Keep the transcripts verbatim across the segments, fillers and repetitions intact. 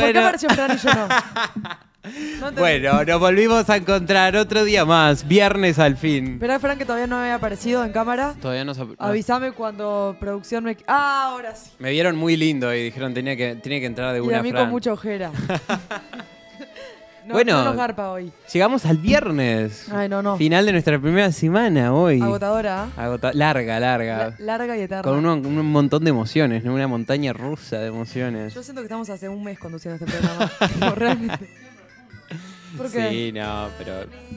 ¿Por qué apareció Fran y yo no? No bueno, nos volvimos a encontrar otro día más, viernes al fin. Esperá, Fran, que todavía no había aparecido en cámara. Todavía no, no. Avísame cuando producción me... Ah, ahora sí. Me vieron muy lindo y dijeron tenía que, tenía que entrar de y una, a mí Fran. con mucha ojera. no, bueno, no nos garpa hoy. Llegamos al viernes. Ay, no, no. Final de nuestra primera semana hoy. Agotadora. ¿eh? Agota larga, larga. La larga y eterna. Con un, un montón de emociones, ¿no? Una montaña rusa de emociones. Yo siento que estamos hace un mes conduciendo este programa. Tipo, realmente. ¿Por qué? Sí, no, pero...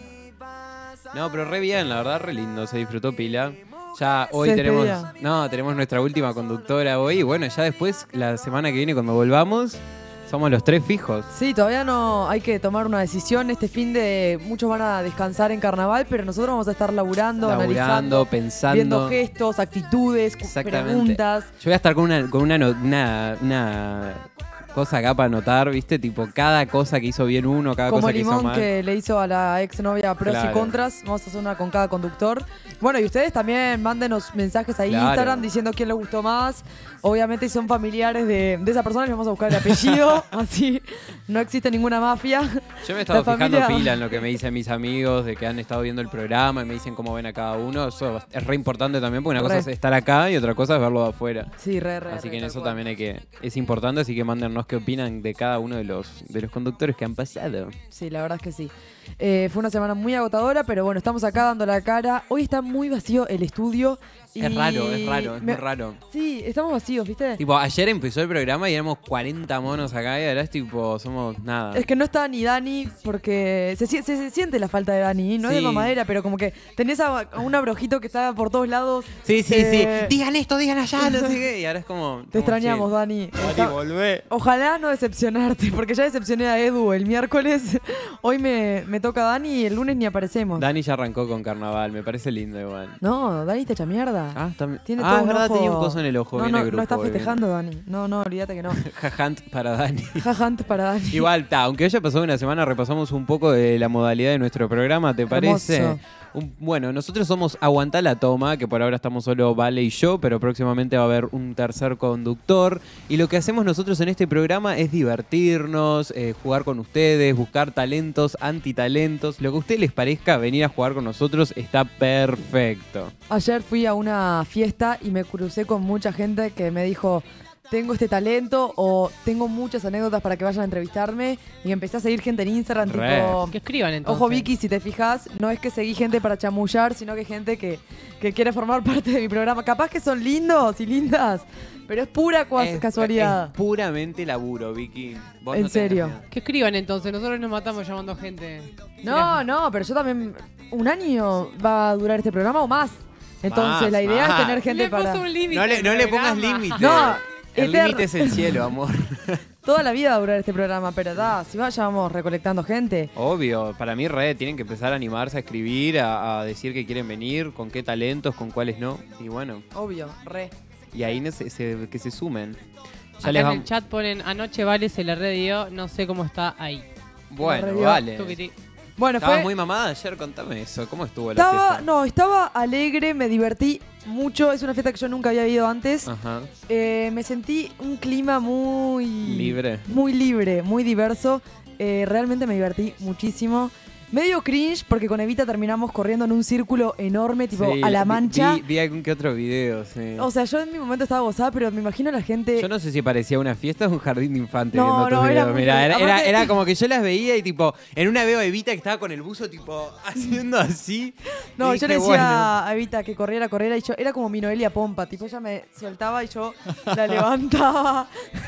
No, pero re bien, la verdad, re lindo. Se disfrutó pila. Ya hoy Se tenemos... despedía. No, tenemos nuestra última conductora hoy. Y bueno, ya después, la semana que viene, cuando volvamos, somos los tres fijos. Sí, todavía no hay que tomar una decisión. Este fin de muchos van a descansar en carnaval, pero nosotros vamos a estar laburando, Laburando, analizando, pensando. viendo gestos, actitudes, Exactamente. preguntas. Yo voy a estar con una, con una, no- una, una cosa acá para anotar, ¿viste? Tipo, cada cosa que hizo bien uno, cada Como cosa que hizo Limón mal. que le hizo a la exnovia pros Claro. y contras. Vamos a hacer una con cada conductor. Bueno, y ustedes también mándenos mensajes ahí en Claro. Instagram diciendo quién les gustó más. Obviamente, si son familiares de, de esa persona, les vamos a buscar el apellido. Así no existe ninguna mafia. Yo me he estado La fijando familia- pila en lo que me dicen mis amigos, de que han estado viendo el programa y me dicen cómo ven a cada uno. Eso es re importante también, porque una cosa Re. es estar acá y otra cosa es verlo de afuera. Sí, re, re. Así re, que en tal eso cual. también hay que es importante, así que mándennos qué opinan de cada uno de los, de los conductores que han pasado. Sí, la verdad es que sí. Eh, fue una semana muy agotadora, pero bueno, estamos acá dando la cara. Hoy está muy vacío el estudio. Y Es raro, es raro, es me- muy raro. Sí, estamos vacíos, ¿viste? Tipo, ayer empezó el programa y éramos cuarenta monos acá y ahora es tipo, somos nada. Es que no está ni Dani porque se, si- se- se siente la falta de Dani. No es de Sí. mamadera, pero como que tenés a, a un abrojito que está por todos lados. Sí, sí, eh, sí. Digan esto, digan allá, no sé qué. Y ahora es como... Te extrañamos, Dani. Dani, Está- volvé. Ojalá no decepcionarte, porque ya decepcioné a Edu el miércoles. Hoy me, me toca Dani y el lunes ni aparecemos. Dani ya arrancó con carnaval, me parece lindo igual. No, Dani está hecha mierda. Ah, también. Tiene ah, todo es un verdad, ojo- tenía un coso en el ojo. No, viene no, grupo, no está viene. festejando, Dani. No, no, olvídate que no. Jajant para Dani. Jajant para Dani. Igual, ta, aunque haya pasado una semana, repasamos un poco de la modalidad de nuestro programa, ¿te parece? Hermoso. Un- bueno, nosotros somos Aguantá la Toma, que por ahora estamos solo Vale y yo, pero próximamente va a haber un tercer conductor. Y lo que hacemos nosotros en este programa es divertirnos, eh, jugar con ustedes, buscar talentos, antitalentos. Lo que a ustedes les parezca venir a jugar con nosotros está perfecto. Ayer fui a una fiesta y me crucé con mucha gente que me dijo, tengo este talento o tengo muchas anécdotas para que vayan a entrevistarme. Y empecé a seguir gente en Instagram, Re. tipo... Que escriban entonces. Ojo Vicky, si te fijas, no es que seguí gente para chamullar, sino que gente que, que quiere formar parte de mi programa. Capaz que son lindos y lindas, pero es pura cua- Es- casualidad. Es puramente laburo, Vicky. Vos En no tengas serio. miedo. Que escriban entonces. Nosotros nos matamos llamando gente. No, no, pero yo también... Un año va a durar este programa o más. Entonces Más, la idea más. es tener gente Le para... puso un límite. No le, al no le pongas programa. límite. No, el eterno. límite es el cielo, amor. Toda la vida va a durar este programa, pero da, si vaya vamos recolectando gente. Obvio, para mí re, tienen que empezar a animarse a escribir, a, a decir que quieren venir, con qué talentos, con cuáles no. Y bueno, Obvio, re. y ahí no se- se- que se sumen. Ya Acá les en vamos. el chat ponen anoche Vale se le redió. No sé cómo está ahí. Bueno, Redió. vale. Tuquiti. Bueno, Estaba fue... muy mamada ayer, contame eso. ¿Cómo estuvo la Estaba, fiesta? no, estaba alegre, me divertí mucho. Es una fiesta que yo nunca había ido antes. Ajá. Eh, me sentí un clima muy... Libre. Muy libre, muy diverso. Eh, realmente me divertí muchísimo. Medio cringe porque con Evita terminamos corriendo en un círculo enorme, tipo Sí, a la vi- mancha. Vi, vi algún que otro video, sí. O sea, yo en mi momento estaba gozada, pero me imagino a la gente... Yo no sé si parecía una fiesta o un jardín de infantes. No, viendo tus no, era videos. muy Mirá, lindo. era, era, Aparte- era como que yo las veía y tipo, en una veo a Evita que estaba con el buzo tipo haciendo así. No, y yo le dije, decía bueno. a Evita que corriera, corriera y yo era como mi Noelia Pompa, tipo ella me soltaba y yo la levantaba.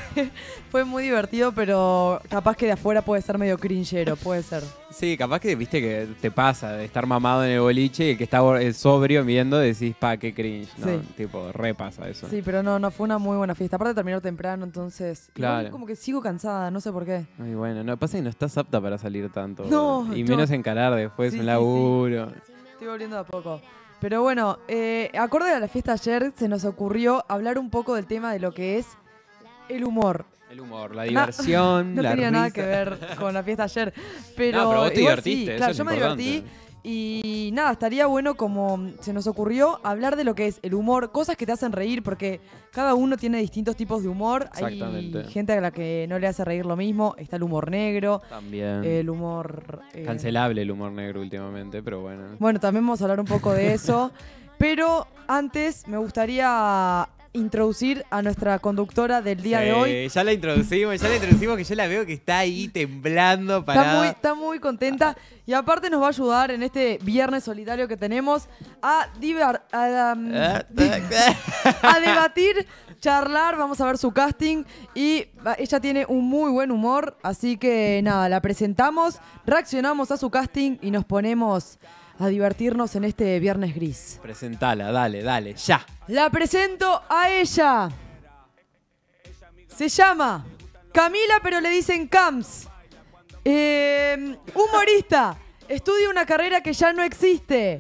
Fue muy divertido, pero capaz que de afuera puede ser medio cringero, puede ser. Sí, capaz que viste que te pasa de estar mamado en el boliche y el que está bo- el sobrio viendo decís, pa, qué cringe. No, Sí. tipo, re pasa eso. Sí, pero no, no fue una muy buena fiesta. Aparte terminó temprano, entonces Claro. igual como que sigo cansada, no sé por qué. Ay, bueno, no, pasa que no estás apta para salir tanto. No, Y yo- menos encarar después Sí, un sí, laburo. Estoy volviendo de a poco. Pero bueno, eh, acorde a la fiesta ayer, se nos ocurrió hablar un poco del tema de lo que es el humor. El humor, la No, diversión, No la tenía nada risa. que ver con la fiesta ayer. Pero, No, pero vos te igual divertiste, sí, eso claro, es yo me importante. divertí. Y nada, estaría bueno, como se nos ocurrió, hablar de lo que es el humor, cosas que te hacen reír, porque cada uno tiene distintos tipos de humor. Exactamente. Hay gente a la que no le hace reír lo mismo. Está el humor negro, También. el humor... eh, Cancelable el humor negro últimamente, pero bueno. Bueno, también vamos a hablar un poco de eso. Pero antes me gustaría introducir a nuestra conductora del día Sí, de hoy. Ya la introducimos, ya la introducimos, que yo la veo que está ahí temblando para. Está muy, está muy contenta y aparte nos va a ayudar en este viernes solitario que tenemos a, diver- a, um, a debatir, charlar, vamos a ver su casting y va- ella tiene un muy buen humor, así que nada, la presentamos, reaccionamos a su casting y nos ponemos a divertirnos en este viernes gris. Presentala, dale, dale, ya. La presento a ella. Se llama Camila, pero le dicen Cams. Eh, humorista. Estudia una carrera que ya no existe.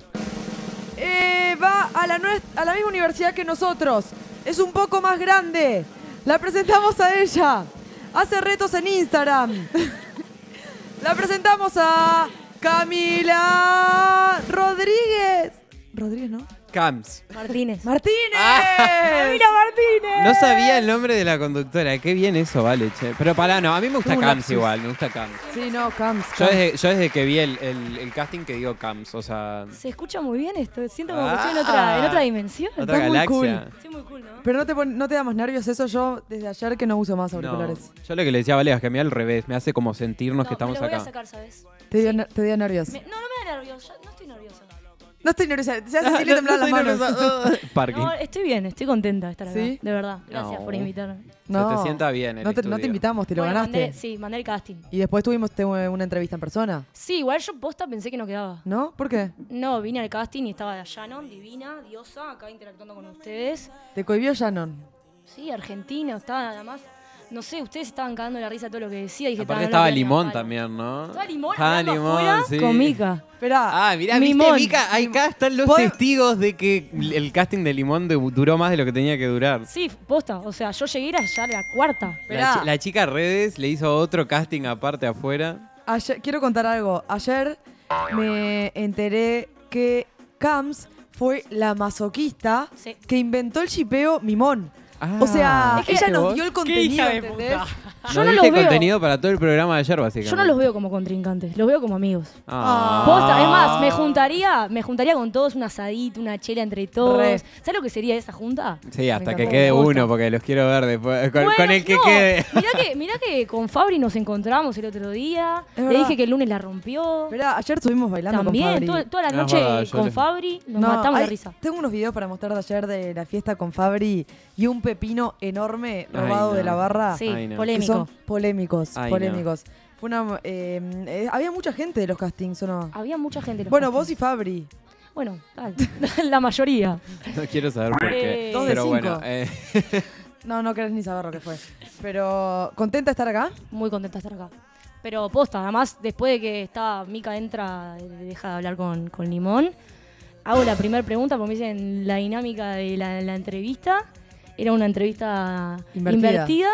Eh, va a la, nues- a la misma universidad que nosotros. Es un poco más grande. La presentamos a ella. Hace retos en Instagram. La presentamos a Camila Rodríguez. Rodríguez, ¿no? Cams. Martínez. ¡Martínez! ¡Camila Martínez! No sabía el nombre de la conductora. Qué bien eso, vale, che. Pero pará, no, a mí me gusta Tuvo un Cams lapsus. igual, me gusta Cams. Sí, no, Cams. Yo Cams. desde, yo desde que vi el, el- el casting que digo Cams, o sea, Se escucha muy bien esto. Siento como que Ah. estoy en otra, en otra dimensión. otra Está muy galaxia. cool. Estoy muy cool, ¿no? Pero no te, pon- no te da más nervios eso. Yo desde ayer que no uso más No, auriculares. yo lo que le decía a Vale es que a mí al revés, me hace como sentirnos No, que estamos me lo voy acá. a sacar, ¿sabes? Te dio, ner- te dio nervios. Me- no, no me da nervios. yo no estoy nerviosa. No estoy nerviosa. Se hace así, le temblan las manos. Parking. No, estoy bien. Estoy contenta de estar acá. ¿Sí? De verdad. Gracias No. por invitarme. No. Se te sienta bien el no te, no te estudio. invitamos, te lo Bueno, ganaste. mandé- sí, mandé el casting. Y después tuvimos te- una entrevista en persona. Sí, igual yo posta pensé que no quedaba. ¿No? ¿Por qué? No, vine al casting y estaba Shannon, divina, diosa, acá interactuando con ustedes. Te cohibió Shannon. Sí, argentina, estaba nada más. No sé, ustedes estaban cagando la risa de todo lo que decía. Dije, Aparte "Ta, no estaba lo quiero ni a Limón palo". también, ¿no? Estaba Limón, Estaba hablando Limón, afuera sí. con Mica. Esperá. Ah, mirá, Mimón. viste, Mica, acá están los ¿Pod- testigos de que el casting de Limón du- duró más de lo que tenía que durar. Sí, posta. O sea, yo llegué y era ya la cuarta. La, Esperá. chi- la chica Redes le hizo otro casting aparte afuera. Ayer, quiero contar algo. Ayer me enteré que Cams fue la masoquista Sí. que inventó el chipeo Mimón. Ah, O sea, Es que ella ¿viste nos vos? dio el ¡Qué contenido, hija de ¿entendés? puta! Yo Nos no diste los veo. contenido para todo el programa de ayer, básicamente. Yo no los veo como contrincantes, los veo como amigos. Ah. Posta, es más, me juntaría, me juntaría con todos, un asadito, una chela entre todos. Re. ¿Sabes lo que sería esa junta? Sí, hasta Me que encantó. quede Posta. uno, porque los quiero ver después. Con, Bueno, con el que no, quede. Mirá que, mirá que con Fabri nos encontramos el otro día. Es Le verdad. dije que el lunes la rompió. Esperá, ayer estuvimos bailando con También, Fabri. toda, toda la No, es noche verdad, yo con le- Fabri nos No, matamos hay- de risa. Tengo unos videos para mostrar de ayer de la fiesta con Fabri y un pepino enorme Ay, robado no. de la barra. Sí, Ay, no. Que polémico. son polémicos, Ay, polémicos. Fue una, eh, eh, había mucha gente de los castings, ¿o no? Había mucha gente. en los Bueno, vos castings. y Fabri. Bueno, tal. la mayoría. No quiero saber por qué. Eh, Dos de Pero cinco. bueno, eh, No, no querés ni saber lo que fue. Pero, ¿contenta de estar acá? Muy contenta de estar acá. Pero posta, además, después de que está Mica entra, eh, deja de hablar con, con Limón, hago la primera pregunta porque me dicen la dinámica de la, la entrevista. Era una entrevista Invertida. invertida.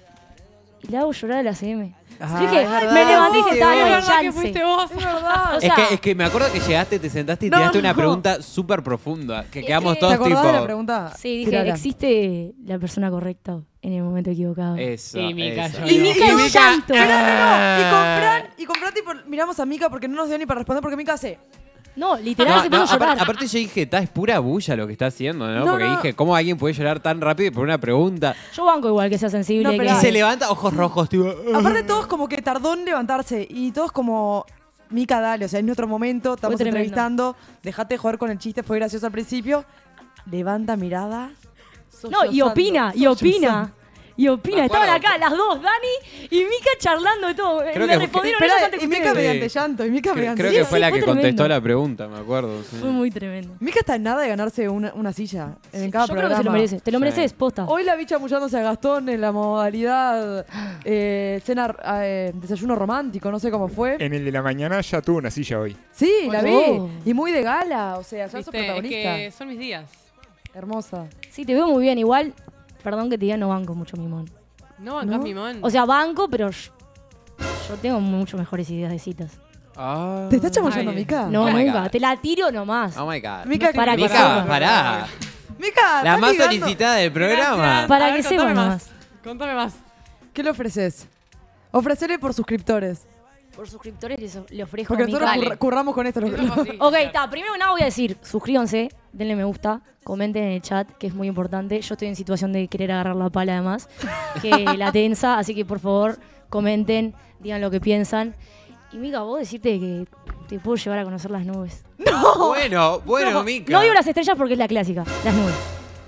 Y la hago llorar a la C M. Ah, Yo dije, es verdad. me levanté y dije, Sí, está, Es no hay verdad que chance. fuiste vos. Es verdad. O es, sea, que, es que me acuerdo que llegaste, te sentaste y No, tiraste una no. pregunta súper profunda. Que Es quedamos que- ¿Te todos acordás tipo. de la pregunta? Sí, dije, Tirala. existe la persona correcta en el momento equivocado. Eso. Y Mica eso. lloró. Y Mica en llanto. Pero no, no, y con Ah. Fran, y con Fran tipo, miramos a Mica porque no nos dio ni para responder porque Mica hace. No, literal No, se no, puso a llorar. aparte, aparte yo dije, está, es pura bulla lo que está haciendo, ¿no? No, Porque no. dije, ¿cómo alguien puede llorar tan rápido por una pregunta? Yo banco igual que sea sensible. No, que- pero Y Ay. se levanta, ojos rojos, tipo. Aparte todos como que tardó en levantarse y todos como, Mica, dale, o sea, es nuestro momento, estamos tremendo. entrevistando, dejate de joder con el chiste, fue gracioso al principio. Levanta mirada. No, y sollozando, opina, y sollozando. opina. Y opina. Me Estaban acuerdo. acá las dos, Dani y Mica charlando de todo. Creo Le que- respondieron Espera, ellos antes que y Mica ustedes. mediante llanto, y Mica Creo, mediante creo Sí, que sí, fue la fue que contestó tremendo. la pregunta, me acuerdo. sí. Fue muy tremendo. Mica está en nada de ganarse una, una silla en cada Yo creo programa. que se lo merece. Te lo Sí. mereces, posta. Hoy la vi chamullándose a Gastón en la modalidad eh, cena, eh, desayuno romántico, no sé cómo fue. En el de la mañana ya tuvo una silla hoy. Sí, la vi. Oh. Y muy de gala, o sea, ya sos Viste, es protagonista. que son mis días. Hermosa. Sí, te veo muy bien. Igual, perdón que te diga, no banco mucho Mimón. No, acá ¿No? Mimón. O sea, banco, pero yo, yo tengo mucho mejores ideas de citas. Ah. ¿Te está chamullando, Ay, Mica? No, Oh my nunca. God. Te la tiro nomás. Oh my God. Mica, ¿qué Para te que pasa? Mica, pará. Mica, La ¿estás más ligando? solicitada del programa. Para A que ver, sepan contame nomás. más. Contame más. ¿Qué le ofreces? Ofrecerle por suscriptores. Por suscriptores les, le ofrezco Porque a Mica. nosotros Dale. curra- curramos con esto. Eso fue así. Ok, está. Primero que nada voy a decir, suscríbanse, denle me gusta, comenten en el chat, que es muy importante. Yo estoy en situación de querer agarrar la pala además, que la tensa, así que por favor, comenten, digan lo que piensan. Y Mica, vos decirte que te puedo llevar a conocer las nubes. Bueno, bueno, no, Mica. no digo las estrellas porque es la clásica, las nubes.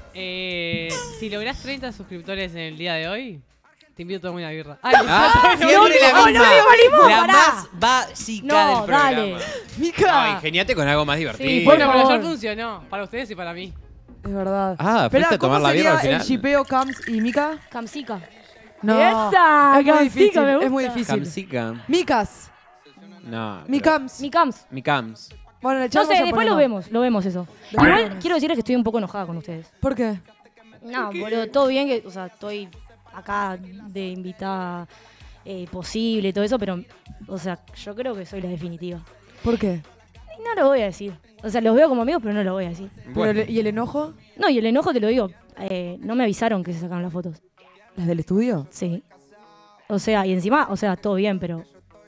Eh, si lográs treinta suscriptores en el día de hoy, te invito a tomar una birra. Ay, Ah, No, siempre no, la no, misma. no digo limón, la pará. más básica No, del programa. dale. Mica. Ay, ingeniate con algo más divertido. Sí, bueno, por pero favor. ya funcionó. Para ustedes y para mí. Es verdad. Ah, Esperá, fuiste a tomar ¿cómo la birra al sería final. el chipeo Cams y Mica? Camsica. No. Esa, es muy Camsica, difícil. me gusta. Es muy difícil. Camsica. Micas. No. Mi pero- Cams. Mi Cams. Mi Cams. Bueno, en el chat No sé, vamos a después poner lo más. vemos, lo vemos eso. Después lo Igual vemos. quiero decirles que estoy un poco enojada con ustedes. ¿Por qué? No, boludo, todo bien que, o sea, estoy acá de invitada eh, posible y todo eso, pero, o sea, yo creo que soy la definitiva. ¿Por qué? Y no lo voy a decir. O sea, los veo como amigos, pero no lo voy a decir. Pero Bueno. el- ¿Y el enojo? No, y el enojo te lo digo, eh, no me avisaron que se sacaron las fotos. ¿Las del estudio? Sí. O sea, y encima, o sea, todo bien, pero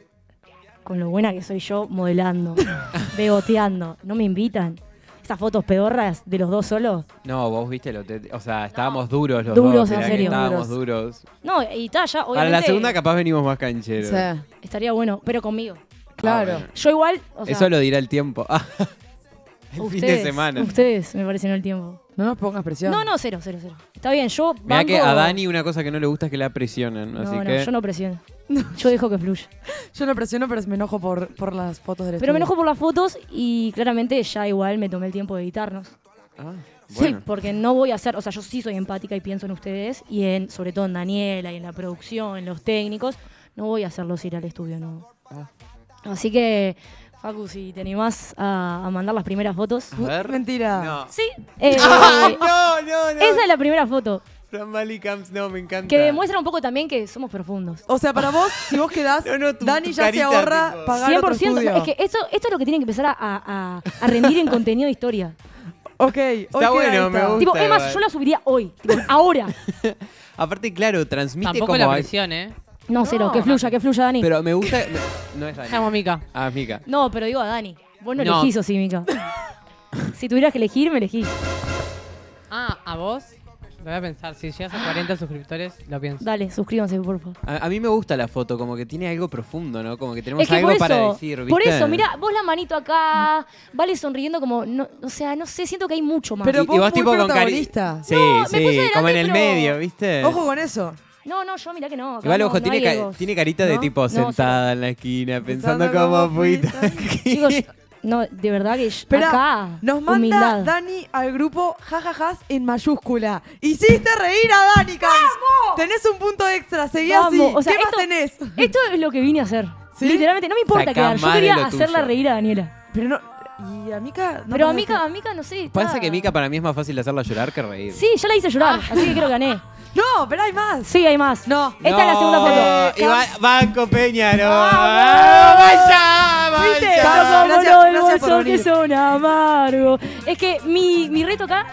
con lo buena que soy yo modelando, beboteando, no me invitan. Esas fotos pedorras de los dos solos. No, vos viste lo te- o sea, estábamos duros los Duros, dos. en era que serio. Estábamos duros. No, y está ya, obviamente. Para la segunda capaz venimos más cancheros. Sí. Estaría bueno, pero conmigo. Claro. Ah, bueno. Yo igual, o sea, Eso lo dirá el tiempo. Ah, el ustedes, fin de semana. Ustedes, me parece, no el tiempo. No nos pongas presión. No, no, cero, cero, cero. Está bien, yo Mirá banco... que a Dani una cosa que no le gusta es que la presionen. No, Así no, que. yo no presiono. Yo dejo que fluya. Yo no presiono, pero me enojo por, por las fotos del Pero me estudio. enojo por las fotos y claramente ya igual me tomé el tiempo de editarnos. Ah, Sí, bueno. porque no voy a hacer, o sea, yo sí soy empática y pienso en ustedes y en, sobre todo en Daniela y en la producción, en los técnicos, no voy a hacerlos ir al estudio, no. Ah. Así que, Facu, si te animás a, a mandar las primeras fotos. A ver. Mentira. No. Sí, eh, ¡Ay, no, no, no! esa es la primera foto, Fran Mali Camps, no, me encanta. que demuestra un poco también que somos profundos. O sea, para vos, si vos quedás, No, no, tu- Dani tu ya carita, se ahorra tipo. pagar cien otro por ciento. estudio. Es que esto, esto es lo que tienen que empezar a, a- a rendir en contenido de historia. Ok, hoy queda bueno, me esta. gusta. Tipo, es más, igual. yo la subiría hoy, tipo, ahora. Aparte, claro, transmite Tampoco como. la a- presión, ¿eh? No, cero, No. que fluya, que fluya, Dani. Pero me gusta. No, no es Dani. Llamo a Mica. Ah, Mica. No, pero digo a Dani. Vos no, No. elegís, o sí, Mica. Si tuvieras que elegir, me elegís. Ah, ¿a vos? Lo voy a pensar. Si llegas a cuarenta suscriptores, lo pienso. Dale, suscríbanse, por favor. A, a mí me gusta la foto, como que tiene algo profundo, ¿no? Como que tenemos Es que algo por eso, para decir, ¿viste? por eso, mira, vos la manito acá, Vale sonriendo como, no, o sea, no sé, siento que hay mucho más. Pero Y, vos y vos muy tipo con cari... protagonista. Sí, No, me sí, puse como en delante, el pero- medio, ¿viste? Ojo con eso. No, no, yo mirá que no. acá Igual, no, ojo, no tiene, hay ca- egos. tiene carita de ¿No? tipo No, sentada en la esquina, pensando Pensando cómo cómo fuiste fuiste. aquí. Chicos, no, de verdad que yo- Espera, acá, nos manda humildad. Dani al grupo jajajas en mayúscula. Hiciste reír a Dani, Cams. Tenés un punto extra, seguí así. Vamos, o sea, ¿Qué más esto- tenés? Esto es lo que vine a hacer. ¿Sí? Literalmente, no me importa Sacá quedar. Yo más de quería lo hacerla tuyo. reír a Daniela. Pero no. Y a Mica. no Pero a podés Mica, hacer- a Mica, no sé. está- Pasa que Mica para mí es más fácil hacerla llorar que reír. Sí, ya la hice llorar, así que creo que gané. No, pero hay más. Sí, hay más. No. Esta es la segunda foto. Y va- Banco Peñarol. ¡Vamos! ¡Vaya! ¿Viste? ¡Vaya! Cams, Somos gracias- los del gracias por bolso que venir. son amargos. Es que mi, mi reto acá,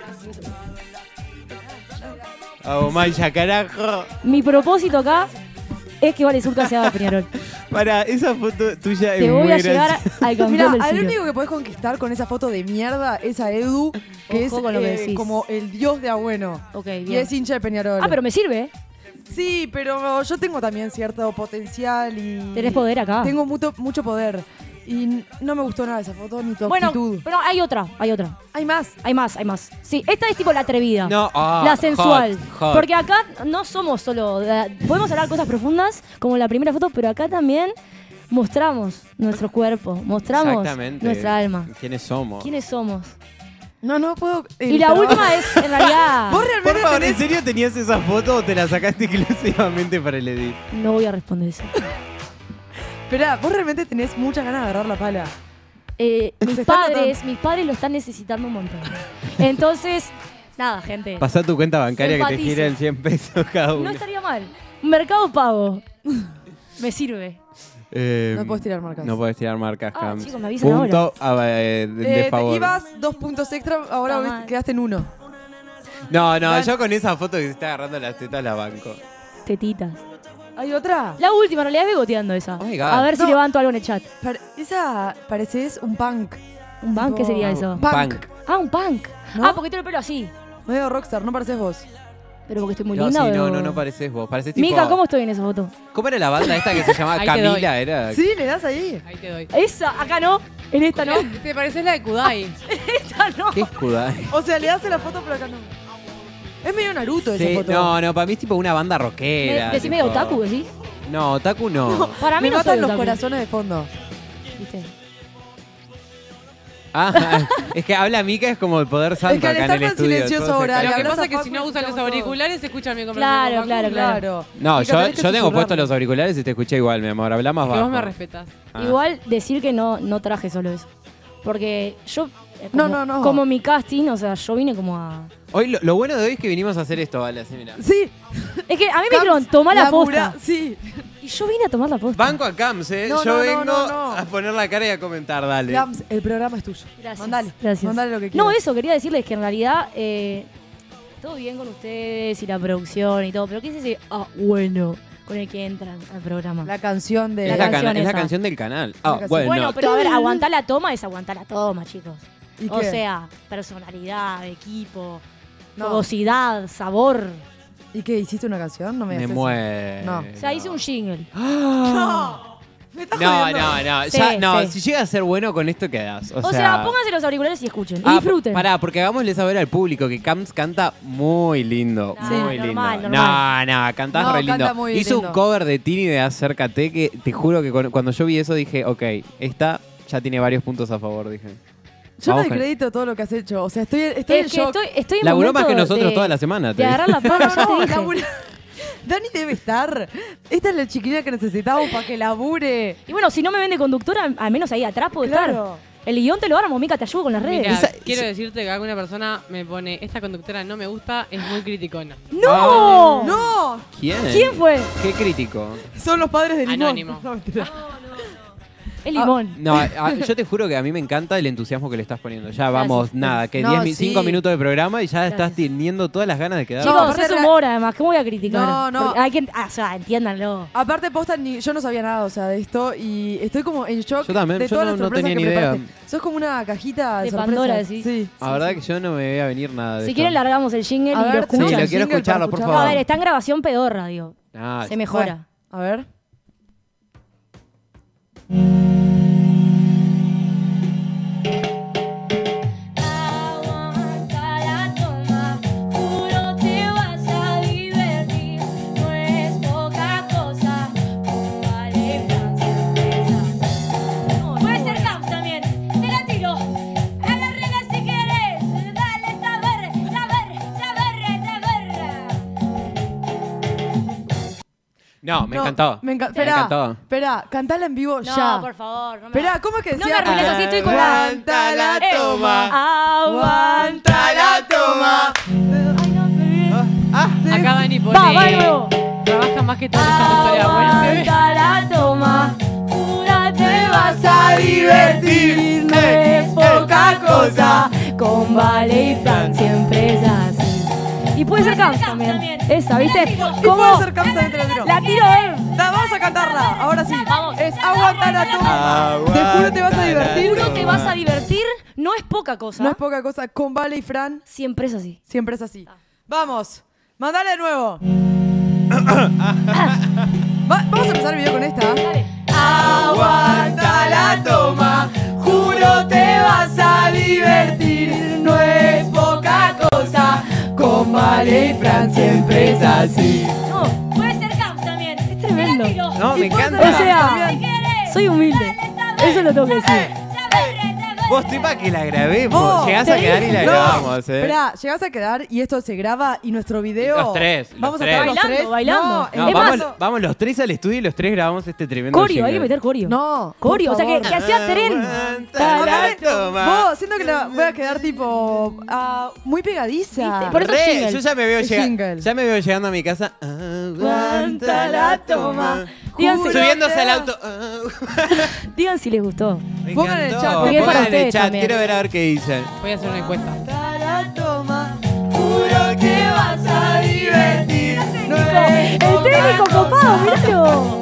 ¡Vamos, Maya, carajo! mi propósito acá es que Vale Surca se haga Peñarol. Para, esa foto tuya es Te muy voy a llegar graciosa. al campeón Mira, del al siglo. único que podés conquistar con esa foto de mierda es a Edu, que Ojo es con lo que eh, decís. como el dios de Agüeno. Ok, Y bien. es hincha de Peñarol. Ah, pero me sirve, ¿eh? Sí, pero yo tengo también cierto potencial y... Tenés poder acá. Tengo mucho, mucho poder. Y no me gustó nada esa foto, ni tu Bueno, actitud. pero hay otra, hay otra. Hay más. Hay más, hay más. Sí, esta es tipo la atrevida. No, ah, la sensual. hot, hot. Porque acá no somos solo. eh, podemos hablar cosas profundas, como la primera foto, pero acá también mostramos nuestro cuerpo, mostramos Exactamente. nuestra alma. ¿Quiénes somos? ¿Quiénes somos? No, no puedo... Y la última es, en realidad. Vos Por realmente favor, ¿en tenés... serio tenías esa foto o te la sacaste exclusivamente para el edit? No voy a responder eso. Esperá, vos realmente tenés muchas ganas de agarrar la pala. Eh, mis está padres, mis padres lo están necesitando un montón. Entonces, nada, gente. Pasá tu cuenta bancaria que te Empatizo. giren cien pesos cada No uno. estaría mal. Mercado Pago. Me sirve. Eh, No puedes tirar marcas. No puedes tirar marcas, Ah, Cams. chicos, me avisan Punto a- eh, de, de Eh, favor. ibas dos puntos extra, ahora Está ves- mal. quedaste en uno. No, no, Gan- yo con esa foto que se está agarrando las tetas la banco. Tetitas. ¿Hay otra? La última, en realidad, goteando esa. Oh my God. A ver si No. levanto algo en el chat. Pare- esa pareces un punk. ¿Un punk? ¿Qué sería eso? Punk. Punk. Ah, un punk. ¿No? Ah, porque tengo el pelo así. Medio rockstar, no pareces vos. Pero porque estoy muy No, linda. sí, o- no, no, no pareces vos. Pareces tipo... Mica, ¿cómo estoy en esa foto? ¿Cómo era la banda esta que se llamaba Ahí te doy. Camila? Era... Sí, le das ahí. Ahí te doy. Esa, acá no. En esta no. ¿Te pareces la de Kudai? Esta no. ¿Qué Kudai? O sea, le das la foto, pero acá no. Es medio Naruto esa Sí, foto. no, no, para mí es tipo una banda Me, rockera. decís medio tipo- otaku, ¿decís? No, otaku no. Para mí Me no matan soy los otaku. corazones de fondo. ¿Viste? Ah, es que habla Mica es como el poder santo Es que al acá en estar el tan estudio. silencioso todo se ahora, cae. Lo que hablas pasa a es que si Facu, no usan los escuchamos todo. auriculares se escuchan bien Claro, claro, claro. No, Mica, yo, tenés que yo tengo susurrarme. puestos los auriculares y te escuché igual, mi amor. Habla más Que bajo. vos me respetas. Ah. Igual decir que no, no traje solo eso. Porque yo. eh, No, como- no, no. Como mi casting, o sea, yo vine como a. Hoy lo, lo bueno de hoy es que vinimos a hacer esto, vale, así mira. Sí. Es que a mí me Cams, dijeron, tomá la labura- posta. Sí. Y yo vine a tomar la posta. Banco a Cams, eh. No, yo no, no, vengo no, no. a poner la cara y a comentar, dale. Cams, el programa es tuyo. Gracias. Mandale. Gracias. Mandale lo que quieras. No, eso, quería decirles que en realidad eh, todo bien con ustedes y la producción y todo, pero ¿qué es ese ah, bueno con el que entran al programa? La canción de... es, la la, canción cana- es la esa. canción del canal. La Ah, canción. bueno. bueno, pero a ver, aguantar la toma es aguantar la toma, chicos. ¿Y O qué? sea, personalidad, equipo, No. fogosidad, sabor. ¿Y qué? ¿Hiciste una canción? No me me digas eso. muero. No. O sea, hice un jingle. ¡No! ¿Me estás No, jodiendo? no, no. Sí, ya, no, sí. si llega a ser bueno con esto quedas. O, O sea, pónganse los auriculares y escuchen. Y Ah, disfruten. Pará, porque hagámosle saber al público que Cams canta muy lindo. Sí, muy normal, lindo. normal. No, no, cantás No, re lindo. canta muy Hizo lindo. un cover de Tini de Acércate que te juro que con- cuando yo vi eso dije, ok, esta ya tiene varios puntos a favor, dije. Yo no Vamos doy con- crédito a todo lo que has hecho. O sea, estoy, estoy en Es que shock. estoy, estoy en Laburó momento más que nosotros de- toda la semana. te De agarrar la No, palma, no, ya te no, dije. labura- Dani debe estar. Esta es la chiquilina que necesitamos para que labure. Y bueno, si no me vende conductora, al menos ahí atrás puedo Claro. estar. El guión te lo armo, Mica, te ayudo con las redes. Mira, Esa- quiero esa- decirte que alguna persona me pone, esta conductora no me gusta, es muy criticona. ¡No! ¡No! ¿Quién? ¿Quién fue? Qué crítico. Son los padres de Limón. Anónimo. No, mentira. El limón. No, a- a- yo te juro que a mí me encanta el entusiasmo que le estás poniendo. Ya vamos, nada, que No, cinco sí. minutos de programa y ya estás Gracias. teniendo todas las ganas de quedar. No, Chicos, aparte es era- humor además, ¿cómo voy a criticar? No, no. Porque hay que, ah, o sea, entiéndanlo. Aparte, posta, ni, yo no sabía nada, o sea, de esto y estoy como en shock Yo también, de yo todas no- las no sorpresas tenía que ni idea. preparaste. Sos como una cajita de, De sorpresas. Pandora, decís. Sí. La verdad que yo no me veía venir nada de Si esto. quieren, largamos el jingle A y ver, lo Sí, escuchan. lo quiero jingle para escucharlo, por escucharlo. No, a favor. ver, está en grabación pedorra, digo. Ah, Se mejora. A ver. Aguanta la toma, juro te vas a divertir, no es poca cosa, con Vale Francia. Puede ser Cams también, te la tiro, agárrela si querés, dale saber, saber, saber, saber. No, me No, encantó. Me, enca- Me espera, encantó. espera, cantala en vivo No, ya. por favor. No me Espera, ¿cómo es que No decía? me arruines así, estoy con la- Aguanta la Eh, toma. Aguanta la toma. Ah, Acá Dani pone, Va, va de nuevo. trabaja más que todos los conductores abuelos. Aguanta la toma, jura te vas a divertir, no eh, es eh, poca eh, cosa. Con Vale y Fran siempre es así. Y puede ser Cams también. Esa, ¿viste? Y ¿Cómo? puede ser Cams también te la tiro. La tiro, eh. Da, vamos a cantarla, ahora sí. Vamos. Es aguanta la toma. Aguanta Te juro te vas a divertir. la Juro te vas a divertir, no es poca cosa. No es poca cosa. Con Vale y Fran Siempre es así. siempre es así. Vamos, mandale de nuevo. Va- vamos a empezar el video con esta. Dale. Aguanta la toma, juro te vas a divertir, no es poca cosa, con Vale y Fran siempre es así. No, Puede ser Cams también, es tremendo. No, me Y puede encanta. ser O sea, también. soy humilde. Eso lo tengo que decir. saber, saber. Vos, estoy para que la grabemos. Vos, Llegás te a quedar y dije. la No, grabamos, eh. Espera, llegás a quedar y esto se graba y nuestro video. Los tres, los Vamos tres. a estar los Bailando, tres. bailando. No, No, en Es vamos, más- vamos los tres al estudio y los tres grabamos este tremendo Corio, hay que jingle. meter corio. No. Corio, por o sea, que, favor. que hacía tren. Aguanta la Aparte, toma. vos, siento que la voy a quedar tipo ah, muy pegadiza. ¿Viste? Por eso Re, jingle. yo ya me veo Es llega- jingle. ya me veo llegando a mi casa. Aguanta la toma. Digan si, Juro. Subiéndose te al vas. auto. Ah. digan si les gustó. Me Pongan en el encantó. chat. Porque es para Pongan en el ustedes chat. también. Quiero ver a ver qué dicen. Voy a hacer una encuesta. Aguanta la toma, juro que vas a divertir. No es El técnico copado, miralo.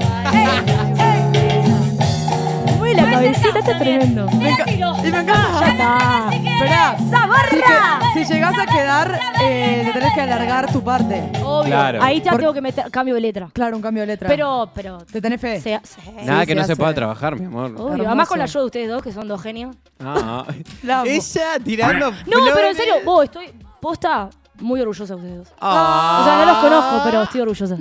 Mueve la cabecita, esto es tremendo. Me enca- y me encanta. Ya está. Esperá, ¡Zabarra! si llegas a quedar, eh, te tenés que alargar tu parte. Obvio. Claro. Ahí ya Por- tengo que meter cambio de letra. Claro, un cambio de letra. Pero, pero. ¿Te tenés fe? Se, se- Nada Sí, que se no se hace. pueda trabajar, mi amor. obvio. Hermoso. Además con la ayuda de ustedes dos, que son dos genios. Ah. La amo. Ella tirando. No, pero en flores. serio, vos, estoy posta muy orgullosa de ustedes dos. Ah. O sea, no los conozco, pero estoy orgullosa.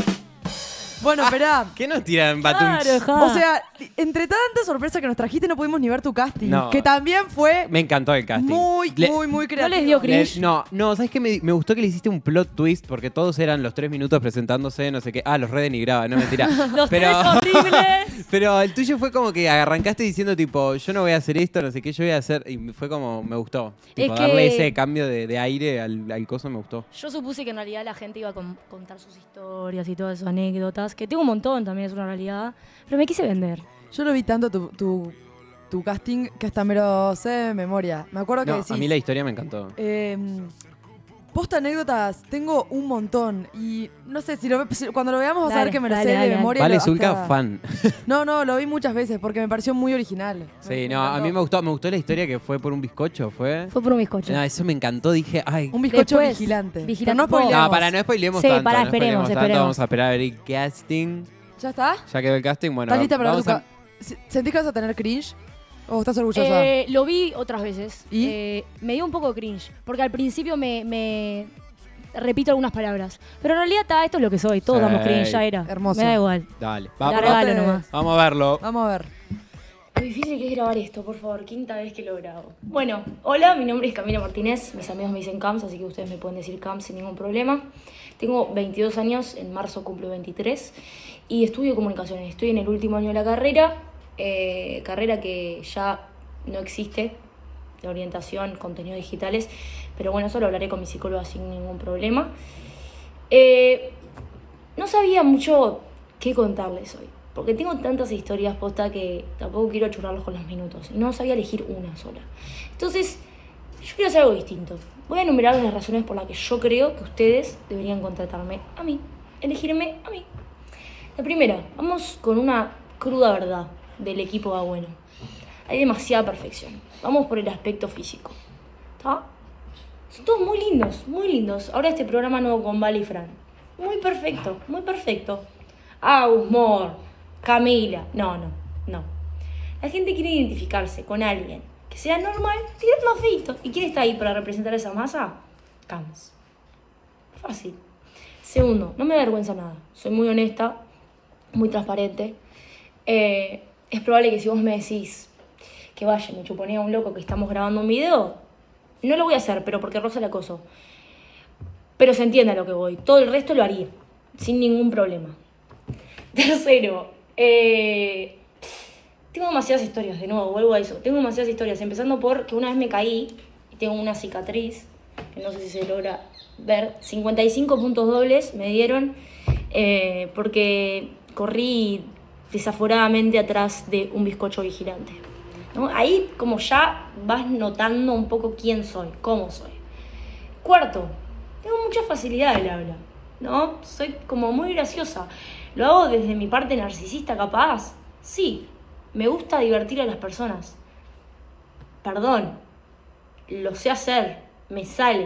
Bueno, esperá. ¿Qué nos tiran, Batunch? Claro, ja. O sea, entre tanta sorpresa que nos trajiste, no pudimos ni ver tu casting. No. Que también fue Me encantó el casting. muy, Le- muy, muy No creativo. les dio le- cringe. no, no, ¿sabes qué? Me, me gustó que le hiciste un plot twist porque todos eran los tres minutos presentándose, no sé qué. Ah, los redenigraba, no mentira. Los pero, tres horribles. pero el tuyo fue como que arrancaste diciendo tipo, yo no voy a hacer esto, no sé qué, yo voy a hacer. Y fue como, me gustó. Tipo, Es darle que- ese cambio de, de aire al, al coso me gustó. Yo supuse que en realidad la gente iba a con- contar sus historias y todas sus anécdotas, que tengo un montón, también es una realidad, pero me quise vender. Yo lo vi tanto tu, tu, tu casting que hasta me lo sé de memoria. Me acuerdo que No, decís... a mí la historia me encantó. eh, posta anécdotas, tengo un montón. Y no sé, si lo, si- cuando lo veamos vas a Dale, ver que me lo dale, sé dale, de dale. memoria. Vale, lo- Zulka, hasta- fan. No, no, lo vi muchas veces porque me pareció muy original. Sí, no, a mí me gustó, me gustó la historia que fue por un bizcocho, ¿fue? Fue por un bizcocho. Ah, eso me encantó, dije, ay. Un bizcocho Después, vigilante. vigilante. Pero no spoileemos. No, para, no spoilemos Sí, tanto. para, no esperemos, spoilemos tanto, esperemos. Vamos a esperar a ver el casting. ¿Ya está? Ya quedó el casting, bueno. ¿Estás lista para vamos tu a... ca- Si- ¿Sentís que vas a tener cringe? ¿O estás orgullosa? Eh, lo vi otras veces. ¿Y? Eh, me dio un poco de cringe, porque al principio me, me repito algunas palabras. Pero en realidad ta, esto es lo que soy, todos Sí. damos cringe, ya era. Hermoso. Me da igual. Dale, La vamos, regalo Aparte- nomás. vamos a verlo. Vamos a ver. Lo difícil que es grabar esto, por favor, quinta vez que lo grabo. Bueno, hola, mi nombre es Camila Martínez, mis amigos me dicen Cams, así que ustedes me pueden decir Cams sin ningún problema. Tengo veintidós años, en marzo cumplo veintitrés, y estudio comunicaciones. Estoy en el último año de la carrera, eh, carrera que ya no existe, de orientación, contenidos digitales, pero bueno, eso lo hablaré con mi psicóloga sin ningún problema. Eh, no sabía mucho qué contarles hoy, porque tengo tantas historias posta que tampoco quiero churrarlos con los minutos, y no sabía elegir una sola. Entonces, yo quiero hacer algo distinto. Voy a enumerar las razones por las que yo creo que ustedes deberían contratarme a mí, elegirme a mí. La primera, vamos con una cruda verdad del equipo va bueno. Hay demasiada perfección. Vamos por el aspecto físico. ¿Está? Son todos muy lindos, muy lindos. Ahora este programa nuevo con Vale y Fran. Muy perfecto, muy perfecto. Agus, Mor, Camila. No, no, no. La gente quiere identificarse con alguien que sea normal, tirando feito. ¿Y quién está ahí para representar esa masa? Cams. Fácil. Segundo, no me avergüenza nada. Soy muy honesta, muy transparente. Eh, es probable que si vos me decís que vaya, me chuponea un loco que estamos grabando un video, no lo voy a hacer, pero porque roza el acoso. Pero se entiende a lo que voy. Todo el resto lo haría, sin ningún problema. Tercero, eh, tengo demasiadas historias, de nuevo, vuelvo a eso. Tengo demasiadas historias, empezando por que una vez me caí y tengo una cicatriz, que no sé si se logra ver. cincuenta y cinco puntos dobles me dieron eh, porque corrí desaforadamente atrás de un bizcocho vigilante, ¿no? Ahí como ya vas notando un poco quién soy, cómo soy. Cuarto, tengo mucha facilidad del habla, ¿no? Soy como muy graciosa. ¿Lo hago desde mi parte narcisista capaz? Sí, me gusta divertir a las personas. Perdón, lo sé hacer, me sale.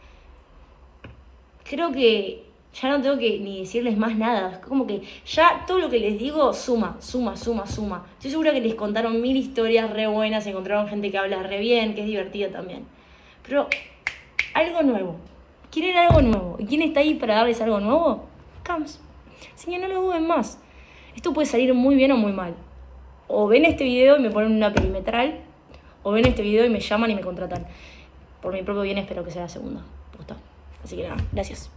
Creo que ya no tengo que ni decirles más nada. Es como que ya todo lo que les digo suma, suma, suma, suma. Estoy segura que les contaron mil historias re buenas, encontraron gente que habla re bien, que es divertida también. Pero algo nuevo. ¿Quieren algo nuevo? ¿Y quién está ahí para darles algo nuevo? Cams. Así que no lo duden más. Esto puede salir muy bien o muy mal. O ven este video y me ponen una perimetral, o ven este video y me llaman y me contratan. Por mi propio bien espero que sea la segunda. Posta. Así que nada, gracias.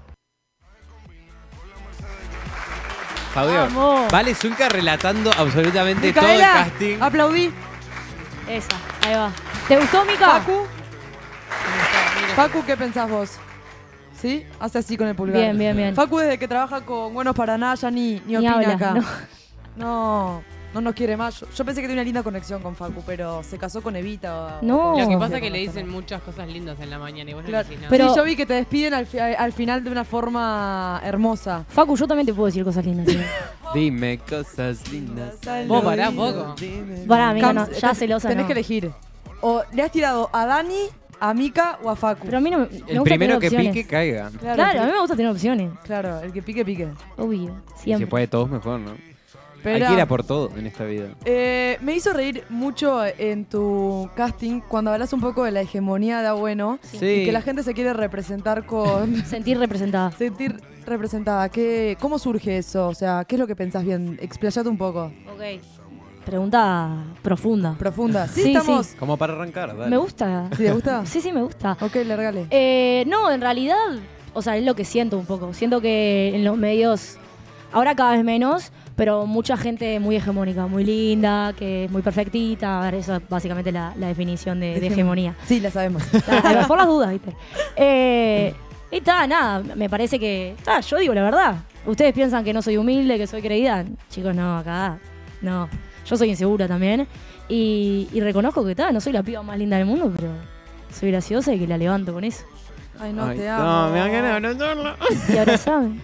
Fabio, Vamos. Vale Zulka relatando absolutamente todo el Micaela, casting. aplaudí. Esa, ahí va. ¿Te gustó, Mica? Facu, Facu, ¿qué pensás vos? ¿Sí? Hace así con el pulgar. Bien, bien, bien. Facu desde que trabaja con Buenos para nada ya ni, ni Ni opina habla, acá. no. No, no nos quiere más. Yo, yo pensé que tenía una linda conexión con Facu, pero se casó con Evita. o- No. o con- Lo que No. pasa es que le con dicen Fernanda. muchas cosas lindas en la mañana y vos no Claro. le decís nada. Pero- Sí, yo vi que te despiden al, fi- al final de una forma hermosa. Facu, yo también te puedo decir cosas lindas. ¿sí? Dime cosas lindas. Vos pará, poco. Pará, amiga, no, Cams, ya te- celosa Tenés no. que elegir. O le has tirado a Dani, a Mika o a Facu. Pero a mí no me, me El gusta primero tener que opciones. pique, caiga. Claro, Claro, a el mí que- me gusta tener opciones. claro, el que pique, pique. Obvio, Y siempre. se puede todos mejor, ¿no? Hay Pero, que ir a por todo en esta vida. eh, me hizo reír mucho en tu casting cuando hablas un poco de la hegemonía de Abueno Sí. y que la gente se quiere representar con... Sentir representada. sentir representada. ¿Qué, ¿Cómo surge eso? O sea, ¿qué es lo que pensás bien? Explayate un poco. Ok. Pregunta profunda. Profunda. Sí, Sí, estamos... Como para arrancar, dale. Me gusta. ¿Sí te gusta? Sí, sí, me gusta. Ok, largale. Eh, no, en realidad, o sea, es lo que siento un poco. Siento que en los medios, ahora cada vez menos, pero mucha gente muy hegemónica, muy linda, que es muy perfectita. A ver, eso es básicamente la, la definición de, de hegemonía. Sí, la sabemos. Ta, por las dudas, ¿viste? Eh, y está, nada, me parece que. Ta, yo digo la verdad. Ustedes piensan que no soy humilde, que soy creída. Chicos, no, acá. No. Yo soy insegura también. Y, y reconozco que ta, no soy la piba más linda del mundo, pero soy graciosa y que la levanto con eso. Ay, no, Ay, te amo. No, me dan ganas de abrazarla. Y ahora saben.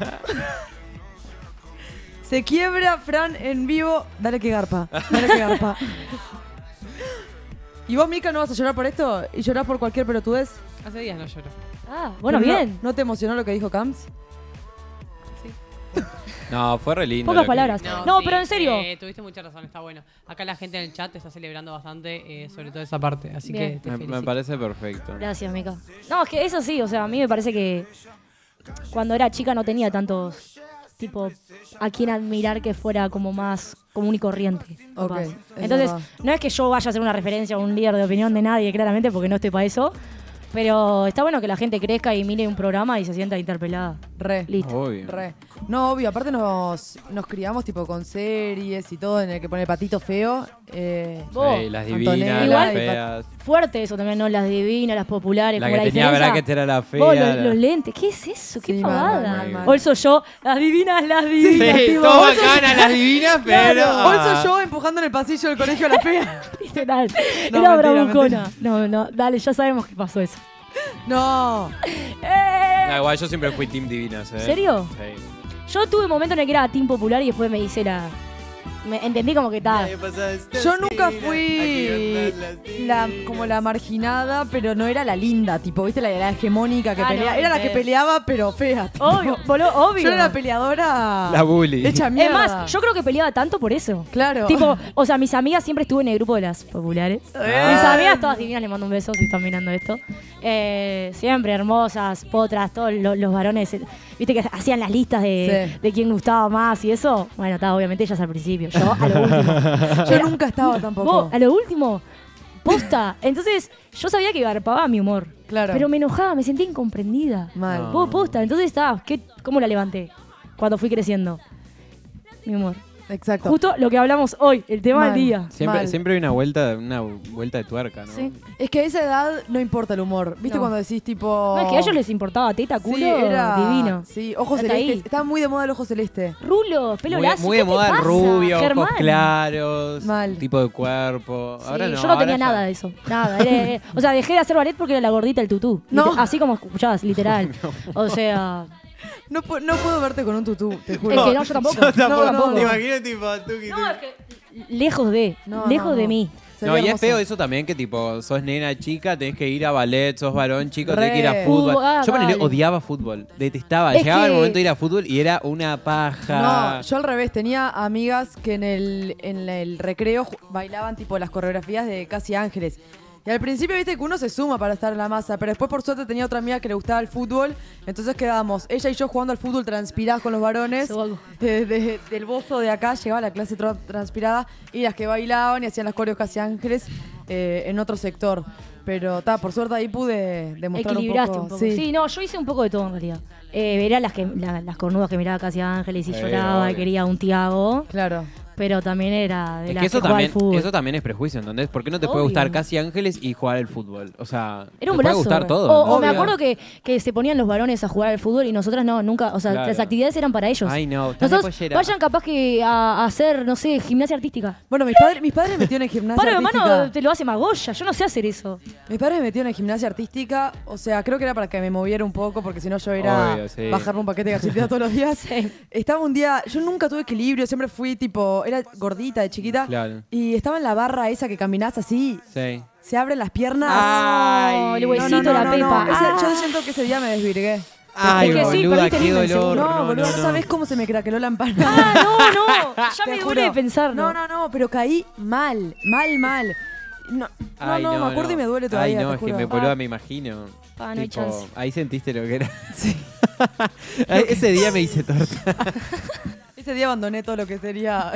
Se quiebra Fran en vivo. Dale que garpa. Dale que garpa. ¿Y vos, Mika, no vas a llorar por esto? ¿Y llorás por cualquier pelotudez? Hace días no lloro. Ah, bueno, Pero no- bien. ¿No te emocionó lo que dijo Camps? No, fue re lindo. Pocas lo que- palabras. No, sí, pero en serio. eh, tuviste mucha razón, está bueno. Acá la gente en el chat te está celebrando bastante, eh, sobre todo esa parte, así Bien. que te Me, felicito. me parece perfecto. Gracias, Mica. No, es que eso sí, o sea, a mí me parece que cuando era chica no tenía tantos, tipo, a quien admirar que fuera como más común y corriente. Ok, capaz. es Entonces, verdad. no es que yo vaya a ser una referencia o un líder de opinión de nadie, claramente, porque no estoy para eso. Pero está bueno que la gente crezca y mire un programa y se sienta interpelada. Re. Listo. Obvio. Re. No, obvio, aparte nos, nos criamos tipo con series y todo en el que pone Patito Feo. Eh, Vos, Sí, las Antonella divinas, Igual- las feas. Fuerte eso también, ¿no? Las divinas, las populares, La como que la tenía diferencia. bracket era la fea. Vos, los, la- los lentes, ¿qué es eso? ¿Qué Sí, mal, pavada? mal, mal. Hoy soy yo, las divinas, las divinas. Sí, tipo, todo hoy soy- bacana, las divinas, pero... Hoy soy yo empujando en el pasillo del colegio a la fea. Literal. No, Era mentira, bravucona. mentira. No, no, dale, ya sabemos que pasó eso. No. No, igual yo siempre fui team divinas, ¿eh? ¿Serio? Sí. Yo tuve un momento en el que era team popular y después me hice la... Me entendí como que estaba... Yo nunca fui la, como la marginada, pero no era la linda, tipo, ¿viste? La, la hegemónica que Ah, no, peleaba. Era la que entendés. peleaba, pero fea. tipo. Obvio, boludo, obvio. Yo era la peleadora. La bully. Hecha Es mierda. más, yo creo que peleaba tanto por eso. Claro. Tipo, o sea, mis amigas siempre estuve en el grupo de las populares. Eh. Mis amigas todas divinas, les mando un beso si están mirando esto. Eh, siempre hermosas, potras, todos lo- los varones, eh, viste que hacían las listas de, Sí. de quién gustaba más y eso. Bueno, estaba obviamente ellas al principio, yo a lo último. Yo nunca estaba tampoco. Vos, a lo último, posta. Entonces, yo sabía que garpaba mi humor. Claro. Pero me enojaba, me sentía incomprendida. Mal. No. Vos, posta. Entonces, estaba, ¿qué, ¿cómo la levanté? Cuando fui creciendo. Mi humor. Exacto. Justo lo que hablamos hoy, el tema Mal. del día. Siempre, Mal. siempre hay una vuelta, una vuelta de tuerca, ¿no? Sí. Es que a esa edad no importa el humor. ¿Viste No. cuando decís tipo. No, es que a ellos les importaba teta, culo, Sí, era. divino. Sí, ojos Hasta celestes. ahí. Estaba muy de moda el ojo celeste. Rulo, pelo Muy, lacio. muy ¿qué de te moda el pasa, rubio, Germán? ojos claros, Mal. tipo de cuerpo. Sí, Ahora no, yo no ahora tenía ya- nada de eso. Nada. Era- era- o sea, dejé de hacer ballet porque era la gordita del tutú. No. Liter- Así como escuchabas, literal. O sea. No, pu- no puedo verte con un tutú, te juro. Es que no, yo tampoco. Yo tampoco. No, no, Te no. imagino tipo tuki, No, es que lejos de. No, lejos no, de no. mí. Sería No, y es hermoso. feo eso también, que tipo, sos nena chica, tenés que ir a ballet, sos varón chico, Re. tenés que ir a fútbol. Fútbol, ah, Yo ponele, dale. odiaba fútbol, detestaba. Es Llegaba el que- momento de ir a fútbol y era una paja. No, yo al revés, tenía amigas que en el, en el recreo ju- bailaban tipo las coreografías de Casi Ángeles. Y al principio viste que uno se suma para estar en la masa, pero después por suerte tenía otra amiga que le gustaba el fútbol, entonces quedábamos ella y yo jugando al fútbol transpiradas con los varones. Eso algo. De- de- del bozo de acá llegaba la clase tra- transpirada y las que bailaban y hacían las coreos Casi Ángeles eh, en otro sector. Pero ta, por suerte ahí pude demostrar Equilibraste un un poco. poco. Sí. no, yo hice un poco de todo en realidad. Eh, era las que la- las cornudas que miraba casi a Ángeles y Eh, lloraba y obvio. quería un Tiago. Claro. pero también era de Es la que eso jugaba al también, fútbol. eso también es prejuicio, ¿entendés? ¿Por qué no te puede Obvio. gustar Casi Ángeles y jugar al fútbol? O sea, Era un te puede brazo. gustar todo. O, o me Obvio. acuerdo que, que se ponían los varones a jugar al fútbol y nosotras no, nunca. O sea, Claro. las actividades eran para ellos. Ay, no, estás de Nosotros pollera. vayan capaz que a, a hacer, no sé, gimnasia artística. Bueno, mis padres, mis padres me metieron en gimnasia Paro de artística. mano te lo hace Magoya, yo no sé hacer eso. Mis padres me metieron en gimnasia artística, o sea, creo que era para que me moviera un poco, porque si no yo era Obvio, sí. bajarme un paquete de galletitas todos los días. Sí. Estaba un día, yo nunca tuve equilibrio, siempre fui tipo, era gordita de chiquita, Claro. y estaba en la barra esa que caminás así, Sí. se abren las piernas. Ay, el No, huesito, no, no, la no, pepa. no. Ese- Ah. yo siento que ese día me desvirgué. Ay, Es que sí, boluda, perdiste qué el dolor. No, No, boludo, no, no, sabés cómo se me craqueló la empanada. Ah, no, no. Ya Te me juro. duele de pensarlo. No, no, no, pero caí mal, mal, mal. No, no, Ay, no, me acuerdo y me duele todavía. Ay, no, te es que juro. me, boluda, me imagino. Pa, no hay Tipo, chance. ahí sentiste lo que era. Sí. Ese día me hice torta. Ese día abandoné todo lo que sería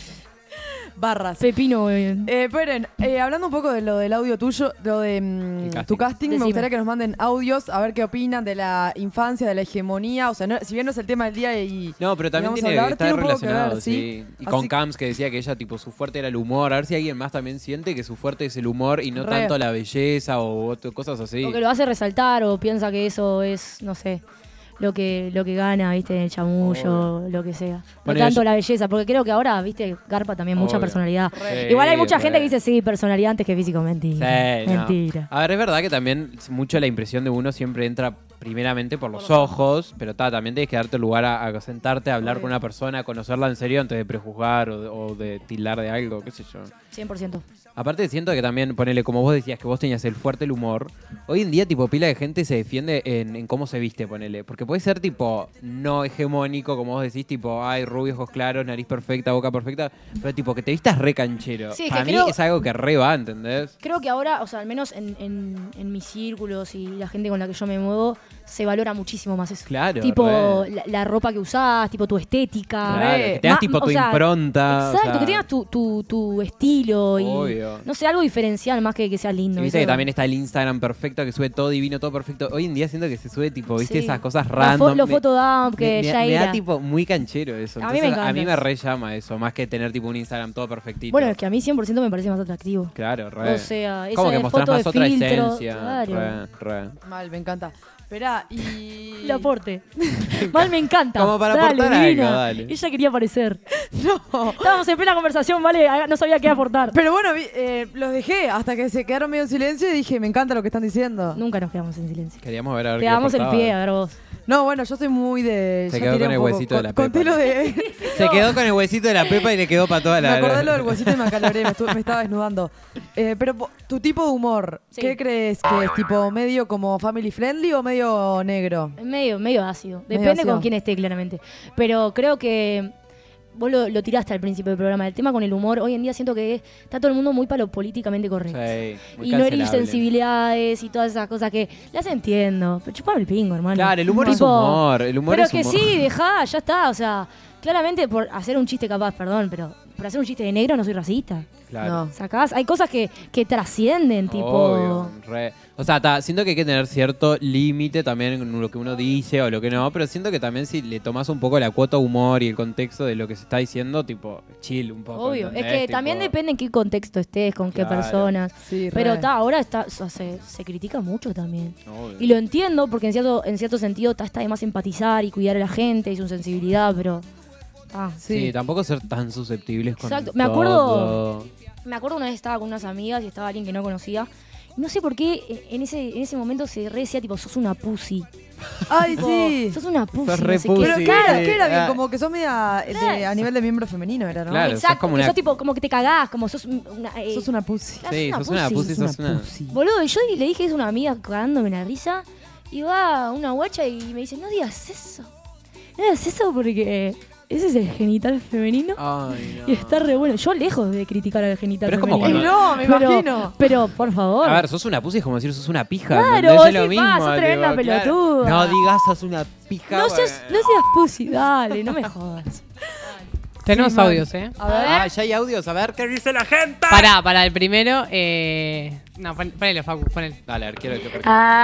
barras. Pepino, eh. Eh, Peren, eh, hablando un poco de lo del audio tuyo, lo de mm, El casting. tu casting, Decime. me gustaría que nos manden audios a ver qué opinan de la infancia, de la hegemonía. O sea, no- si bien no es el tema del día y. No, pero también vamos a tiene hablar, está tiene un poco que relacionado, ver, sí. ¿sí? Y con Así- Cams que decía que ella, tipo, su fuerte era el humor. A ver si alguien más también siente que su fuerte es el humor y no Re. tanto la belleza o otro- cosas así. O que lo hace resaltar o piensa que eso es, no sé, lo que, lo que gana, viste, en el chamullo, lo que sea. No Bueno, tanto yo- la belleza, porque creo que ahora, viste, garpa también mucha Obvio. personalidad. Re. Igual hay mucha Sí, gente re. que dice, sí, personalidad antes que físico. Mentira. Sí, no. Mentira. A ver, es verdad que también mucho la impresión de uno siempre entra primeramente por los ojos, pero ta, también tienes que darte lugar a, a sentarte, a hablar Obvio. con una persona, a conocerla en serio antes de prejuzgar o de, o de tildar de algo, qué sé yo. cien por ciento. Aparte siento que también, ponele, como vos decías, que vos tenías el fuerte el humor, hoy en día tipo pila de gente se defiende en, en cómo se viste, ponele. Porque puede ser tipo no hegemónico, como vos decís, tipo, ay, rubio, ojos claros, nariz perfecta, boca perfecta, pero tipo que te vistas re canchero. Sí, es Para que mí creo- es algo que re va, ¿entendés? Creo que ahora, o sea, al menos en, en, en mis círculos y la gente con la que yo me muevo, se valora muchísimo más eso. Claro, Tipo, re. la, la ropa que usás, tipo tu estética. Claro, re. que tengas Ma- tipo o tu sea, impronta. o Exacto, sea, que tengas tu, tu, tu estilo y, Obvio. no sé, algo diferencial más que que sea lindo. Y viste ¿viste? que también está el Instagram perfecto, que sube todo divino, todo perfecto. Hoy en día siento que se sube tipo, viste, Sí. esas cosas La fo- random. Los Me- photodump que me, me- ya me era. da tipo muy canchero eso. A mí me Entonces, a mí encanta. me re llama eso, más que tener tipo un Instagram todo perfectito. Bueno, es que a mí cien por ciento me parece más atractivo. Claro, re. O sea, esa Como que de mostrás foto más de otra filtro, esencia. claro. Re, re. Mal, me encanta. Esperá, y. El aporte. Mal me encanta. Como para dale, aportar algo, divina. dale. Ella quería aparecer. No. Estábamos en plena conversación, vale, no sabía qué aportar. Pero bueno, vi- eh, los dejé hasta que se quedaron medio en silencio y dije, me encanta lo que están diciendo. Nunca nos quedamos en silencio. Queríamos ver a ver Te qué damos el aportaba. pie, a ver vos. No, bueno, yo soy muy de. Se ya quedó tiré con un el poco. huesito de la Con- Conté pepa. lo de. Se quedó con el huesito de la pepa y le quedó para toda Me la. acordé lo del huesito y me acaloré, me, estuve- me estaba desnudando. Eh, pero po- tu tipo de humor, Sí. ¿qué crees que es? ¿Tipo medio como family friendly o medio negro? Es medio, medio ácido. Medio Depende ácido. con quién esté, claramente. Pero creo que vos lo, lo tiraste al principio del programa. El tema con el humor, hoy en día siento que está todo el mundo muy para lo políticamente correcto. Sí, muy Y no herir cancelable. sensibilidades y todas esas cosas que las entiendo. Pero chupame el pingo, hermano. Claro, el humor es Tipo, humor. El humor pero es que humor. sí, dejá, ya está. O sea, claramente por hacer un chiste capaz, perdón, pero por hacer un chiste de negro no soy racista. Claro. No. ¿Sacás? Hay cosas que, que trascienden, tipo. Obvio, re. O sea, ta, siento que hay que tener cierto límite también en lo que uno dice o lo que no, pero siento que también si le tomas un poco la cuota humor y el contexto de lo que se está diciendo, tipo, chill un poco. Obvio. Es ¿entendés? que también Tipo, depende en qué contexto estés, con qué Claro. personas. Sí, Pero re. ta, ahora está, o sea, se, se critica mucho también. obvio. Y lo entiendo porque en cierto, en cierto sentido ta, está de más empatizar y cuidar a la gente y su sensibilidad, pero. ta. Sí. Sí. tampoco ser tan susceptibles con Exacto. Me acuerdo- todo. Me acuerdo una vez estaba con unas amigas y estaba alguien que no conocía. Y no sé por qué eh, en ese, en ese momento se re decía tipo, sos una pussy. Ay, Tipo, sí. Sos una pussy. Sos no re sé qué. pussy. Pero Sí, ¿qué era, sí. qué era bien? Ah. Como que sos media de- Claro. a nivel de miembro femenino, era, ¿no? Claro, sos Exacto, como que una- sos tipo, como que te cagás, como sos una. eh, Sos una pussy. claro, Sí, sos sos una pussy, sos una. pussy. Boludo, y yo le dije es una amiga cagándome la risa. Y va una guacha y me dice, no digas eso. No digas eso porque ese es el genital femenino. Ay, no. Y está re bueno. Yo lejos de criticar al genital Pero es como femenino. Ay, cuando- no, me pero, imagino. Pero, por favor. A ver, sos una pussy es como decir sos una pija. Claro, ¿entendés? Es lo sí, mismo. pa, sos tremenda tipo, claro. pelotuda. No digas sos una pija. no, seas, no seas pussy, dale, no me jodas. Tenemos Sí, man. audios, ¿eh? A ver. Ah, ya hay audios. A ver qué dice la gente. Pará, para el primero. Eh... No, pon- ponelo, Facu, ponelo. Dale, a ver, quiero que.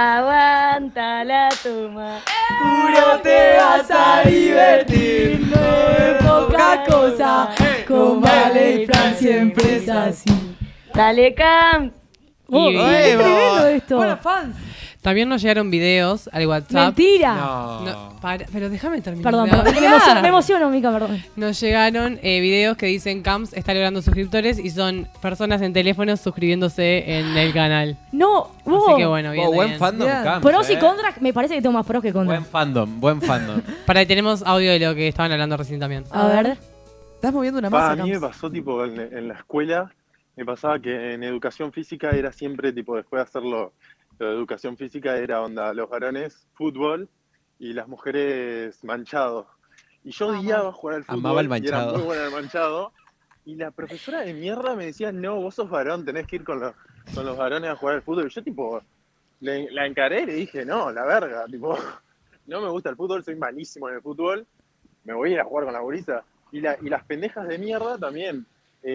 Aguanta la toma. Juro te vas a divertir, no es poca cosa. cosa. Con Vale y Fran siempre es así. Dale, Cam. Oh, Y- qué ¡Huevo! tremendo esto. Bueno, fans. También nos llegaron videos al WhatsApp. Mentira. No. No, para- pero déjame terminar. Perdón, de perdón. Me hablar. emociono, me emociono, Mica, perdón. Nos llegaron eh, videos que dicen Camps está logrando suscriptores y son personas en teléfonos suscribiéndose en el canal. No, Así wow. que bueno, bien. Wow, buen bien. fandom, Bien. Camps, Pros y eh. contras, me parece que tengo más pros que contras. Buen fandom, buen fandom. Para ahí tenemos audio de lo que estaban hablando recién también. A ver. Estás moviendo una Pa, masa, a mí me Camps. pasó tipo en, en la escuela, me pasaba que en educación física era siempre tipo después de hacerlo, lo de educación física era onda, los varones fútbol y las mujeres manchado. Y yo odiaba jugar al fútbol Amaba el y era manchado. muy buena en el manchado. Y la profesora de mierda me decía, no, vos sos varón, tenés que ir con los, con los varones a jugar al fútbol. Y yo tipo, le- la encaré y le dije, no, la verga, tipo, no me gusta el fútbol, soy malísimo en el fútbol, me voy a ir a jugar con la gurisa. Y, la, y las pendejas de mierda también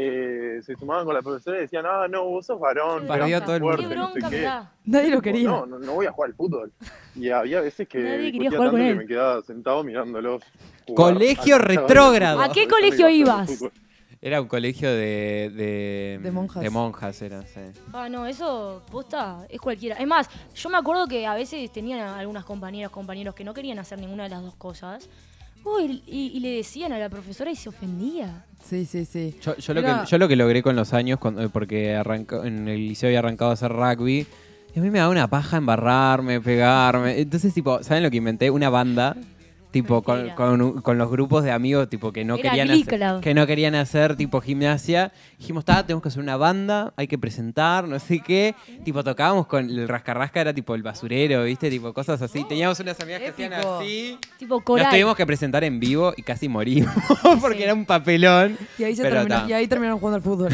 eh, se sumaban con la profesora y decían, ah, no, vos sos varón, Perdió pegás todo el fuerte, Qué no sé bronca qué. me da. Nadie lo Tipo, quería. No, no, no voy a jugar al fútbol. Y había veces que Nadie quería discutía jugar con tanto él. que me quedaba sentado mirándolos jugar. Colegio Al- al- retrógrado. ¿A qué Por eso colegio me iba a hacer ibas? fútbol. Era un colegio de... De, De monjas. De monjas era, sí. Ah, no, eso, posta, es cualquiera. Es más, yo me acuerdo que a veces tenían a algunas compañeras, compañeros que no querían hacer ninguna de las dos cosas. Uy, y, y le decían a la profesora y se ofendía. Sí, sí, sí. Yo, yo, lo Era- que, yo lo que logré con los años, cuando, porque arrancó, en el liceo había arrancado a hacer rugby, y a mí me daba una paja embarrarme, pegarme. Entonces, tipo, ¿saben lo que inventé? Una banda, tipo, con, Mentira. con, con los grupos de amigos, tipo, que no Era querían Glee hacer, Club. que no querían hacer, tipo, gimnasia. Dijimos, está, tenemos que hacer una banda, hay que presentar, no sé qué. Tipo, tocábamos con el rascarrasca, era tipo el basurero, ¿viste? Tipo, cosas así. Teníamos unas amigas que hacían épico. así. Tipo Nos coral. tuvimos que presentar en vivo y casi morimos porque Sí. era un papelón. Y ahí, se Pero terminó- ta. y ahí terminaron jugando al fútbol.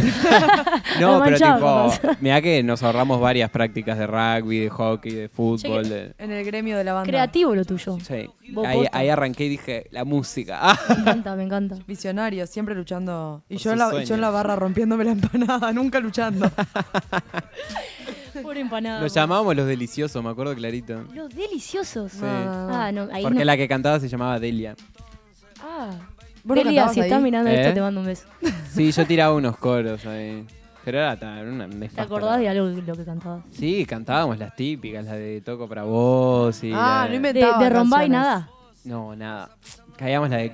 No, Al pero manchado, tipo, mirá que nos ahorramos varias prácticas de rugby, de hockey, de fútbol. De... en el gremio de la banda. Creativo lo tuyo. Sí. Vos Ahí, posta. ahí arranqué y dije, la música. Ah, Me encanta, me encanta. Visionario, siempre luchando. Y Por yo en, sus la, y yo en la sueños. barra rompiéndome la empanada, nunca luchando. Pobre empanada. Nos llamábamos los deliciosos, me acuerdo clarito. Los deliciosos. Sí. Ah, no, ahí Porque no. la que cantaba se llamaba Delia. Ah. ¿Vos no Delia, cantabas si ahí? estás mirando ¿Eh? esto, te mando un beso. Sí, yo tiraba unos coros ahí. Pero era, ta- era una ¿Te nefasta. acordás de algo de lo que cantabas? Sí, cantábamos las típicas, las de Toco para vos y Ah, la no De, inventaba de Rombay canciones. nada. No, nada. Caíamos la de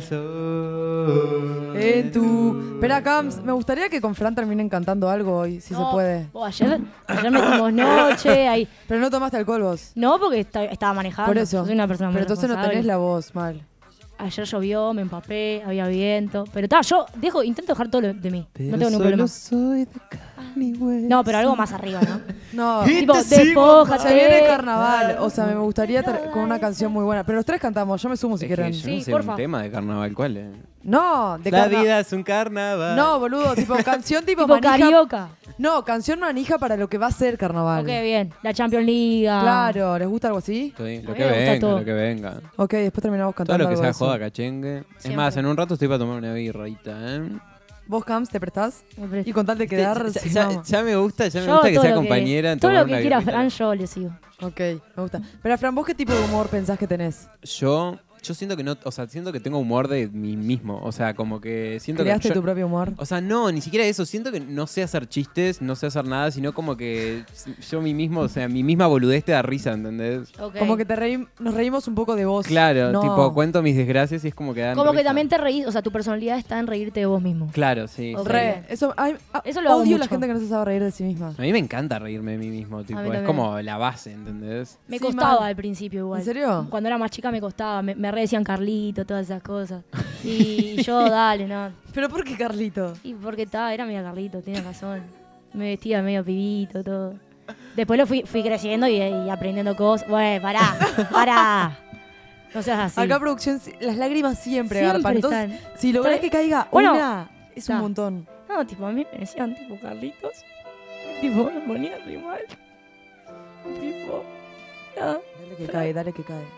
Calzo. En tu... Espera, Cams, me gustaría que con Fran terminen cantando algo hoy, si No, se puede. vos, ayer, ayer metimos noche, ahí. Pero no tomaste alcohol vos. No, porque esta- estaba manejando. Por eso. Yo soy una persona muy Pero entonces no responsable. tenés la voz mal. Ayer llovió, me empapé, había viento. Pero está, yo dejo, intento dejar todo lo de mí. Pero no tengo ningún solo problema. soy de carne y hueso. No, pero algo más arriba, ¿no? No, tipo, se despójate. viene carnaval. O sea, me gustaría ter- con una canción muy buena. Pero los tres cantamos, yo me sumo si Es que quieren. yo Sí, no sé porfa. un tema de carnaval, ¿cuál es? No, de La carna- vida es un carnaval. No, boludo, tipo canción tipo, Tipo manija. carioca. No, canción manija para lo que va a ser carnaval. Ok, bien. La Champions League. Claro, ¿les gusta algo así? Sí, lo A que mí me gusta venga, todo. lo que venga. Ok, después terminamos Todo cantando lo que algo sea de eso. joda, cachengue. Es Siempre. más, en un rato estoy para tomar una birrita, ¿eh? ¿Vos, Cams, te prestás? Me presto. Y con tal de quedar... ya, sí, ya- vamos. ya me gusta, ya me Yo gusta que todo sea lo compañera en Todo tomar lo que una quiera birrita. Fran, yo le sigo. Ok, me gusta. Pero, Fran, ¿vos qué tipo de humor pensás que tenés? Yo, yo siento que no, o sea, siento que tengo humor de mí mismo. O sea, como que siento ¿Creaste que. yo- tu propio humor? O sea, no, ni siquiera eso. Siento que no sé hacer chistes, no sé hacer nada, sino como que yo mí mismo, o sea, mi misma boludez te da risa, ¿entendés? Ok. Como que te reí- nos reímos un poco de vos. Claro, No. tipo, cuento mis desgracias y es como que dan Como que risa. también te reís, o sea, tu personalidad está en reírte de vos mismo. Claro, sí. Ok. sí. Re. Eso, ay, ah, Eso lo hago odio la mucho. gente que no se sabe reír de sí misma. A mí me encanta reírme de mí mismo, tipo, mí es también. como la base, ¿entendés? Me Sí, costaba mal. al principio igual. ¿En serio? Cuando era más chica me costaba, me, me re decían Carlito, todas esas cosas. Y yo, dale, no. ¿Pero por qué, Carlito? Y porque estaba, era medio Carlito, tenía razón. Me vestía medio pibito, todo. Después lo fui, fui creciendo y, y aprendiendo cosas. Bueno, pará, pará. No seas así. Acá producción, si- las lágrimas siempre, Siempre garpan. Entonces, están. si lográs Está- que caiga Bueno, una, es un está. montón. No, tipo, a mí me decían tipo Carlitos. Tipo, me ponía re mal. Tipo, nada. Dale que cae, dale que cae.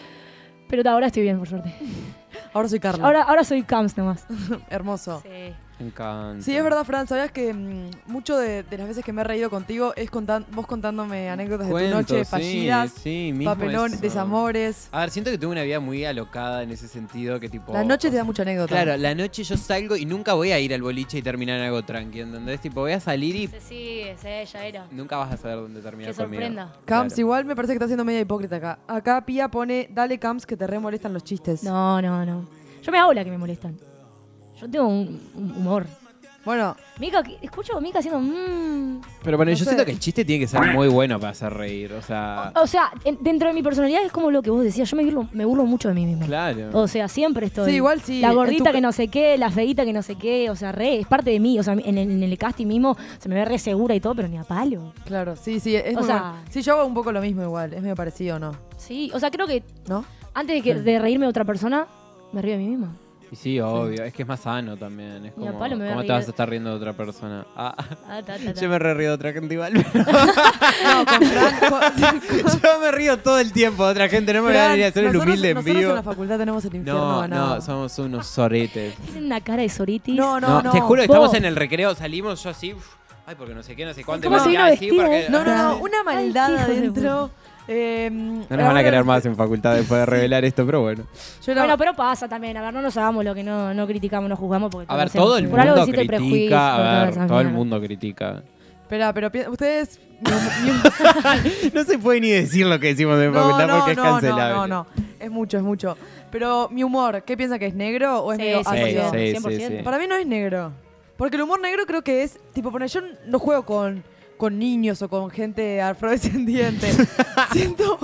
Pero ta, ahora estoy bien, por suerte. Ahora soy Carla. Ahora, ahora soy Cams nomás. Hermoso. Sí. Me encanta. Sí, es verdad, Fran. ¿Sabías que mm, mucho de, de las veces que me he reído contigo es contan- vos contándome anécdotas de Cuento, tu noche, sí, fallidas, sí, mismo papelón, eso. desamores? A ver, siento que tengo una vida muy alocada en ese sentido, que tipo... La noche te da mucha anécdota. Claro, la noche yo salgo y nunca voy a ir al boliche y terminar en algo tranqui, ¿entendés? Tipo, voy a salir y Sí, sí, sí, ella era. nunca vas a saber dónde terminar Que conmigo. sorprenda. Cams, Claro. igual me parece que está siendo media hipócrita acá. Acá Pía pone, dale Cams que te re molestan los chistes. No, no, no. Yo me hago la que me molestan. Yo tengo un, un humor. Bueno, Mica, escucho a Mica haciendo mmm. Pero bueno, No yo sé. siento que el chiste tiene que ser muy bueno para hacer reír, o sea... O sea, en- dentro de mi personalidad es como lo que vos decías. Yo me burlo, me burlo mucho de mí misma. Claro. O sea, siempre estoy. Sí, igual sí, La en gordita tu- que no sé qué, la feita que no sé qué. O sea, re, es parte de mí. O sea, en el, en el casting mismo se me ve re segura y todo, pero ni a palo. claro, sí, sí. Es O muy sea- bueno. Sí, yo hago un poco lo mismo igual. Es medio parecido, ¿no? Sí, o sea, creo que ¿No? antes de, que, de reírme de otra persona, me río de mí misma. Y sí, obvio, es que es más sano también. Es Ni a como, palo me voy a ¿cómo te reír. vas a estar riendo de otra persona? Ah, Ah, ta, ta, ta. yo me re río de otra gente igual. No, con Fran. con- yo me río todo el tiempo de otra gente, no me voy a Fran, venir a hacer el nosotros- humilde en nosotros vivo. en la facultad tenemos el infierno No, ganado. no, somos unos soretes. Tienen una cara de soritis. No, no, No, no. te juro que Vos. estamos en el recreo, salimos yo así, uf, ay, porque no sé qué, no sé cuánto. y ¿Cómo me se vino miraba así vestida, porque- eh? No, no, no. Ay, Una maldad qué hijos de adentro. Eh, No nos van a querer más en facultad después de revelar esto, pero bueno. Yo era- Bueno, pero pasa también. A ver, no nos hagamos lo que no, no criticamos, no juzgamos. Porque A ver, conocemos. todo el Por algo mundo existe el prejuicio, critica, a todas ver, esas todo el mierdas. mundo critica. Espera, pero pi- ustedes. mi hum- mi- No se puede ni decir lo que decimos en no, facultad no, porque es no, cancelable. no, no, no. Es mucho, es mucho. Pero mi humor, ¿qué piensa que es negro o es Sí, medio sí, Sí, ácido? sí, cien por sí, ciento. sí. Para mí no es negro. Porque el humor negro creo que es. Tipo, poner, yo no juego con, con niños o con gente afrodescendiente. Siento.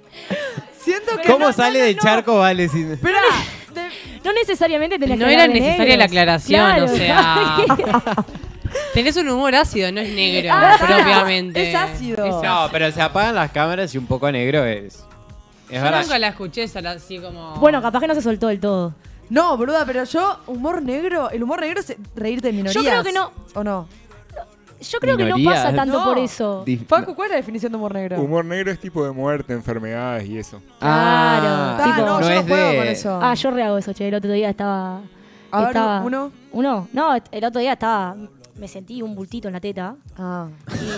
Siento que. ¿Cómo no, sale no, no, del no. charco, vale? Sin... Espera, de- No necesariamente tenés No que era hablar de necesaria la negros. aclaración, Claro, o sea. Tenés un humor ácido, no es negro, Ah, propiamente. es ácido. Es No, pero se apagan las cámaras y un poco negro es. Es Yo verdad. nunca la escuché sola, así como. Bueno, capaz que no se soltó del todo. No, boluda, pero yo, humor negro. El humor negro es reírte de minorías. Yo creo que no. ¿O no? Yo creo que no Minorías. pasa tanto No. por eso. Dif- Paco, ¿cuál es la definición de humor negro? Humor negro es tipo de muerte, enfermedades y eso. Ah, Claro, Ah, tipo- no, yo es no juego de- con eso. Ah, yo rehago eso, che. El otro día estaba. A ver, estaba- uno. Uno. No, el otro día estaba. Me sentí un bultito en la teta. Ah.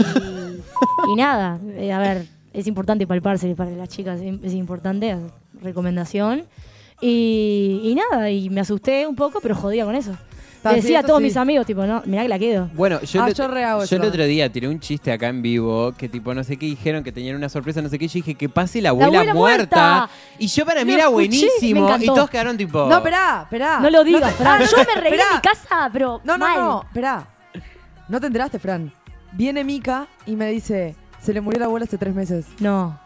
Y, y nada, eh, a ver, es importante palparse para las chicas, es es importante, recomendación. Y, y nada, y me asusté un poco, pero jodía con eso. Ta, Le sí, decía a eso todos sí. mis amigos, tipo, no, mirá que la quedo. Bueno, yo, Ah, el- yo re hago yo el eso. otro día tiré un chiste acá en vivo que tipo no sé qué dijeron, que tenían una sorpresa, no sé qué. Yo dije que pase la abuela, abuela muerta. muerta. Y yo para mí Lo era escuché, me buenísimo. Y encantó. todos quedaron tipo. No, esperá, esperá. No lo digas, te- Fran. Ah, Yo no, me reí esperá. en mi casa, pero No, no, mal. no, esperá. No te enteraste, Fran. Viene Mika y me dice, se le murió la abuela hace tres meses. No.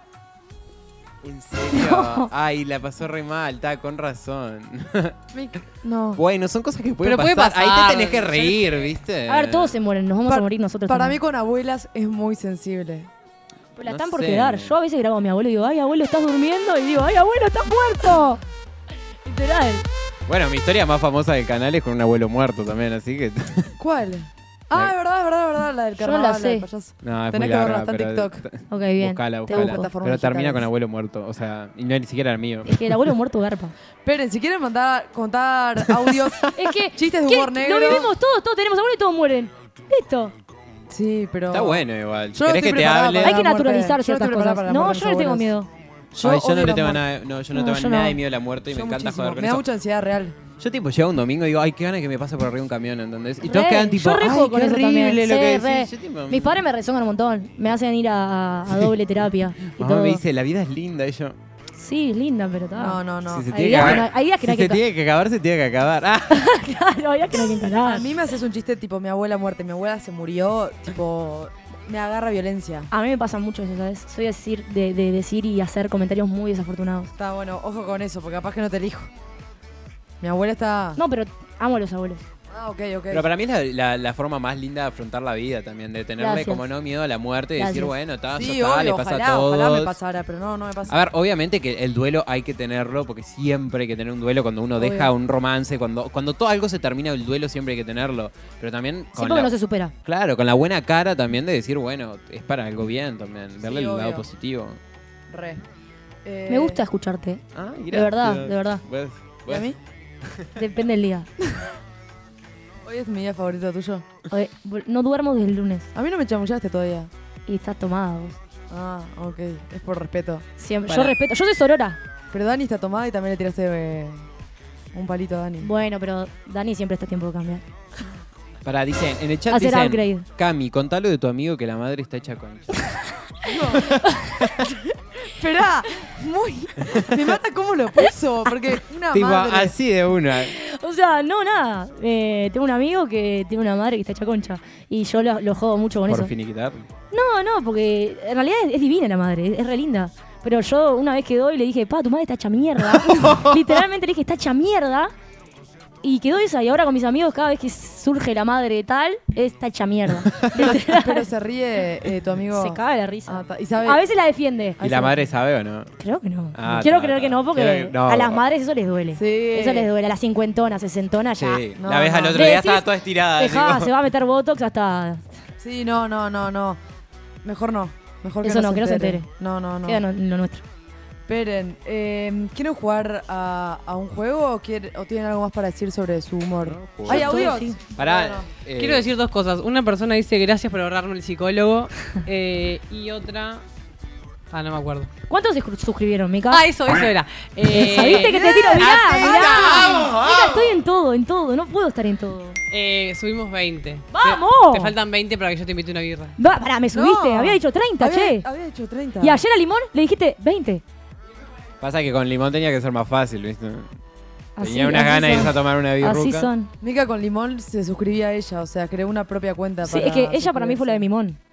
¿En serio? Ay, la pasó re mal, está con razón. Mika, no. Bueno, son cosas que pueden Pero puede pasar. Ahí pasar. te tenés que reír, ¿viste? A ver, todos se mueren, nos vamos Pa- a morir nosotros Para mí también. con abuelas es muy sensible. Pero la no están por sé. quedar. Yo a veces grabo a mi abuelo y digo, ay, abuelo, ¿estás durmiendo? Y digo, ay, abuelo, ¿estás muerto? Literal. Bueno, mi historia más famosa del canal es con un abuelo muerto también, así que. ¿Cuál? Ah, es verdad, es verdad, es verdad, la del Yo carnaval, la la del sé. payaso. No, es Tenés muy que verla, larga, está en pero- TikTok. Ok, bien. Buscala, Te buscala. busco. Plataformas Pero termina digitales. con abuelo muerto, o sea, y no ni siquiera el mío. Es que el abuelo muerto garpa. Esperen, si quieren mandar, contar audios, Es que. chistes de ¿qué? humor negro. Lo vivimos todos, todos tenemos abuelo y todos mueren. Listo. Sí, pero... Está bueno igual. Yo no ¿Querés estoy que te preparada hable? para Hay que la muerte. naturalizar Yo no ciertas estoy preparada cosas. para la No, muerte yo de no mis tengo abuelos. miedo. Yo, Ay, yo no odio le la tengo muerte. nada, no, yo no No, tengo yo nada no. de miedo a la muerte y Yo me encanta muchísimo. joder con Me da eso. mucha ansiedad real. Yo tipo llega un domingo y digo, ay, qué ganas que me pase por arriba un camión, ¿entendés? Y todos Re, quedan tipo, yo re ay, juego con qué eso horrible también. lo Sí, que re. decís. Yo, tipo, Mis padres me rezonan un montón. Me hacen ir a, a doble terapia. Y mamá todo. me dice, la vida es linda. Y yo, Sí, es linda, pero está. No, no, no. si se Hay tiene que días que acabar, no- hay días que no si hay se que- tiene que acabar, se tiene que acabar. Ah. Claro, hay días que no hay que encarar. A mí me haces un chiste tipo, mi abuela muerte, mi abuela se murió, tipo, me agarra violencia. A mí me pasa mucho eso, ¿sabes? Soy decir, de, de decir y hacer comentarios muy desafortunados. Está bueno, ojo con eso, porque capaz que no te elijo. Mi abuela está... No, pero amo a los abuelos. Ah, ok, ok. Pero para mí es la, la- la forma más linda de afrontar la vida también, de tenerle Gracias. como no miedo a la muerte y decir, Gracias. bueno, está, Sí, ya está, le obvio, pasa ojalá, a todos. ojalá me pasara, pero no, no me pasa. A ver, obviamente que el duelo hay que tenerlo, porque siempre hay que tener un duelo cuando uno Obvio. deja un romance, cuando, cuando todo algo se termina, el duelo siempre hay que tenerlo. Pero también Sí, con porque la, no se supera. claro, con la buena cara también de decir, bueno, es para algo bien también, verle Sí, el lado obvio. positivo. Re. Eh, Me gusta escucharte. Ah, De verdad, de verdad. Pues, ¿Y a mí? Depende del día. Hoy es mi día favorito tuyo. Oye, vol- no duermo desde el lunes. A mí no me chamullaste todavía. Y estás tomada vos. Ah, ok. Es por respeto. Siempre. Para. Yo respeto. Yo soy sorora. Pero Dani está tomada y también le tiraste eh, un palito a Dani. Bueno, pero Dani siempre está a tiempo de cambiar. Pará, dicen, en el chat Hacer dicen, upgrade. Cami, contalo de tu amigo que la madre está hecha concha. Esperá, muy. Me mata cómo lo puso. Porque una Tipo, madre. así de una. O sea, no, nada. Eh, tengo un amigo que tiene una madre que está hecha concha. Y yo lo, lo jodo mucho con Por eso. finiquitar. No, no, porque en realidad es, es divina la madre, es, es re linda. Pero yo una vez quedó y le dije, pa, tu madre está hecha mierda. Literalmente le dije, está hecha mierda. Y quedó esa. Y ahora con mis amigos, cada vez que surge la madre tal, está hecha mierda. Literal. Pero se ríe eh, tu amigo. Se caga de risa. Ah, ta- y sabe. A veces la defiende. ¿Y la madre sabe o no? Creo que no. Ah, Quiero ta, creer ta. que no, porque Quiero que- no. a las madres eso les duele. Sí. Eso les duele. A las cincuentonas, sesentonas ya. Sí, No, la ves al no. otro Le día, decís, estaba toda estirada. Dejá, así se va a meter botox hasta. Sí, no, no, no, no. Mejor no. Mejor que Eso no, no, que no se entere. No, no, no. Queda en en lo nuestro. Esperen, eh, ¿quieren jugar a, a un juego o, quiere- o tienen algo más para decir sobre su humor? No, ¿Hay Yo todo, audios? sí. Pará. No, no. eh, Quiero decir dos cosas. Una persona dice gracias por ahorrarme el psicólogo. eh, y otra. Ah, no me acuerdo. ¿Cuántos se suscribieron, Mica? Ah, eso, eso era. Eh, ¿Sabiste que te tiro? Mirá, Atenta, mirá. vamos, Mica, vamos. estoy en todo, en todo. No puedo estar en todo. eh, subimos veinte. ¡Vamos! Te, te faltan veinte para que yo te invite una birra. Va, pará, me subiste. No. Había dicho treinta, había, che. había dicho treinta. Y ayer a Limón le dijiste veinte. Pasa que con limón tenía que ser más fácil, ¿viste? Así- Tenía unas así ganas de son. irse a tomar una birruca. Así son. Mica con Limón se suscribía a ella, o sea, creó una propia cuenta Sí, para es que ella para mí fue la de suscribirse. Mimón.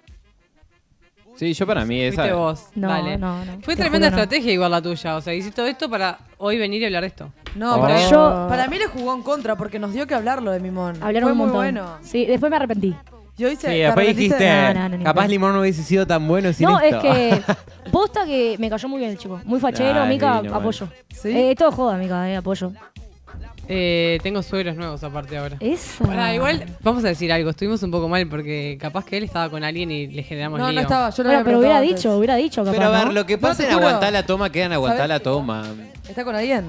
Sí, yo para mí esa. Fuiste vos. No, Dale. no, no. Fue te tremenda juro no. estrategia igual la tuya. O sea, hiciste todo esto para hoy venir y hablar de esto. No, Oh. para, Yo- para mí le jugó en contra porque nos dio que hablar lo de Mimón. Hablaron fue un muy montón. bueno. Sí, después me arrepentí. Y hoy se Sí, ¿te después arrepentiste? dijiste, No, no, no, ni capaz pedo. limón no hubiese sido tan bueno sin No, esto. es que posta que me cayó muy bien el chico. Muy fachero, Ah, es Mica, divino, apoyo. ¿Sí? Eh, todo joda, Mica, eh, apoyo. Eh, tengo suegros nuevos aparte ahora. Esa. Pará, igual, vamos a decir algo. Estuvimos un poco mal porque capaz que él estaba con alguien y le generamos no, lío. no estaba, yo lo Bueno, había pero hubiera preguntado dicho, antes. hubiera dicho, capaz, Pero a ver, ¿no? lo que pasa te en juro. aguantar la toma queda en aguantar ¿Sabes? la toma. ¿Está con alguien?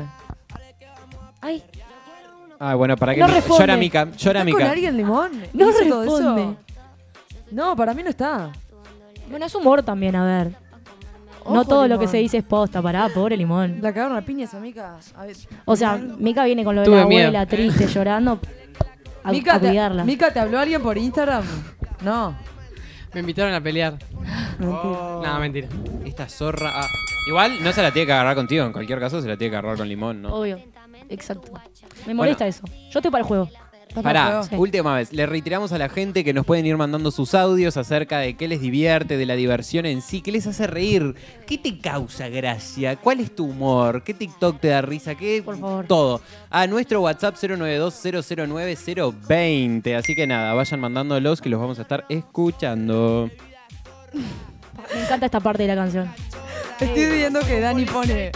Ay, Ah, bueno, para que No mi- responde. llora Mica, llora ¿Está con Mica. alguien, Limón? No ¿Hizo todo eso? responde. No, para mí no está. bueno, es humor también, a ver. no Ojo, todo lo Limón. que se dice es posta, pará, pobre Limón. La cagaron a piñas a Mica. A ver, O sea, Mica viene con lo de Tuve la miedo. abuela, triste, llorando. A, Mica, a te, cuidarla. Mica, ¿te habló alguien por Instagram? No. Me invitaron a pelear. Mentira. No, mentira. Esta zorra. ah, Igual no se la tiene que agarrar contigo, en cualquier caso se la tiene que agarrar con limón, ¿no? Obvio. Exacto. Me molesta eso. Yo estoy para el juego. ¿Estás para el Pará, juego? última vez. Le reiteramos a la gente que nos pueden ir mandando sus audios acerca de qué les divierte, de la diversión en sí, qué les hace reír, qué te causa gracia, cuál es tu humor, qué TikTok te da risa, qué Por favor. todo. A nuestro WhatsApp cero nueve dos cero cero nueve cero veinte. Así que nada, vayan mandándolos que los vamos a estar escuchando. Me encanta esta parte de la canción. Estoy viendo que Dani pone.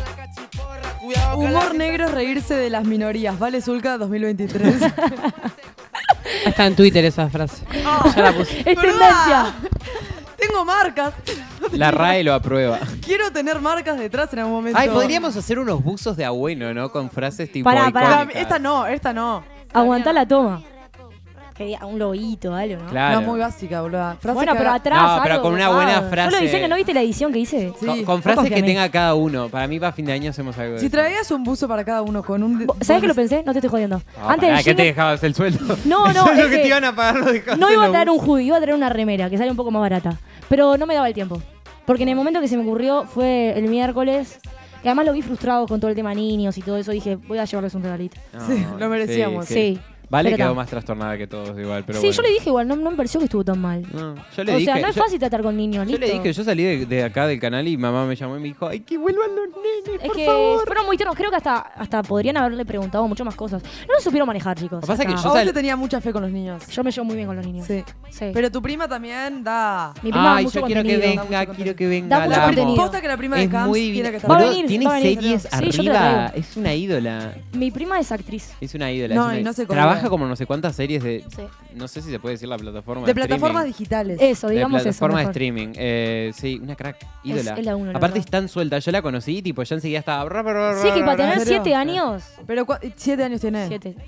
Humor negro es reírse de las minorías. Vale, Zulka dos mil veintitrés. Está en Twitter esa frase. Ya la puse. Es ¿Verdad? tendencia. Tengo marcas. La R A E lo aprueba. Quiero tener marcas detrás en algún momento. Ay, podríamos hacer unos buzos de abuelo, ¿no? Con frases tipo Pará, pará. icónicas. Esta no, esta no. Aguantá la toma. Que diga un lobito, algo, ¿no? Claro. No, muy básica, boludo. Frase Bueno, que pero haga- atrás. No, pero algo con una copado. buena Yo lo frase. diseño, ¿no viste la edición que hice? Sí. Con, con No frases confía que en mí. tenga cada uno. Para mí para fin de año hacemos algo de Si eso. traías un buzo para cada uno con un. Vos- ¿Sabés que lo pensé? No te estoy jodiendo. Ah, Antes pará, del ¿qué te jingle- dejabas el sueldo? No, El no, sueldo es que que te iban a pagar lo dejaste no en iba a los traer un buzos. hoodie, iba a traer una remera que sale un poco más barata. Pero no me daba el tiempo. Porque en el momento que se me ocurrió fue el miércoles. Que además lo vi frustrado con todo el tema niños y todo eso. Dije, voy a llevarles un regalito. Sí, lo merecíamos. Sí. Vale, Pero quedó ta. más trastornada que todos igual, pero sí, bueno. yo le dije igual, no, no me pareció que estuvo tan mal. No, yo le O dije, sea, no es yo- fácil tratar con niños, Yo listo. le dije, yo salí de, de acá del canal y mamá me llamó y me dijo, ay, que vuelvan los nenes, Es por que favor. fueron muy tiernos. Creo que hasta, hasta podrían haberle preguntado muchas más cosas. No lo supieron manejar, chicos. Lo que pasa es que Hasta- yo A vos sal- te tenía mucha fe con los niños. Yo me llevo muy bien con los niños. Sí. Sí. Pero tu prima también da. Mi prima da Ay, mucho yo quiero que contenido. venga, mucho quiero que Da venga, mucho la amo. contenido. Posta que la prima de Es Camps muy tiene divina. que estar. Va a Boludo, venir, tiene va a venir. series Sí, yo te la arriba, traigo. es una ídola. Mi prima es actriz. Es una ídola. No, es una y no ídola. se colgó. Trabaja como no sé cuántas series de... Sí. No sé si se puede decir la plataforma De streaming. plataformas digitales. Eso, De digamos eso. plataforma de mejor. streaming. Eh, sí, una crack, ídola. es la uno, la Aparte verdad. es tan suelta. Yo la conocí, tipo, ya enseguida estaba... ra, ra, ra, Sí, que ra, para ra, tener ¿en serio? siete años. Pero cua- siete años tiene. Siete.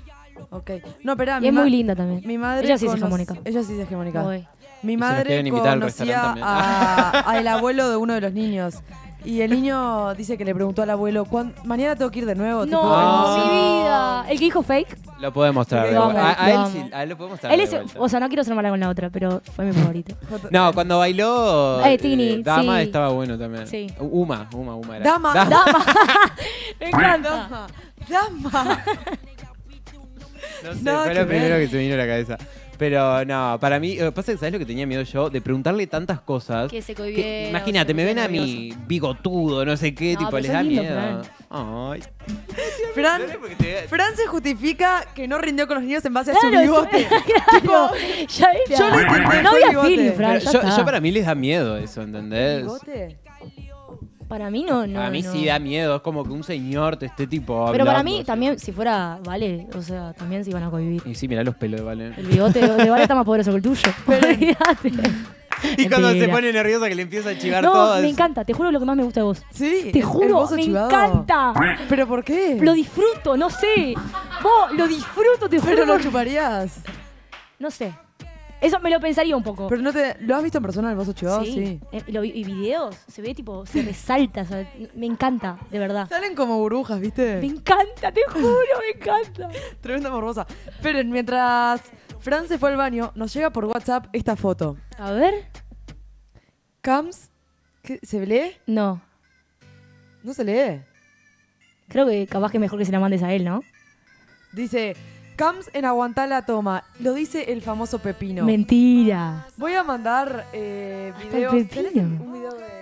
Ok. No, pero Y es muy linda también. Mi madre Ella sí es conoce- hegemónica. Ella sí es hegemónica. Voy. Mi Y se nos madre quieren invitar al conocía restaurante a, a el abuelo de uno de los niños. Y el niño dice que le preguntó al abuelo, "¿Cuán- mañana tengo que ir de nuevo?" tipo, No, tipo, mi vida. El que dijo fake. Lo puede mostrar. de Lo vuelta. amo, a, a lo él amo. sí, a él lo puede mostrar. Él de es, vuelta. o sea, no quiero ser mala con la otra, pero fue mi favorito. No, cuando bailó Eh, Tini, eh, Dama sí. estaba bueno también. Sí. Uma, Uma, Uma era. Dama. Dama. Me encanta. Dama. Dama. No sé, Nada fue que lo primero ver. que se me vino a la cabeza. Pero no, para mí, lo que pasa es que ¿sabes lo que tenía miedo yo? De preguntarle tantas cosas. Que se que, cohibieron, imagínate, se me ven a pusieron mí bigotudo, no sé qué, No, tipo, pero les sos da lindo, miedo. Ay. Fran, Porque te- Fran se justifica que no rindió con los niños en base a su Claro, bigote. claro. Ya era. yo lo intenté, No fue había bigote. feeling, Fran. Pero ya yo, está. yo para mí les da miedo eso, ¿entendés? ¿Bigote? Para mí no, no. a mí no. sí da miedo, es como que un señor te esté tipo Pero para hablando mí así. también, si fuera Vale, o sea, también se iban a convivir. Y sí, mirá los pelos de Valen. El bigote de Vale está más poderoso que el tuyo. Olvídate. Y cuando se Mentira. pone nerviosa que le empieza a chivar No, todo. me es- encanta, te juro lo que más me gusta de vos. Sí. Te el- el juro, bozo me chivado. encanta. ¿Pero por qué? Lo disfruto, no sé. Vos, lo disfruto, te juro. Pero lo chuparías. No sé. Eso me lo pensaría un poco. Pero no te, ¿lo has visto en persona el bozo chivado? Sí. Eh, y lo vi- y videos, se ve tipo, se resalta. O sea, me encanta, de verdad. Salen como burbujas, ¿viste? Me encanta, te juro, me encanta. Tremenda morbosa. Esperen, mientras Fran se fue al baño, nos llega por WhatsApp esta foto. A ver. Cams, ¿qué, ¿se lee? No. No se lee. Creo que capaz que mejor que se la mandes a él, ¿no? Dice, Cams en Aguantá la toma. Lo dice el famoso Pepino. Mentira. Voy a mandar eh, Hasta el videos. Pepino. ¿Tenés un video de...?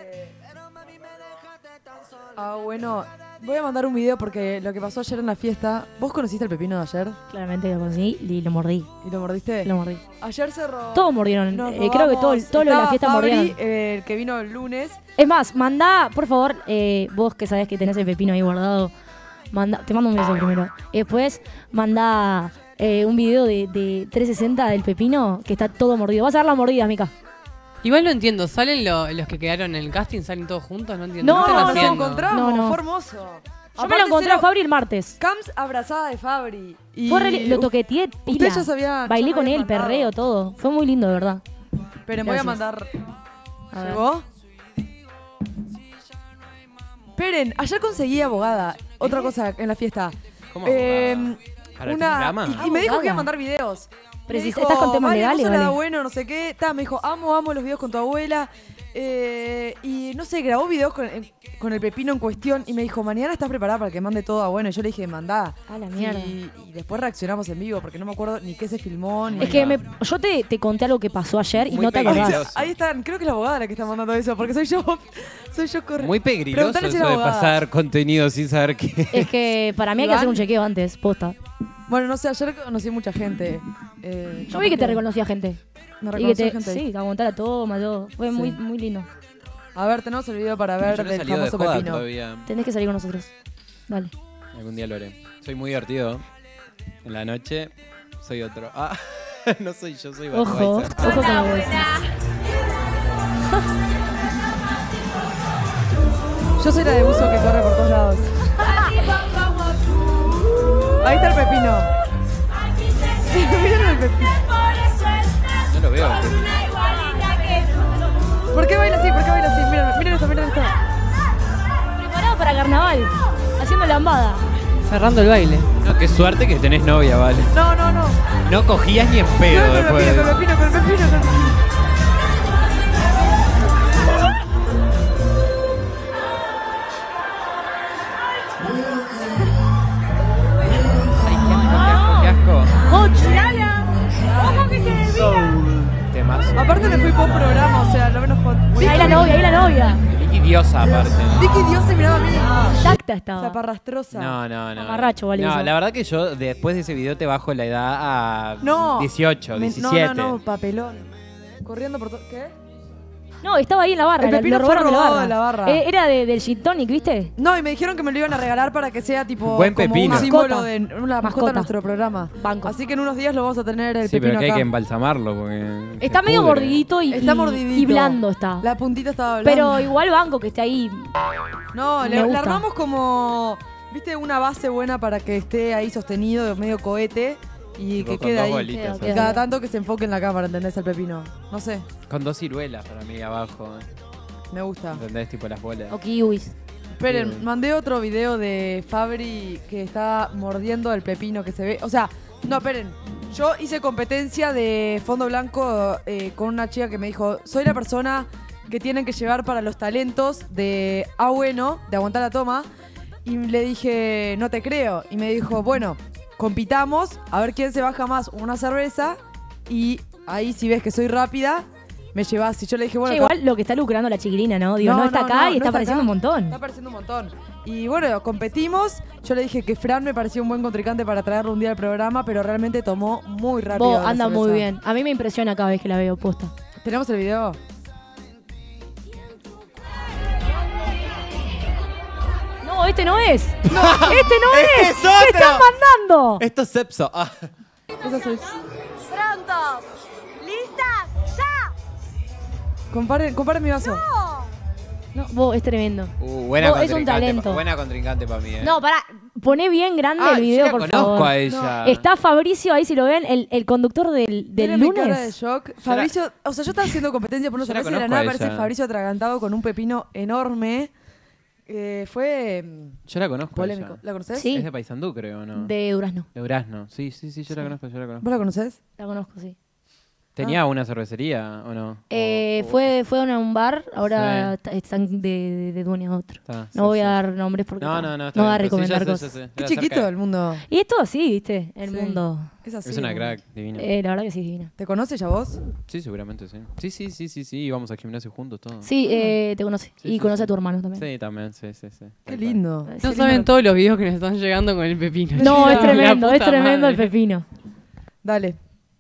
Ah, bueno. Voy a mandar un video porque lo que pasó ayer en la fiesta... ¿Vos conociste al Pepino de ayer? Claramente lo conocí y lo mordí. ¿Y lo mordiste? Lo mordí. Ayer se robó... Todos mordieron. Nos Eh, creo que todo, robamos. todo lo de la Estaba fiesta Fabri, mordieron. eh, el que vino el lunes. Es más, mandá, por favor, eh, vos que sabés que tenés el pepino ahí guardado, manda, te mando un beso primero. Y después mandá eh, un video de, de trescientos sesenta del pepino que está todo mordido. Vas a ver las mordidas, Mica. Igual no entiendo, ¿salen lo- los que quedaron en el casting? ¿Salen todos juntos? No entiendo. No, ¿Qué No, están nos no, haciendo? encontramos. No, no. Fue hermoso. Yo me lo encontré a Fabri el martes. Cams abrazada de Fabri. Y Fue re- lo toqueteé pila. Ustedes ya sabían. Bailé ya con me él, habían mandado. perreo, todo. Fue muy lindo, de verdad. Esperen, voy a Gracias. mandar. A ver. ¿Llegó? Esperen, ayer conseguí abogada. Otra cosa en la fiesta. ¿Cómo Eh, abogada? ¿Para el una, programa? y, y me dijo que iba a Abogada. mandar videos. Pero Me si dijo, estás con temas "Vale, legales, no sos nada vale". bueno, no sé qué. Ta, me dijo, amo, amo los videos con tu abuela. Eh, y no sé, grabó videos con, en- con el pepino en cuestión. Y me dijo, mañana estás preparada para que mande todo a bueno. Y yo le dije, mandá. A la mierda. Y, y después reaccionamos en vivo, porque no me acuerdo ni qué se filmó. Ni Es que no. me- yo te, te conté algo que pasó ayer y Muy no te Ahí, pegadizo. acordás. está- ahí están, creo que es la abogada la que está mandando eso, porque soy yo. Soy yo corriendo. Muy pegriloso Preguntale si eso era de abogada. pasar contenido sin saber qué. Es que para mí hay que Iván. hacer un chequeo antes, posta. Bueno, no sé, ayer conocí mucha gente. Eh, Yo vi que te tampoco- reconocía gente. Me Y que reconoció te, gente. sí, que aguantara toma, todo. Fue Sí. muy, muy lindo. A ver, tenemos el video para ver Yo no he del salido de famoso joda pepino. todavía. Tenés que salir con nosotros. Dale. Algún día lo haré. Soy muy divertido. En la noche soy otro. Ah, no soy yo, soy Ojo, Budweiser. ojo con lo que decís. Yo soy la de uso que corre por todos lados. Ahí está el pepino. Miren el pepino. No lo veo. ¿Por qué baila así? ¿Por qué baila así? Miren, miren esto, miren esto. Preparado para carnaval. Haciendo lambada. Cerrando el baile. No, qué suerte que tenés novia, vale. No, no, no. No cogías ni en Con pedo el después de pepino, con el eso. pepino, con el pepino, con el pepino. Ay, qué asco, qué asco. ¡Ojo que se desvía! Temazo. Aparte le fui post programa, o sea, lo menos hot. Ahí la novia, ahí la novia. Vicky Diosa, aparte. Vicky Dios se miraba a mí. Tacta estaba. Zaparrastrosa. No, no, no. Mamarracho, vale No, eso. la verdad que yo después de ese video te bajo la edad a No. dieciocho, Me- diecisiete. No, no, no, papelón. Corriendo por todo. ¿Qué? No, estaba ahí en la barra. El la- pepino lo fue robaron de la robado barra. de la barra. Eh, era de, del gin tonic, ¿viste? No, y me dijeron que me lo iban a regalar para que sea tipo Buen como pepino. un símbolo Mascota. de una mascota Mascota. de nuestro programa. Banco. Así que en unos días lo vamos a tener el Sí, pepino pero que hay acá. que embalsamarlo porque Está se medio pudre. mordidito y, Está y- mordidito. y blando está. La puntita estaba hablando. Pero igual banco que esté ahí. No, me le, le gusta. armamos como, viste, una base buena para que esté ahí sostenido, medio cohete. y Tipo, que con quede dos ahí. bolitas, Queda, así. Y queda. cada tanto que se enfoque en la cámara, ¿entendés? El pepino. No sé, Con dos ciruelas para mí abajo. me gusta. ¿Entendés? Tipo las bolas. O kiwis. Esperen, Bien. mandé otro video de Fabri que está mordiendo el pepino que se ve. O sea, no, esperen. Yo hice competencia de fondo blanco eh, con una chica que me dijo, soy la persona que tienen que llevar para los talentos de Ah Bueno, de Aguantar la Toma. Y le dije, no te creo. Y me dijo, bueno, compitamos, a ver quién se baja más una cerveza. Y ahí si ves que soy rápida, me llevas. Y yo le dije, bueno, Che, igual lo que está lucrando la chiquilina, ¿no? Digo, no, está acá no, y no está apareciendo acá. un montón. Está apareciendo un montón. Y bueno, competimos. Yo le dije que Fran me parecía un buen contrincante para traerlo un día al programa, pero realmente tomó muy rápido. Vos, la anda muy cerveza. bien. A mí me impresiona cada vez que la veo posta. ¿Tenemos el video? No, este no es. ¡Este no es! es ¡Me otro! están mandando! Esto es Sepso. Ah. Esa soy. Pronto. ¿Listas? ¡Ya! Comparen, comparen mi vaso. No, vos, es tremendo. Uh, buena Vos, es un contrincante talento. pa- buena contrincante para mí, eh. No, pará. Poné bien grande Ah, el video, yo la por conozco favor. a ella. Está Fabricio, ahí si lo ven, el, el conductor del, del Miren mi cara de lunes. shock. Fabricio, o sea, yo estaba haciendo competencia por una Yo la cerveza y de la conozco nada a aparece ella. Fabricio atragantado con un pepino enorme. Eh, fue mm, Yo la conozco. a polémico. ella. ¿La conoces? Sí. Es de Paysandú, creo, ¿no? De Durazno. De Durazno. Sí, sí, sí, yo la Sí. conozco, yo la conozco. ¿Vos la conocés? La conozco, sí. ¿Tenía una cervecería o no? Eh, O- o- fue, fue a un bar, ahora Sí. ta- están de, de, de dueño de otro. Está, sí, No voy sí. a dar nombres porque No, ta- no, no. está no va a bien, pero sí, ya recomendar sé, cosas. ya sé. Qué Era chiquito cerca el mundo. Y es todo así, ¿viste? El Sí. mundo. Es así. Es una el mundo. crack divina. Eh, la verdad que sí, divina. ¿Te conoce ya vos? Sí, seguramente sí. Sí, sí, sí, sí, sí. Íbamos al gimnasio juntos todos. Sí, eh, te conoce. Sí, y sí, conoce sí. a tu hermano también. Sí, también, sí, sí, sí. Qué Tal cual. lindo. Sí, No sí, saben no. todos los videos que nos están llegando con el pepino. No, chicos. es tremendo, La es puta tremendo el madre. pepino. Dale.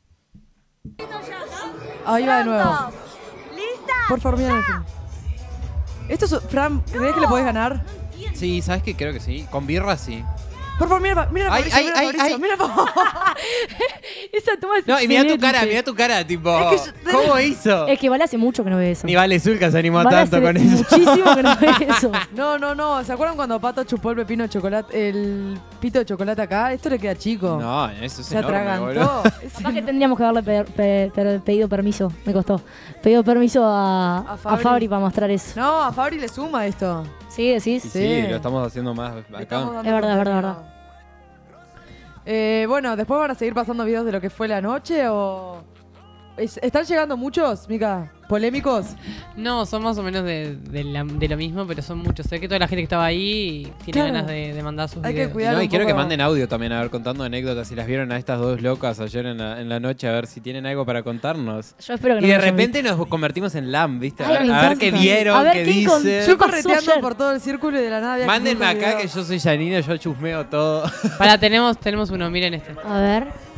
Ahí va de nuevo. ¿Listas? Por favor, miren el film. Esto es... Fran, ¿crees que le podés ganar? Sí, ¿sabes qué? Creo que sí. Con birra sí. Por favor, mira, mira a Ay, Fabricio, ay, mira a ay, Fabricio, ay. mira a Fabricio. Esa toma es No, y mira tu cara, excelente. mira tu cara, tipo. Es que yo- ¿Cómo hizo? Es que Vale hace mucho que no ve eso. Ni Vale Zulka se animó Vale tanto hace con eso. muchísimo que no ve eso. No, no, no. ¿Se acuerdan cuando Pato chupó el pepino de chocolate, el pito de chocolate acá? Esto le queda chico. No, eso es Se enorme, atragantó. boludo. Es Capaz que tendríamos que haberle pe- pe- pe- pedido permiso, me costó. Pedido permiso a, A a Fabri. Fabri. para mostrar eso. No, a Fabri le suma esto. ¿Sí, decís? Y Sí. sí, lo estamos haciendo más Le acá. estamos dando Es verdad, es verdad, contenido. verdad. Eh, bueno, después van a seguir pasando videos de lo que fue la noche o... Es- ¿Están llegando muchos, Mica? ¿Polémicos? No, son más o menos de, de la- de lo mismo, pero son muchos. Sé que toda la gente que estaba ahí tiene Claro. ganas de, de mandar sus Hay que videos. cuidar No, un y quiero poco- que manden audio también, a ver, contando anécdotas. Si las vieron a estas dos locas ayer en la, en la noche, a ver si tienen algo para contarnos. Yo espero que no Y de me hayan repente nos convertimos en L A M, ¿viste? A Ay, ver, me a ver encanta. qué vieron, A ver qué qué con- dicen. Yo ¿Qué pasó correteando ayer? por todo el círculo y de la nada... había Mándenme quinientos acá que videos. yo soy Janino, yo chusmeo todo. Para, tenemos, tenemos uno, miren este. visto. A ver.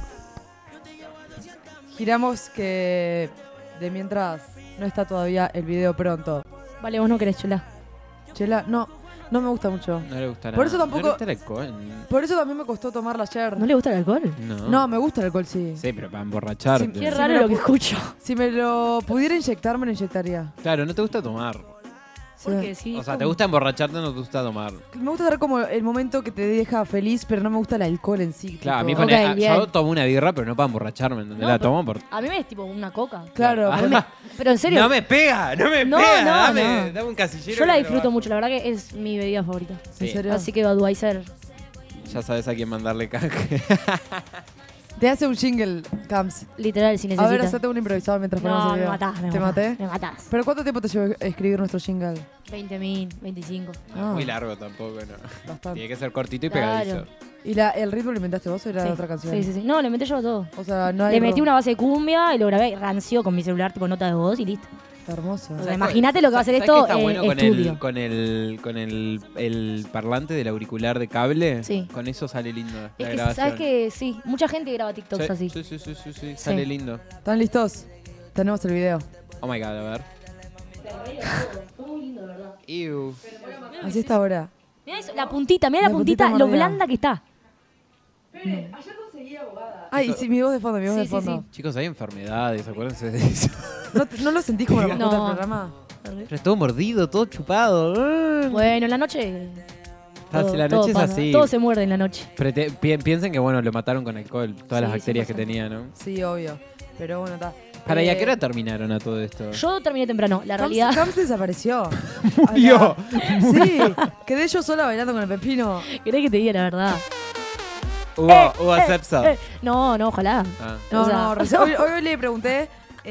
Giramos que de mientras no está todavía el video pronto. Vale, vos no querés, chula. Chela, no, no me gusta mucho. No le gusta nada. Por eso tampoco- ¿No le gusta el alcohol? Por eso también me costó tomarla ayer. ¿No le gusta el alcohol? No. No, me gusta el alcohol, sí. Sí, pero para emborracharte. Sí, Qué Sí, raro me lo lo que pu- escucho. Si me lo pudiera inyectar, me lo inyectaría. Claro, no te gusta tomar. Sí. Porque sí. O sea, te como- gusta emborracharte, no te gusta tomar. Me gusta dar como el momento que te deja feliz, pero no me gusta el alcohol en sí. Claro, a mí tipo. pone- Ok, ah, bien. yo tomo una birra, pero no para emborracharme, ¿entendés? No, la pero- tomo por... A mí me es tipo una coca. Claro, Ah, pero- Me- Pero en serio, No me pega, no me No, pega. no, dame, no. dame un casillero. yo la que me disfruto lo mucho. La verdad que es mi bebida favorita. Sí. ¿En serio? Así que Budweiser. bajo. Ya sabes a quién mandarle canje. Te hace un jingle, Cams. Literal, si A ver, necesitas. hacete un improvisado mientras ponemos No, el me video. matás, me ¿Te matás. maté? Me matás. ¿Pero cuánto tiempo te llevó a escribir nuestro jingle? veinte mil, veinticinco. Ah, Muy largo tampoco, ¿no? bastante. Tiene que ser cortito y Claro. pegadizo. ¿Y la, el ritmo lo inventaste vos o era Sí. de otra canción? Sí, sí, sí. No, le metí yo todo. O sea, no hay... Le metí ro- una base de cumbia y lo grabé rancio con mi celular, tipo nota de voz y listo. Está hermoso. O sea, imagínate lo que va a hacer ¿Sabes esto qué está en bueno con estudio. el, con el con el, el parlante del auricular de cable? Sí. Con eso sale lindo la Es que grabación. sabes que sí, mucha gente graba TikToks sí, así. Sí, sí, sí, sí, sí, sale lindo. ¿Están listos? Tenemos el video. Oh my god, a ver. Ew. Así está ahora. Mirá eso, la puntita, mirá la, La puntita, puntita lo mordida. blanda que está. Ay, sí, mi voz de fondo, mi voz Sí, de sí, fondo. Chicos, hay enfermedades, acuérdense de eso. ¿No, te- ¿No lo sentís como la mascota No. del programa? Pero es todo mordido, todo chupado. Ah. Bueno, en la noche Ah, Todo- si la todo noche es pasa. así. Todo se muerde en la noche. Prete- pi- piensen que, bueno, lo mataron con alcohol, todas las Sí, bacterias que cien por tenía, ¿no? Sí, obvio. Pero bueno, está. Para, ¿y a Eh, qué hora terminaron a todo esto? Yo terminé temprano. La Cams- realidad. Cams desapareció. Murió. Sí, quedé yo sola bailando con el pepino. ¿Querés que te diga la verdad? Hubo, Eh, hubo eh, sepsa. eh. No, no, ojalá. Ah. No, O sea, no, recién- hoy, hoy le pregunté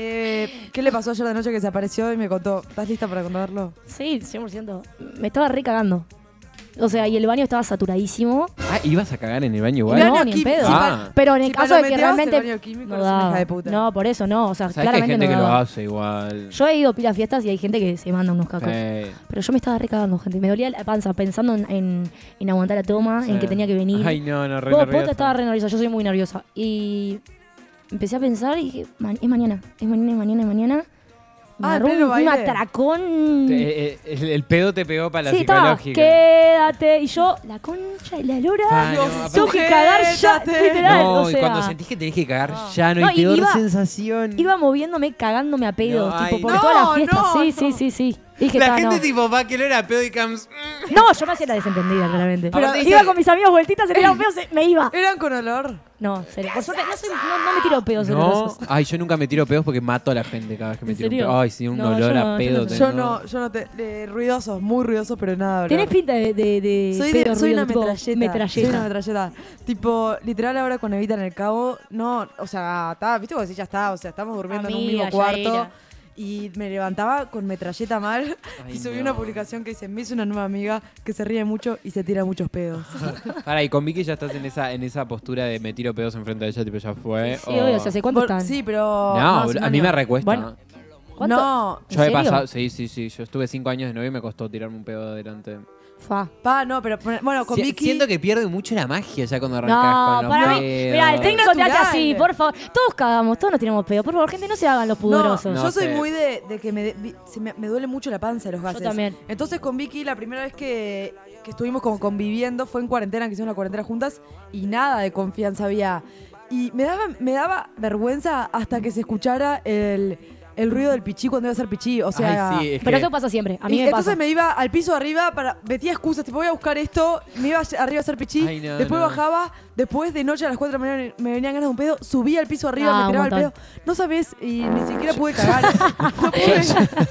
eh, qué le pasó ayer de noche que desapareció y me contó. ¿Estás lista para contarlo? Sí, cien por ciento. Me estaba re cagando. O sea, y el baño estaba saturadísimo. Ah, ¿ibas a cagar en el baño igual? Mirá, No, no, ni en Kim- pedo. si Ah. pa- Pero en el si caso de que palometeabas el realmente. baño químico, No, eres una da. hija de puta. No, por eso no. O sea, ¿Sabes que hay claramente gente no que lo daba. hace igual? Yo he ido a pila fiestas y hay gente que se manda unos cacos. Sí. Pero yo me estaba recagando, gente. Me dolía la panza pensando en, en, en aguantar la toma, en Sí. que tenía que venir. Ay, no, no, re Vos, nerviosa. posta estaba re nerviosa, yo soy muy nerviosa. Y empecé a pensar y dije, "Man- es mañana, es mañana, es mañana, es mañana. Me Ah, en agarró un, pleno un baile. atracón. Te- eh, el, el pedo te pegó para la Sí, estaba, psicológica. quédate. Y yo, la concha y la lora. Ah, no, tengo aparte- que cagar ya, Sujétate. literal. No, o y sea, cuando sentís que tenés que cagar ya no No, hay y peor iba- sensación. Iba moviéndome, cagándome a pedos, No, tipo, ay, por no. todas las fiestas. No, sí, no. sí, sí, sí. Dije, la "Ta, gente no". tipo, va, que no era pedo y Cams... No, yo me hacía la desentendida, realmente. Pero Pero dice- iba con mis amigos vueltitas, se tiraban pedos, se- me iba. Eran con olor. No, serio. Por suerte, no, soy- no, no me tiro pedos No, olorosos. ay, yo nunca me tiro pedos porque mato a la gente cada vez que me ¿En tiro un serio? pedo. Ay, sí, un No, olor yo no, a yo pedo. no. tengo. Yo no, yo no te. De, ruidosos, muy ruidosos, pero nada. Tenés olor. pinta de, de, de Soy, de, pedo soy una ruidoso, tipo metralleta. metralleta. Soy una metralleta. Tipo, literal ahora con Evita en el cabo, no, o sea, está, viste como si ya está, o sea, estamos durmiendo en un Amiga, mismo ya cuarto. era. Y me levantaba con metralleta mal Ay, y subí no. una publicación que dice, me hizo una nueva amiga que se ríe mucho y se tira muchos pedos. Pará, y con Vicky ya estás en esa, en esa postura de me tiro pedos enfrente de ella, tipo, ya fue. Sí, o- obvio, o sea, ¿hace cuánto Por- están? Sí, pero... No, hace un a mí año. me recuesta. Bueno, ¿Cuánto? No, Yo he ¿En serio? pasado, sí, sí, sí. Yo estuve cinco años de novio y me costó tirarme un pedo adelante. Fa. pa, no, pero bueno, con Si- Vicky... Siento que pierde mucho la magia ya cuando arrancas No, con los para mí. pedos. Mira, el técnico te hace Natural. así, por favor. Todos cagamos, todos nos tiramos pedo. Por favor, gente, no se hagan los pudorosos. No yo soy sé. muy de, de que me, de- vi- se me, me duele mucho la panza de los gases. también. Entonces con Vicky la primera vez que, que estuvimos como conviviendo fue en cuarentena, que hicimos una cuarentena juntas y nada de confianza había. Y me daba, me daba vergüenza hasta que se escuchara el, el ruido del pichí cuando iba a hacer pichí. O sea, Ay, sí, es Pero que- eso pasa siempre. A mí y me entonces pasa. me iba al piso de arriba, para, metía excusas, tipo voy a buscar esto, me iba arriba a hacer pichí, Ay, no, después no. bajaba, después de noche a las cuatro de la mañana me venían ganas de un pedo, subía al piso arriba, Ah, me tiraba un el pedo. montón. No sabés, y ni siquiera pude cagar. no, pude,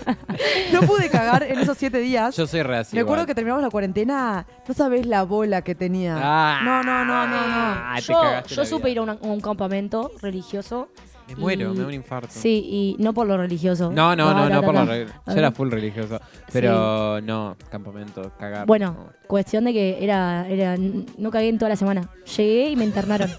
no pude cagar en esos siete días. Yo soy re así me acuerdo igual. que terminamos la cuarentena, no sabés la bola que tenía. Ah. no, no, no, no, no. Ah, te Yo, cagaste yo la supe vida. ir a, una- a un campamento religioso. Me muero, y- me da un infarto. Sí, y no por lo religioso. No, no, no, Ta, no ta, por ta, la ta. regla. A Yo ver. era full religioso. Pero no, campamento, cagar. Bueno, no. cuestión de que era, era. No cagué en toda la semana. Llegué y me internaron.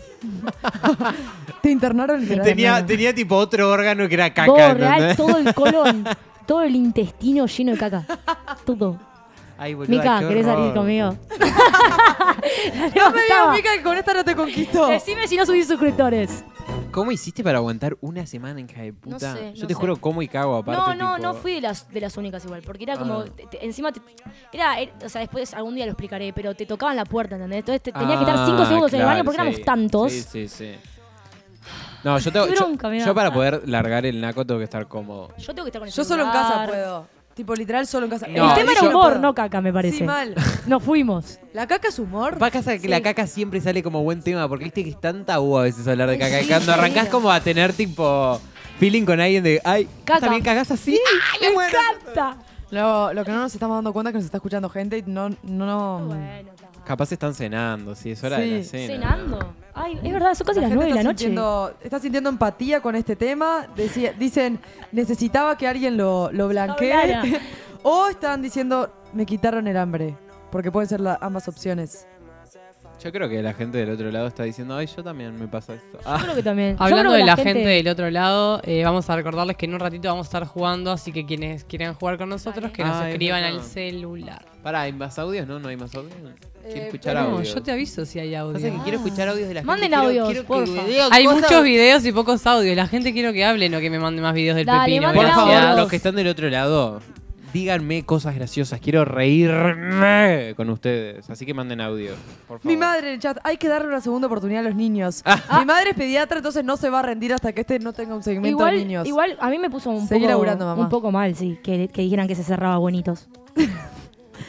Te internaron literalmente. Tenía, tenía tipo otro órgano que era caca. Todo real, ¿entendés? todo el colon, todo el intestino lleno de caca. Todo. Ay, boluda, Mica, qué ¿querés horror. salir conmigo? No me digas, Estaba. Mica, que con esta no te conquistó. Decime si no subís suscriptores. ¿Cómo hiciste para aguantar una semana, hija de puta? No sé, Yo no te sé. juro cómo y cago aparte. No, no, tipo- no fui de las, de las únicas igual, porque era como, Ah. te- te- encima, te- era, era- o sea, después algún día lo explicaré, pero te tocaban la puerta, ¿entendés? Entonces te, tenías que estar cinco Ah, segundos en el claro, baño porque sí. éramos tantos. Sí, sí, sí. No, yo, tengo, Qué yo, bronca me da. yo para poder largar el naco tengo que estar cómodo. Yo tengo que estar con el Yo solo en celular. casa puedo. Tipo, literal, solo en casa. No, el tema era yo humor, puedo. no caca, me parece. Sí, mal. Nos fuimos. ¿La caca es humor? Pasa que Sí. la caca siempre sale como buen tema, porque viste que es tan tabú a veces hablar de Ay, caca. sí, y cuando arrancás mira. como a tener tipo feeling con alguien de, ay, Caca. ¿también cagás así? ¡Me encanta! Lo, lo que no nos estamos dando cuenta es que nos está escuchando gente y no... no, no Bueno, claro. Capaz están cenando, sí, es hora de la Sí. cena. Cenando. Ay, es verdad, son casi La las gente nueve de la está noche. Sintiendo, está sintiendo empatía con este tema. Decía- dicen, necesitaba que alguien lo, lo blanquee. Hablara. O están diciendo, me quitaron el hambre. Porque pueden ser la- ambas opciones. Yo creo que la gente del otro lado está diciendo, ay, yo también me pasa esto. Ah, Yo creo que también. Yo Hablando creo que de la gente... del otro lado, eh, vamos a recordarles que en un ratito vamos a estar jugando, así que quienes quieran jugar con nosotros, que nos Ah, es escriban verdad. al celular. pará, ¿hay más audios? No, no hay más audios. Quiero Eh, escuchar No, audios. yo te aviso si hay audio. Pasa que quiero escuchar audios de la Manden gente. Quiero- audios, quiero que porfa. me digan Hay cosas- muchos videos y pocos audios. La gente quiero que hable, no que me mande más videos del Dale, pepino. manden Por favor, audios. los que están del otro lado, díganme cosas graciosas. Quiero reírme con ustedes. Así que manden audio, por favor. Mi madre en el chat, hay que darle una segunda oportunidad a los niños. Ah. Mi madre es pediatra, entonces no se va a rendir hasta que este no tenga un segmento Igual, de niños. igual a mí me puso un Seguí poco, laburando, mamá. un poco mal, sí, que, que dijeran que se cerraba bonitos.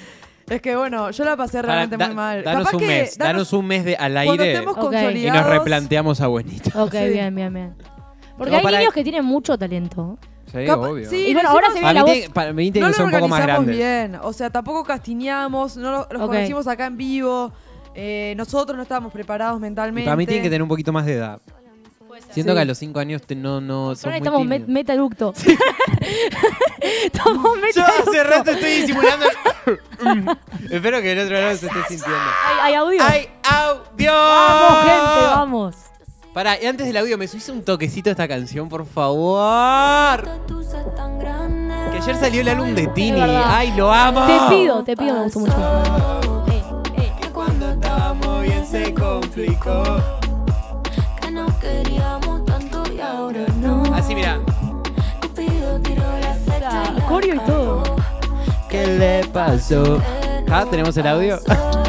Es que bueno, yo la pasé realmente Da- muy mal. Danos Capaz un que mes, danos un mes de, al cuando aire estemos Ok. consolidados. y nos replanteamos a Buenita. Ok, Sí. bien, bien, bien. Porque No, hay para- niños que tienen mucho talento. Sí, Capa- obvio. sí, Y bueno, lo ahora hicimos- se Para viene mí, la tiene- voz. para mí tiene No que ser lo un poco más organizamos grande. bien. O sea, tampoco castiñamos, no lo- los Ok. conocimos acá en vivo. Eh, nosotros no estábamos preparados mentalmente. Para mí tienen que tener un poquito más de edad. Siento Sí. que a los cinco años te- no, no son Ahora muy estamos met tímidos. metaeducto. Estamos Yo metaeducto. hace rato estoy disimulando. Espero que el otro lado se esté sintiendo. Hay, hay audio. ¡Ay, audio! Vamos, gente, vamos. Pará, y antes del audio, ¿me subís un toquecito a esta canción, por favor? Que ayer salió el álbum de Tini. Es verdad. ¡Ay, lo amo! Te pido, te pido, me gustó mucho. Eh, eh. Cuando estábamos bien se complicó. Que no queríamos tanto y ahora no. Así, mira. Cupido tiró la flecha y Coreo y todo. ¿Qué le pasó? Ah, ¿tenemos el audio?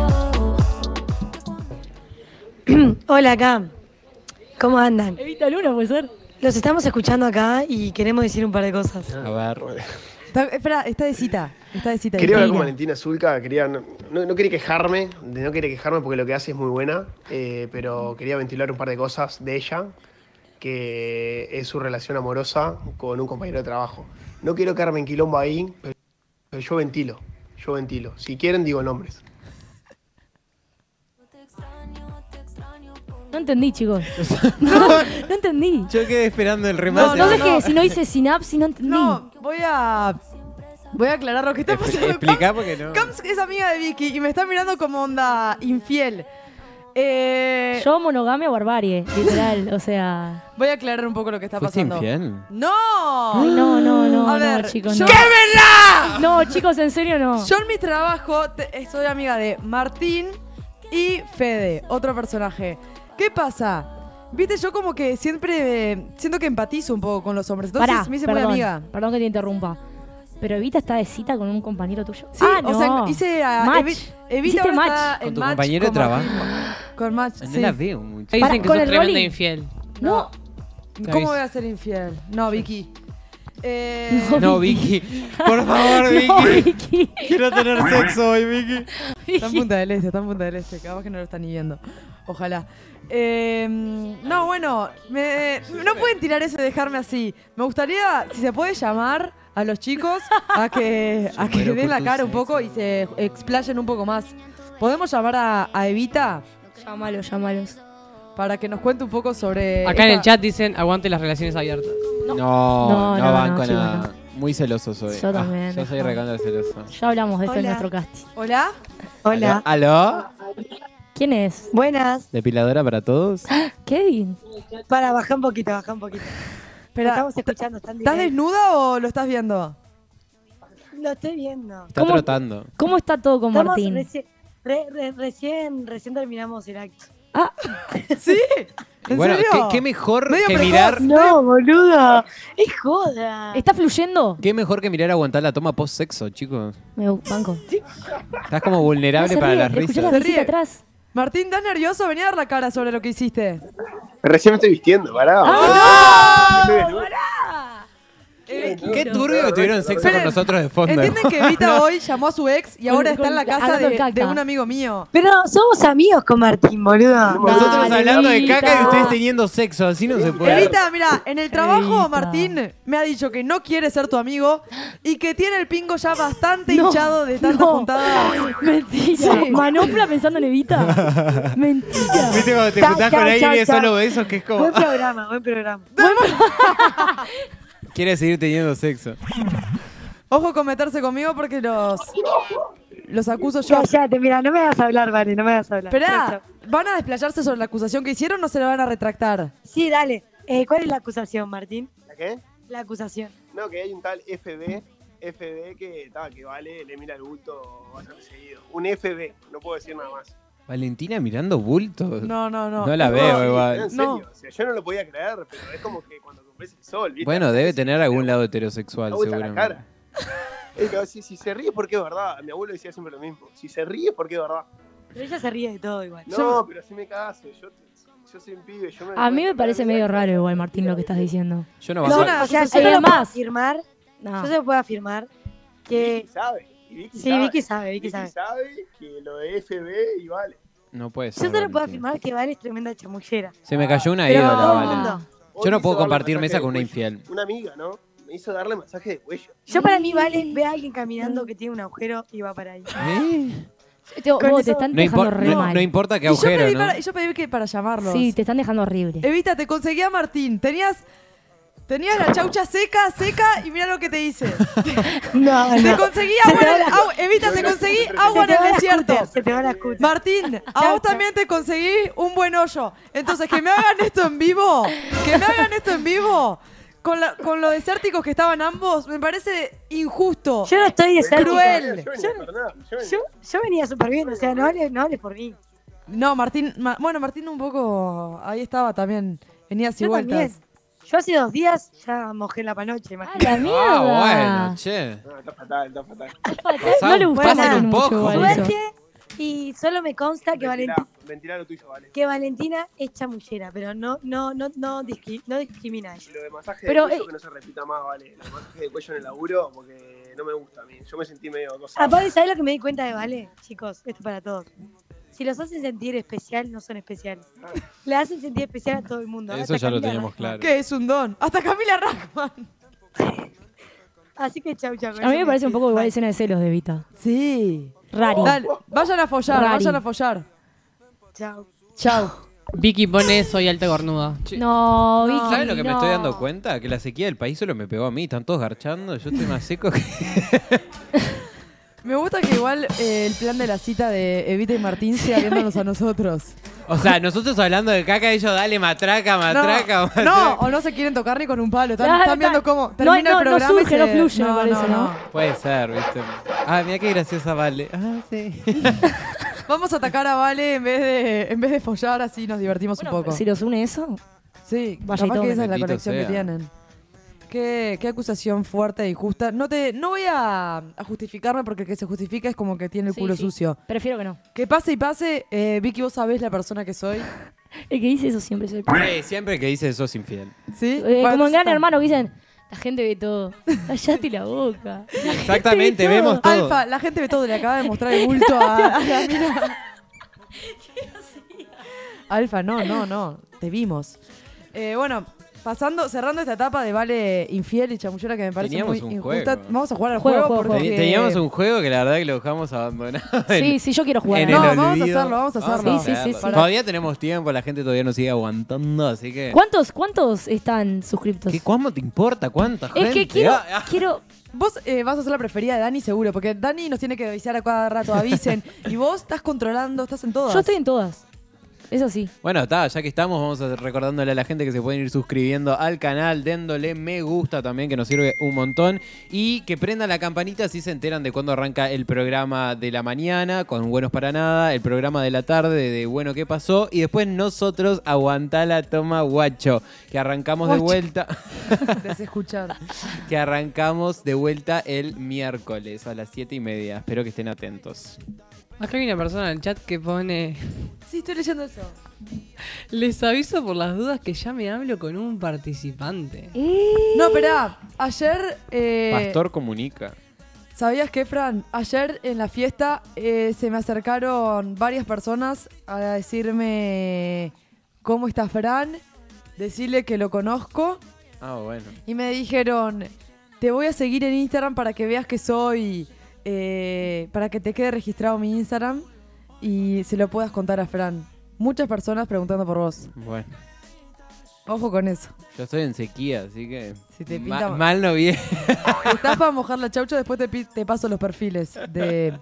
Hola acá, ¿cómo andan? Evita Luna, puede ser. Los estamos escuchando acá y queremos decir un par de cosas. A ver. Está- espera, está de cita. Está de cita. Quería hablar con Mira. Valentina Zulca, quería, no, no, no quería quejarme, de- no quería quejarme porque lo que hace es muy buena, eh, pero quería ventilar un par de cosas de ella, que es su relación amorosa con un compañero de trabajo. No quiero quedarme en quilombo ahí, pero, pero yo ventilo, yo ventilo. Si quieren, digo nombres. No entendí, chicos. No, no entendí. Yo quedé esperando el No, remate. No, sé no. que si no hice sinapsis, no entendí. No, voy a. Voy a aclarar lo que está pasando. Explica Cams- porque no. Cams es amiga de Vicky y me está mirando como onda infiel. Eh, Yo monogamia o barbarie, literal. O sea. Voy a aclarar un poco lo que está ¿Fuiste pasando. infiel? ¡No! Ay, no, no, no, A no, ver, chicos. yo- No. No, chicos, en serio no. Yo en mi trabajo te- soy amiga de Martín y Fede, otro personaje. ¿Qué pasa? Viste, yo como que siempre eh, siento que empatizo un poco con los hombres. Entonces Pará, me hice perdón, muy amiga. Perdón que te interrumpa. Pero Evita está de cita con un compañero tuyo. Sí, ah, o no. sea, hice a Match. Evi- Evita Hiciste ahora match. está ¿Con en tu match compañero de con Martín. trabajo? Con match, No sí. la veo mucho. Dicen Para- que con sos el tremenda rolling. infiel. No. Te ¿Cómo aviso. voy a ser infiel? No, Vicky. Eh, No, Vicky. Por favor, Vicky. No, Vicky. Quiero tener sexo hoy, Vicky. Está en Punta del Este, está en Punta del Este. Capaz que no lo están ni viendo. Ojalá. Eh, no, bueno, me- no pueden tirar eso y dejarme así. Me gustaría, si se puede llamar a los chicos a que, a que muero den por la tu cara un sexo. poco y se explayen un poco más. ¿Podemos llamar a, a Evita Llámalos, llámalos. para que nos cuente un poco sobre... Acá en el esta- chat dicen aguante las relaciones abiertas. No, No, no, no, banco no, chicos, nada. Muy celoso soy. Yo también, yo soy no. recontra celoso. Ya hablamos de esto en Hola. nuestro casting. ¿Hola? Hola. ¿Aló? ¿Aló? ¿Quién es? Buenas. ¿Depiladora para todos? Kevin. Para, bajar un poquito, bajar un poquito. Lo Espera, estamos escuchando, están ¿estás directo. desnuda o lo estás viendo? Lo estoy viendo. Está ¿Cómo- trotando. ¿Cómo está todo con Estamos Martín? reci- re- re- recién, recién terminamos el acto. ¿Sí? ¿En Bueno, serio? ¿qué, qué mejor Medio que precoz. mirar. No, boludo. Es joda. ¿Está fluyendo? Qué mejor que mirar aguantar la toma post sexo, chicos. Me banco. Estás como vulnerable Se para ríe, las escuchá risas. la Se risita ríe. atrás. Martín, ¿estás nervioso? Vení a dar la cara sobre lo que hiciste. Recién me estoy vistiendo, pará. ¡Ah, Estoy no! desnudo. Eh, Qué turbio que tuvieron sexo con Esperen, nosotros de fondo. ¿Entienden que Evita hoy llamó a su ex y ahora está en la casa hablando de, caca. de un amigo mío? Pero somos amigos con Martín, boludo. Nosotros Dale, hablando de Evita. caca y ustedes teniendo sexo, así no se puede. Evita, mira, en el trabajo Evita. Martín me ha dicho que no quiere ser tu amigo y que tiene el pingo ya bastante No, hinchado de tantas no. juntadas. Mentira. Sí. Manopla pensando en Evita. Mentira. ¿Viste cuando te Chao, juntás chao, con alguien chao, y es chao. solo besos que es como... Buen programa, buen programa. Quiere seguir teniendo sexo. Ojo con meterse conmigo porque los, los acuso yo. Cállate, mira, no me hagas hablar, vale, no me hagas hablar. Esperá, ¿van a desplayarse sobre la acusación que hicieron o se la van a retractar? Sí, dale. Eh, ¿Cuál es la acusación, Martín? ¿La qué? La acusación. No, que hay un tal F B, F B que, ta, que vale, le mira el bulto bastante seguido. Un F B, no puedo decir nada más. Valentina mirando bultos. No, no, no. No la No, veo sí, igual. En serio, No. o sea, yo no lo podía creer, pero es como que cuando cumples el sol, ¿viste? Bueno, debe tener Sí, algún pero- lado heterosexual, Da vuelta la seguramente. cara. Eh, pero si, si se ríe porque es verdad. Mi abuelo decía siempre lo mismo. Si se ríe porque es verdad. Pero ella se ríe de todo igual. No, pero si me caso. Yo, yo soy un pibe. Yo me A mí me parece medio raro igual, Martín, lo que estás diciendo. Yo no No, banco. una- o sea, yo acusación. te lo puedo Además- afirmar, No. yo se lo puedo afirmar que Y sabe. Y Vicky Sí, sabe. Vicky sabe, Vicky Vicky sabe. sabe que lo de F B y vale. No puede ser. Yo solo puedo Valentina. afirmar que Vale es tremenda chamullera. Se me cayó una Pero ídola, todo el Vale. mundo. Hoy Yo no me puedo hizo darle compartir masaje mesa de con una cuello. infiel. Una amiga, ¿no? Me hizo darle masaje de cuello. Yo para mí Vale ve a alguien caminando que tiene un agujero y va para ahí. ¿Eh? Te, Con vos te eso- están No, dejando impor- re no- mal. no importa qué Y yo agujero, pedí, ¿no? para, y yo pedí que para llamarlos. Sí, te están dejando horrible. Evita, te conseguí a Martín. Tenías, tenías la chaucha seca, seca, y mira lo que te hice. No, Te no. conseguí Se agua te en va el, la- agua- Evita, te conseguí Se agua en te va el la desierto. scooter, Se te va la scooter. Martín, a Chau, vos chau. también te conseguí un buen hoyo. Entonces, que me hagan esto en vivo, que me hagan esto en vivo, con, la, con lo desérticos que estaban ambos, me parece injusto. Yo no estoy desértica. Cruel. Yo venía Fernando, yo venía. Yo, yo venía súper bien, o sea, no hables no hables por mí. No, Martín, Ma- bueno, Martín un poco, ahí estaba también, venía así Yo vueltas. también. Yo hace dos días ya mojé la panoche, ¡A imagínate. la mierda! Ah, bueno, che. No, está fatal, está fatal. Pasá- No le gusta pásale nada un mucho poco. igual eso. Suerte, y solo me consta que, Ventilá, Valenti- ventilá lo tuyo, vale. que Valentina es chamullera, pero no, no, no, no, discri- no discrimina a ella. Y lo de masaje Pero, de cuello eh, que no se repita más, vale. Lo de masaje de cuello en el laburo porque no me gusta a mí. Yo me sentí medio cosa. Aparte, ¿sabes lo que me di cuenta de Vale? Chicos, esto es para todos. Si los hacen sentir especial, no son especiales. Le hacen sentir especial a todo el mundo. Eso hasta ya lo Camila teníamos Rackman. claro. Que es un don. Hasta Camila Rackman. Así que chau, chau. A mí me parece un poco igual escena de celos de Vita. Sí. Rari. Dale, vayan a follar, Rari. vayan a follar. Chau. Chau. Vicky pone soy alta cornuda. Che, No, Vicky, ¿sabes lo que me no. estoy dando cuenta? Que la sequía del país solo me pegó a mí. Están todos garchando. Yo estoy más seco que. Me gusta que igual eh, el plan de la cita de Evita y Martín sea viéndonos a nosotros. O sea, nosotros hablando de caca, ellos dale matraca, matraca, No, matraca. no, o no se quieren tocar ni con un palo. Están, Claro, están viendo está- cómo no, termina no, el no programa. y surge, no se- fluye, me parece, ¿no? Puede ser, ¿viste? Ah, mira qué graciosa Vale. Ah, sí. Vamos a atacar a Vale en vez de, en vez de follar, así nos divertimos Bueno, un poco. si los une eso, Sí, Vaya y capaz que tome. esa es la Bendito conexión que sea. tienen. Qué, qué acusación fuerte e injusta. No te, no voy a, a justificarme porque el que se justifica es como que tiene el sí, culo sí. sucio. Prefiero que no. Que pase y pase, eh, Vicky, vos sabés la persona que soy. El que dice eso siempre es el Sí, siempre que dices sos infiel. ¿Sí? Eh, Bueno, como en Gran está. Hermano que dicen, la gente ve todo. Callate la boca. Exactamente, todo. vemos todo. Alfa, la gente ve todo, le acaba de mostrar el bulto a, a la mina. Alfa, no, no, no, te vimos. Eh, bueno, pasando, cerrando esta etapa de Vale infiel y chamullera que me parece Teníamos muy un injusta. juego. Vamos a jugar al Juego, juego, juego, porque... Teni- Teníamos un juego que la verdad que lo dejamos abandonado. Sí, en- sí, yo quiero jugar. en ¿eh? el No, vamos a olvido. hacerlo, vamos a hacerlo. Sí, sí, sí, sí. Todavía tenemos tiempo, la gente todavía nos sigue aguantando, así que... ¿Cuántos, ¿Cuántos están suscriptos? ¿Qué, ¿Cuándo te importa? ¿Cuánta gente? Es que quiero, Ah, ah. quiero. Vos eh, vas a ser la preferida de Dani seguro, porque Dani nos tiene que avisar a cada rato, avisen. Y vos estás controlando, estás en todas. Yo estoy en todas. Eso sí. Bueno, está, ya que estamos, vamos a recordándole a la gente que se pueden ir suscribiendo al canal, dándole me gusta también, que nos sirve un montón. Y que prendan la campanita si se enteran de cuándo arranca el programa de la mañana, con Buenos para Nada, el programa de la tarde de Bueno, ¿qué pasó? Y después nosotros, Aguantá la Toma Guacho, que arrancamos de Guacho. vuelta. Te sé escuchar. que arrancamos de vuelta el miércoles a las siete y media. Espero que estén atentos. Acá hay una persona en el chat que pone... Sí, estoy leyendo eso. Les aviso por las dudas que ya me hablo con un participante. Eh, No, esperá. Ayer... eh, Pastor comunica. ¿Sabías qué, Fran? Ayer en la fiesta eh, se me acercaron varias personas a decirme cómo está Fran, decirle que lo conozco Ah, bueno. y me dijeron, te voy a seguir en Instagram para que veas que soy, eh, para que te quede registrado mi Instagram y se lo puedas contar a Fran. Muchas personas preguntando por vos. Bueno. Ojo con eso. Yo estoy en sequía, así que. Si te ma- pinta- mal no viene. Si estás para mojar la chaucha, después te, pi- te paso los perfiles de,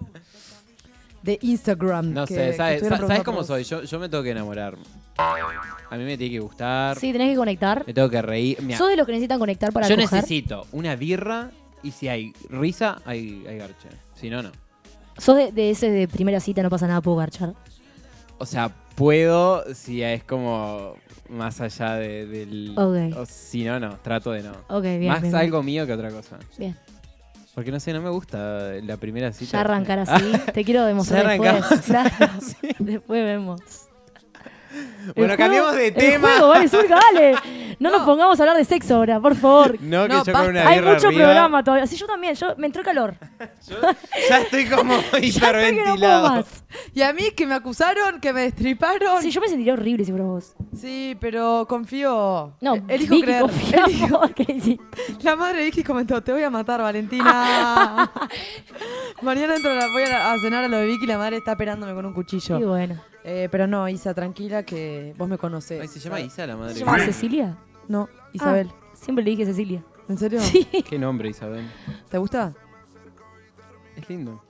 de Instagram. No que- sé, que ¿sabes, estuvieron sa- ¿sabes preguntando cómo por soy? vos. Yo, yo me tengo que enamorar. A mí me tiene que gustar. sí, tenés que conectar. Me tengo que reír. Mirá, ¿Sos de los que necesitan conectar para yo coger? necesito una birra y si hay risa, hay, hay garche. Si no, no. ¿Sos de, de ese de primera cita, no pasa nada, puedo garchar? O sea, puedo si es como más allá de- del... Ok. O si no, no. Trato de no. Ok, bien, más bien, algo mío que otra cosa. bien. Porque no sé, no me gusta la primera cita. Ya arrancar así. Te quiero demostrar Ya después. arrancamos. Claro. Después vemos. Bueno, El cambiamos juego- de tema. El juego, vale, Zulka, dale. No, nos pongamos a hablar de sexo ahora, por favor. No, que No, yo basta. con una Hay birra mucho arriba, programa todavía. Sí, yo también. Yo, me entró calor. ya estoy como Ya estoy que no puedo hiperventilado. más. Y a mí que me acusaron, que me destriparon. Sí, yo me sentiría horrible si fuera vos. Sí, pero confío. No, Eh, elijo Vicky, creer. confiamos. Elijo- ¿Qué hiciste? La madre de Vicky comentó, te voy a matar, Valentina. Mañana entro a la- voy a, a cenar a lo de Vicky y la madre está esperándome con un cuchillo. Y bueno. Eh, pero no, Isa, tranquila que vos me conocés. Ay, se llama Isa la madre. ¿Se llama Cecilia? No, Isabel. Ah, siempre le dije Cecilia. ¿En serio? Sí. Qué nombre, Isabel. ¿Te gusta? Es lindo.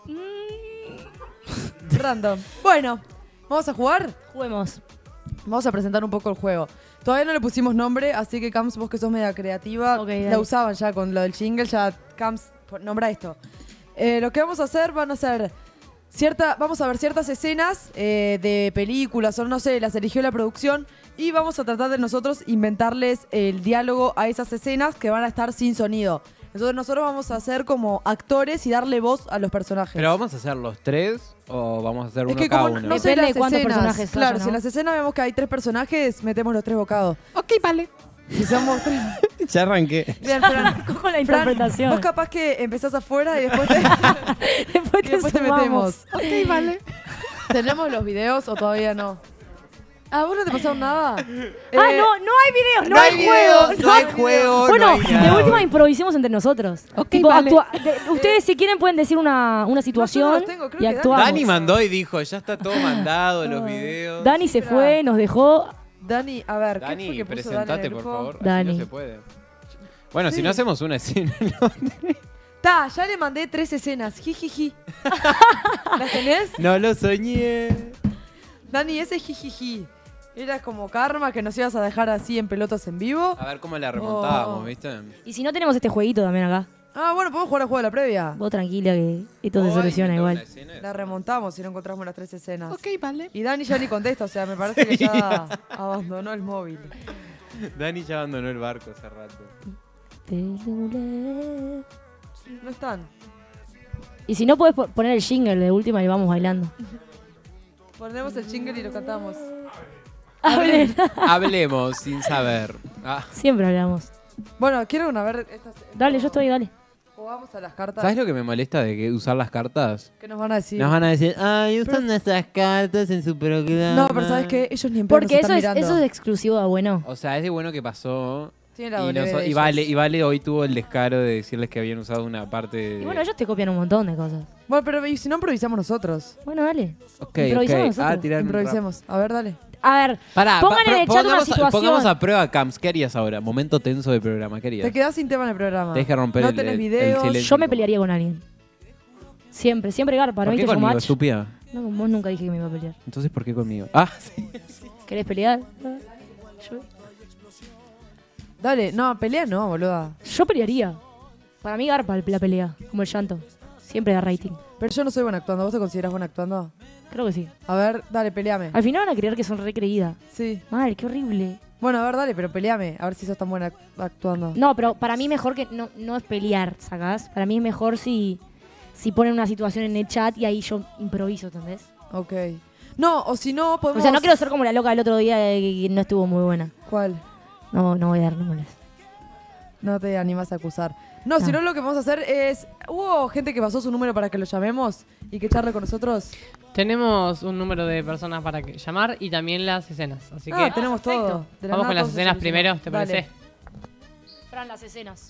Random. Bueno, ¿vamos a jugar? Juguemos. Vamos a presentar un poco el juego. Todavía no le pusimos nombre, así que Cams, vos que sos media creativa, Ok, la dale. usaban ya con lo del jingle, ya Cams, po- nombra esto. Eh, lo que vamos a hacer van a ser cierta, vamos a ver ciertas escenas eh, de películas o no sé, las eligió la producción y vamos a tratar de nosotros inventarles el diálogo a esas escenas que van a estar sin sonido. Entonces nosotros vamos a ser como actores y darle voz a los personajes. ¿Pero vamos a hacer los tres o vamos a hacer Es uno que cada como uno? no sé Depende las de cuántos escenas. personajes Claro, haya, si ¿no? en las escenas vemos que hay tres personajes, metemos los tres bocados. Ok, vale. Si somos tres. Ya arranqué. Bien, Fran. Con la Fran, interpretación. vos capaz que empezás afuera y después te, Después y te, después te sumamos. metemos. Ok, vale. ¿Tenemos los videos o todavía no? Ah, ¿vos no te pasaron nada? Ah, Eh, no, no hay videos, no, No hay, hay juegos. videos, no hay juego, Bueno, no hay nada. de última improvisemos entre nosotros. Ok, Tipo, vale. actua- de- ustedes si quieren pueden decir una, una situación los tengo, creo y que actuamos. Dani mandó y dijo, ya está todo mandado, los videos. Dani se Espera. fue, nos dejó. Dani, a ver, ¿qué fue Dani, que puso Dani en presentate, el por grupo? favor. Así Dani. no se puede. Bueno, Sí. si no hacemos una escena, ¿no? Ta, ya le mandé tres escenas. Jijiji. ¿Las tenés? No lo soñé. Dani, ese jijiji. Era como karma que nos ibas a dejar así en pelotas en vivo. A ver cómo la remontábamos, Oh. ¿viste? Y si no tenemos este jueguito también acá. Ah, bueno, podemos jugar al juego de la previa. Vos tranquila que esto se Ay, soluciona ¿me toca igual. una escena? La remontamos si no encontramos las tres escenas. Ok, vale. Y Dani ya ni contesta, o sea, me parece que ya abandonó el móvil. Dani ya abandonó el barco hace rato. No están. Y si no, puedes po- poner el jingle de última y vamos bailando. Ponemos el jingle y lo cantamos. Hablen. Hablemos sin saber. Ah, Siempre hablamos. Bueno, quiero una ver estas. Dale, yo estoy, dale. Jugamos a las cartas. ¿sabes lo que me molesta de que usar las cartas? ¿Qué nos van a decir? Nos van a decir, ay, usan nuestras cartas en su programa. No, pero ¿sabes qué? Ellos ni en pedo Porque nos eso están es, mirando. eso es exclusivo de bueno. O sea, es de bueno que pasó. Tiene la Y, W noso- de y ellos. vale, y Vale hoy tuvo el descaro de decirles que habían usado una parte de... Y bueno, ellos te copian un montón de cosas. Bueno, pero ¿y si no improvisamos nosotros? Bueno, dale. Ok, improvisamos ok. nosotros. Ah, tirar un rap. Improvisemos. A ver, dale. A ver, Pará, pongan pa- en el pro- chat una pongamos a- situación. Pongamos a prueba, Cams. ¿Qué harías ahora? Momento tenso del programa. ¿Qué harías? Te quedás sin tema en el programa. Tenés que romper no el- tenés el- el videos. silencio. Yo me pelearía con alguien. Siempre, siempre garpa, ¿no ¿Por qué viste conmigo, Showmatch? estúpida? No, con vos nunca dije que me iba a pelear. Entonces, ¿por qué conmigo? Ah, sí. ¿Querés pelear? Yo, Dale, no, pelea no, boluda. yo pelearía. Para mí garpa la pelea, como el llanto. Siempre da rating. Pero yo no soy buena actuando. ¿Vos te considerás buena actuando? Creo que sí. A ver, dale, peleame. Al final van a creer que son recreídas. Sí. Mal, qué horrible. Bueno, a ver, dale, pero peleame. A ver si sos tan buena act- actuando. No, pero para mí mejor que no, no es pelear, ¿sacás? Para mí es mejor si, si ponen una situación en el chat y ahí yo improviso, ¿entendés? Ok. No, o si no, O podemos... sea, no quiero ser como la loca del otro día de que no estuvo muy buena. ¿Cuál? No, no voy a dar nombres. No te animas a acusar. No, si No. no, lo que vamos a hacer es... ¿Hubo gente que pasó su número para que lo llamemos y que charle con nosotros? Tenemos un número de personas para que llamar y también las escenas. Así Ah, que tenemos todo. De la vamos nada con las todo se escenas solucionó. primero, ¿te Dale. parece? Fran, las escenas.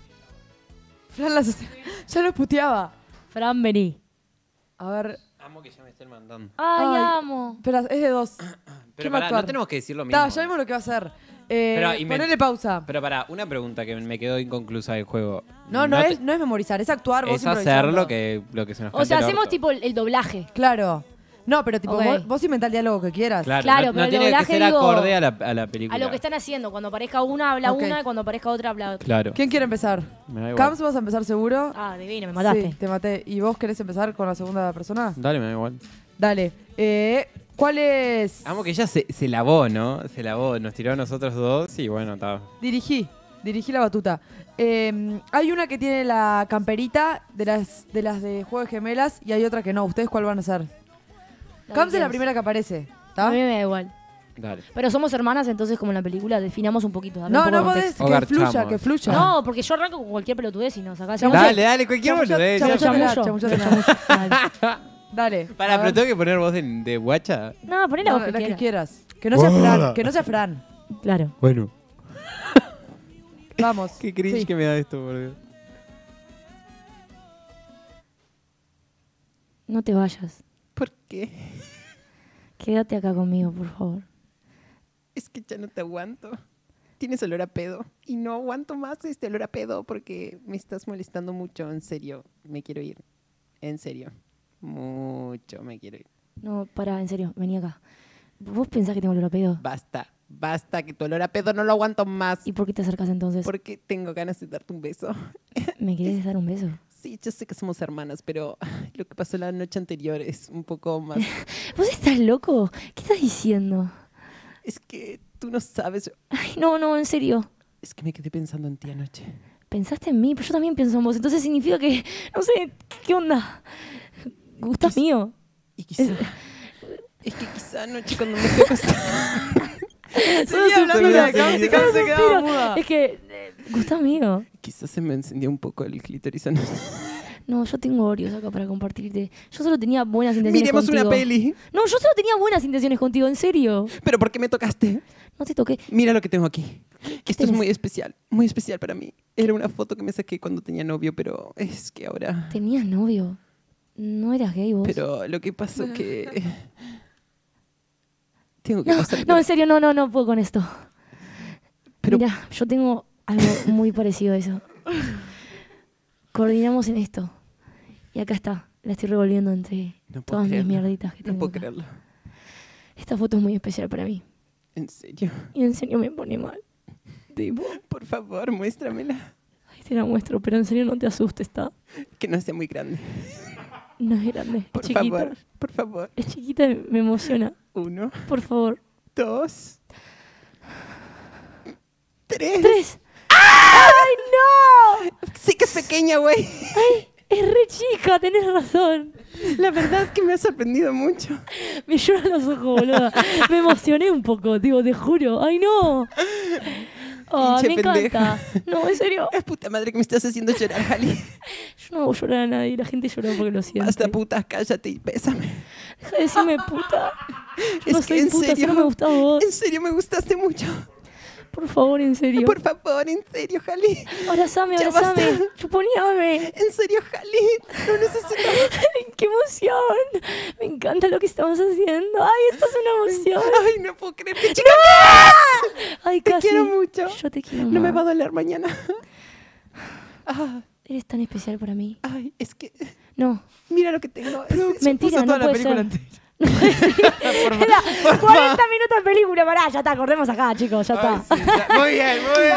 Fran, las escenas- ya lo puteaba. Fran, vení. A ver... Amo que ya me estén mandando. Ay, Ay. amo. Espera, es de dos. Pero ¿Quién va a pará, actuar? no tenemos que decir lo mismo. Ta, ya vimos lo que va a hacer. Eh, Pero, y me- ponele pausa. Pero pará, una pregunta que me quedó inconclusa del juego. No, no, te- es, no es memorizar, es actuar vos es hacer improvisando. lo que, lo que se nos O cante sea, el hacemos orto. tipo el, el doblaje. Claro. No, pero tipo, Ok. vos, vos inventá el diálogo que quieras. Claro, Claro, no, pero no el tiene que doblaje, ser digo, acorde a la, a la película. A lo que están haciendo. Cuando aparezca una, habla Ok. una. Y cuando aparezca otra, habla otra. Claro. ¿Quién quiere empezar? Me da igual. Cams, ¿vas a empezar seguro? Ah, divino, me mataste. Sí, te maté. ¿Y vos querés empezar con la segunda persona? Dale, me da igual. Dale. Eh, ¿Cuál es? Amo que ella se, se lavó, ¿no? Se lavó, nos tiró a nosotros dos. Sí, bueno, está. Dirigí. Dirigí la batuta. Eh, hay una que tiene la camperita de las de las de Juego de Gemelas y hay otra que no. ¿Ustedes cuál van a hacer? La Cams que es la quieras. primera que aparece. A ¿Está? mí me da igual. Dale. Pero somos hermanas, entonces como en la película definamos un poquito. dame No, un poco no de podés, contexto. que Hogar fluya, chamo. que fluya. No, porque yo arranco con cualquier pelotudez y nos sacás. Dale, dale, cualquier Chamulla- boludez. chamulla- Chamullo. chamulla- chamulla- Dale. Para, a pero ver. tengo que poner voz de, de guacha. No, poné la No, voz que la que quieras. quieras. Que no sea Fran, que no sea Fran. Claro. Bueno. Vamos. Qué cringe Sí. que me da esto, por Dios. No te vayas. ¿Por qué? Quédate acá conmigo, por favor. Es que ya no te aguanto. Tienes olor a pedo. Y no aguanto más este olor a pedo porque me estás molestando mucho. En serio, me quiero ir. En serio. Mucho me quiero ir. No, pará, en serio, vení acá. ¿Vos pensás que tengo olor a pedo? Basta, basta, que tu olor a pedo no lo aguanto más. ¿Y por qué te acercas entonces? Porque tengo ganas de darte un beso. ¿Me querés dar un beso? Sí, yo sé que somos hermanas, pero ay, lo que pasó la noche anterior es un poco más... ¿Vos estás loco? ¿Qué estás diciendo? Es que tú no sabes... Ay, no, no, en serio. Es que me quedé pensando en ti anoche. Pensaste en mí, pero yo también pienso en vos. Entonces significa que, no sé, ¿qué onda? ¿Gustás mío? Y quizá... Es que quizá anoche cuando me fui a acostar... Seguía hablando de la Cams y Cams se quedaba muda. Es que, eh, ¿gustás mío? Quizás se me encendió un poco el clítoris anoche. No, yo tengo Oreos acá para compartirte. Yo solo tenía buenas intenciones Miremos contigo. una peli. No, yo solo tenía buenas intenciones contigo, en serio. ¿Pero por qué me tocaste? No te toqué. Mira lo que tengo aquí. Esto es tenés? muy especial, muy especial para mí. Era una foto que me saqué cuando tenía novio, pero es que ahora... ¿Tenías novio? ¿No eras gay vos? Pero lo que pasó que... Tengo que No, pasar... no, en serio, no, no, no puedo con esto. Pero- Mira, yo tengo algo muy parecido a eso. Coordinamos en esto. Y acá está. La estoy revolviendo entre No puedo todas mis creerlo. mierditas que No tengo puedo acá. creerlo. Esta foto es muy especial para mí. ¿En serio? Y en serio me pone mal. Tipo, Por favor, muéstramela. ay, te la muestro, pero en serio no te asustes, ¿está? Que no sea muy grande. No es grande, es Por chiquita. favor, por favor. Es chiquita y me emociona. Uno, Por favor. dos, tres. ¡Tres! ¡Ay, no! Sí que es pequeña, güey. ¡Ay! Es re chica, tenés razón. La verdad que me ha sorprendido mucho. Me lloran los ojos, boluda. Me emocioné un poco, digo, te juro. ¡Ay, no! Oh, Pinche me encanta. pendeja. No, en serio. Es puta madre que me estás haciendo llorar, Jali. Yo no hago llorar a nadie, la gente llora porque lo siente. Basta, puta, cállate y bésame. Deja de decirme puta. Yo Es no que soy en puta, serio, solo me gusta vos. en serio me gustaste mucho. Por favor, en serio. Por favor, en serio, Jali. Abrazame, Ya abrazame. basta. Chuponeame. En serio, Jali. No necesito... ¡Qué emoción! Me encanta lo que estamos haciendo. ¡Ay, esto es una emoción! Ay, no puedo creer que chica. ¡Ay, Te casi! quiero mucho. Yo te quiero No me va más. a doler mañana. Ah, Eres tan especial para mí. ay, es que... No, Mira lo que tengo. Es- es- mentira, Puso no toda la puede película ser. entera. Era cuarenta minutos de película, pará, ya está, corremos acá, chicos, ya Ay, está. sí, ya. Muy bien, muy bien.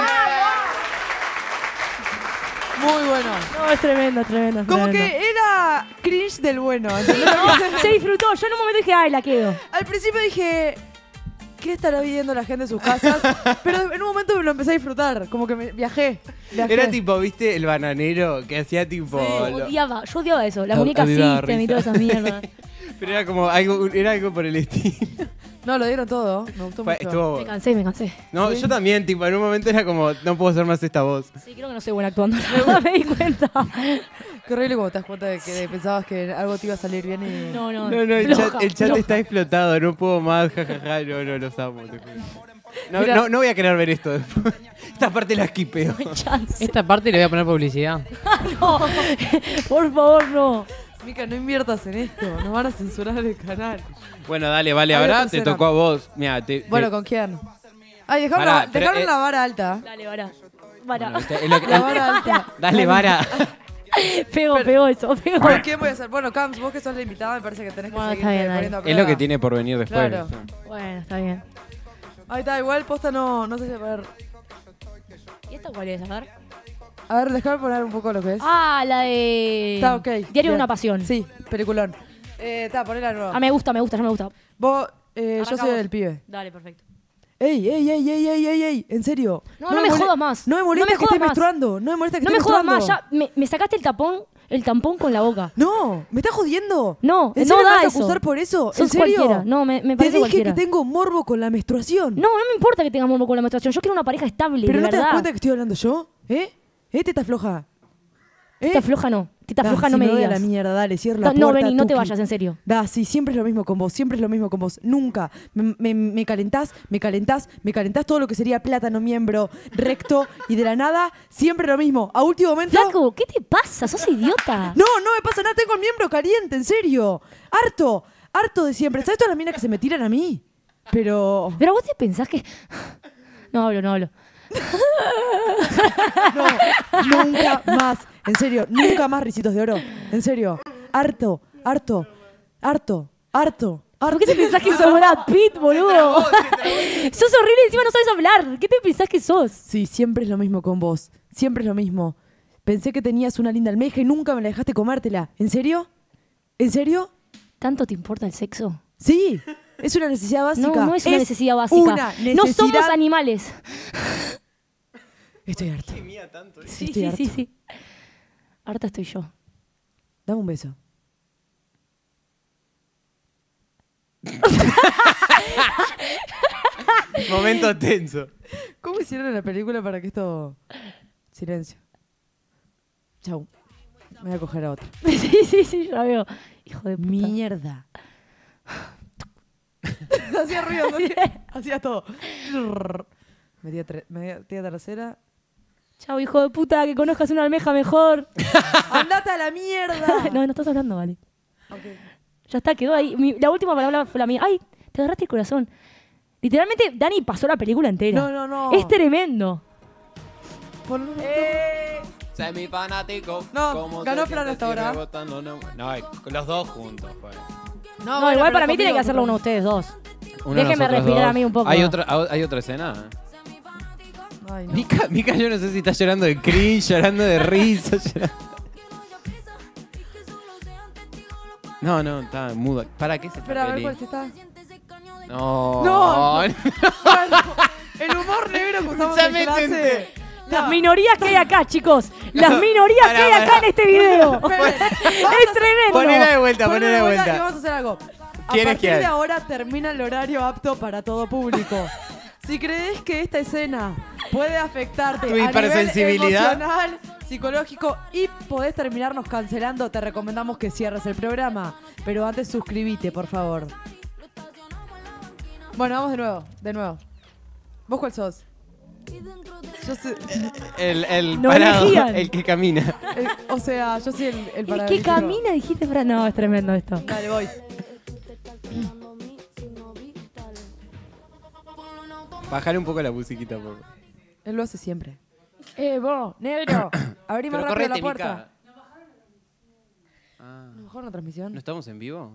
Muy bueno. No, es tremendo, es tremendo. es Como tremendo. que era cringe del bueno. ¿entendés? Se disfrutó, yo en un momento dije, ay, la quedo. Al principio dije, ¿qué estará viendo la gente en sus casas? Pero en un momento lo empecé a disfrutar. Como que me viajé. viajé. Era tipo, ¿viste? El bananero que hacía tipo... lo- Odiaba, yo odiaba eso, las A- muñecas a mí me daba System y risa. todas esas mierdas. Pero era como algo, era algo por el estilo. No, lo dieron todo. Me gustó Fue- mucho. estuvo- Me cansé, me cansé. No, yo también, tipo, en un momento era como, no puedo hacer más esta voz. Sí, creo que no soy buena actuando, la verdad me di cuenta. Qué horrible cuando te das cuenta de que pensabas que algo te iba a salir bien y... No, no, No, no, el floja, chat, el chat floja. está explotado, no puedo más, jajaja, no, no, los amo. te juro. No, Mira. no, no voy a querer ver esto después. Esta parte la esquipeo. No hay chance. Esta parte le voy a poner publicidad. No, por favor, no. Mica, no inviertas en esto. Nos van a censurar el canal. Bueno, dale, vale, A ver, ahora te tercera. tocó a vos. Mira, te, te- Bueno, ¿con quién? Ay, dejaron, Pará, la, pero, dejaron eh, la vara alta. Dale, vara. Vara. Bueno, viste, es lo que- La vara alta. Dale, vara. Pegó, pegó eso, pegó. ¿Con quién voy a hacer? Bueno, Cams, vos que sos la invitada, me parece que tenés que Bueno, seguir está bien, dale. poniendo a Es prueba. lo que tiene por venir después. Claro. ¿viste? Bueno, está bien. Ahí está, igual posta no, no sé si a ver. ¿Y esta cuál es? A ver. A ver, déjame poner un poco lo que es. Ah, la de... Está, ok. Diario bien. de una pasión. Sí, peliculón. Eh, está, ponela nueva. Ah, me gusta, me gusta, ya me gusta. Vos, eh, yo soy Arrancamos. el pibe. Dale, perfecto. Ey, ey, ey, ey, ey, ey, ey, en serio. No, no me mole- jodas más. No me molesta No me que estés jodas más. menstruando. No me molesta que No me estés jodas más, menstruando. ya me, me sacaste el tapón El tampón con la boca. No, ¿me estás jodiendo? No, ¿En no serio me da vas a eso. acusar por eso? ¿En Sos serio? cualquiera. No, me, me Te parece dije cualquiera. que tengo morbo con la menstruación. No, no me importa que tengamos morbo con la menstruación. Yo quiero una pareja estable, ¿Pero de no te verdad. das cuenta que estoy hablando yo? ¿Eh? ¿Eh, teta floja? ¿Eh? Teta floja no. Teta Da, floja si no me voy a digas. la mierda, dale, cierra la No, puerta. no, Beni, no te Tuki. vayas, en serio. Da, sí, siempre es lo mismo con vos, siempre es lo mismo con vos. Nunca. Me, me, me calentás, me calentás, me calentás todo lo que sería plátano, miembro, recto y de la nada, siempre lo mismo. A último momento... Flaco, ¿qué te pasa? ¿Sos idiota? No, no me pasa nada, tengo el miembro caliente, en serio. Harto, harto de siempre. ¿Sabes todas las minas que se me tiran a mí? Pero... Pero vos te pensás que... No hablo, no hablo. No, nunca más. En serio, nunca más risitos de oro. En serio. Harto, harto, harto, harto. ¿Por qué te pensás que sos Brad Pitt, boludo? Sos horrible y encima no sabes hablar. ¿Qué te pensás que sos? Sí, siempre es lo mismo con vos. Siempre es lo mismo. Pensé que tenías una linda almeja y nunca me la dejaste comértela. ¿En serio? ¿En serio? ¿Tanto te importa el sexo? Sí, es una necesidad básica. No, no es una Es necesidad básica. Una necesidad... No somos animales. Estoy harto. Sí, Estoy sí, harto. sí, sí. Harta estoy yo. Dame un beso. Momento tenso. ¿Cómo hicieron la película para que esto... Silencio. Chau. Me voy a coger a otra. Sí, sí, sí, ya veo. Hijo de puta. Mierda. Hacía ruido, hacía, hacía todo. Metía, tre- metía tercera. Chao, hijo de puta, que conozcas una almeja mejor. ¡Andate a la mierda! No, no estás hablando, vale. Ok. Ya está, quedó ahí. Mi- la última palabra fue la mía. Ay, te agarraste el corazón. Literalmente, Dani pasó la película entera. No, no, no. Es tremendo. Ponlo- Eh, Semifanático. No, ¿Cómo ganó se Fran siente hasta si ahora. rebotan o no? No, los dos juntos. Pues. No, bueno, igual pero para mí tiene conmigo, que hacerlo con- uno de ustedes dos. Uno de Déjenme nosotros respirar dos. a mí un poco. ¿Hay otra, hay otra escena? Ay, no. Mica, Mica, yo no sé si está llorando de cringe, llorando de risa. llorando- No, no, está muda. ¿Para qué se Espera, a ver peli? cuál se está. No. No. Bueno, el humor negro que usamos en Ya clase. métente. Las minorías que hay acá, chicos. Las minorías Pará, que hay pará. acá en este video. Esperen, vamos Es a- tremendo. Ponela de vuelta, Ponelo ponela de Y vuelta. vamos a hacer algo. A ¿Quién es partir quién? de ahora termina el horario apto para todo público. Si crees que esta escena puede afectarte Tu a nivel hipersensibilidad. emocional, psicológico y podés terminarnos cancelando, te recomendamos que cierres el programa. Pero antes suscríbete, por favor. Bueno, vamos de nuevo, de nuevo. ¿Vos cuál sos? Yo soy, El, el No parado, elegían. el que camina. el- o sea, yo soy el, el El parado. que camina, dijiste, Fran. No, es tremendo esto. Dale, voy. Bajale un poco la musiquita, por favor. Él lo hace siempre. Eh, vos, negro. Abrí más Pero rápido la correte, puerta. Mica. Ah, ¿No bajó una transmisión? ¿no estamos en vivo?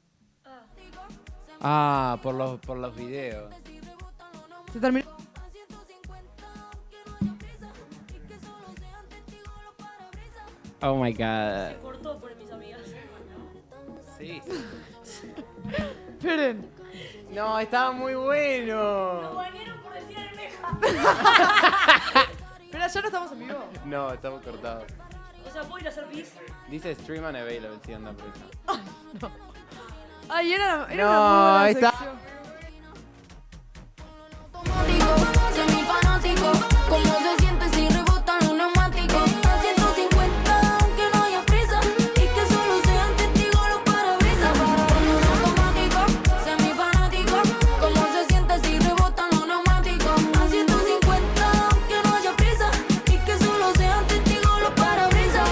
Ah, por los, por los videos. Se terminó. Oh my god. Sí. Esperen. No, estaba muy bueno. Espera, ¿ya no estamos en vivo? No, estamos cortados. O sea, ¿puedo ir a hacer bis? Dice stream unavailable, si anda por eso. Ay, era, era No, una muy buena ahí está. sección. Semifanático, ¿cómo se siente si rebotan los neumáticos? A ciento cincuenta, aunque no haya prisa, y que solo sean testigos los parabrisas. Automático, semifanático, ¿cómo se siente si rebotan los neumáticos? A ciento cincuenta, aunque no haya prisa, y que solo sean testigos los parabrisas.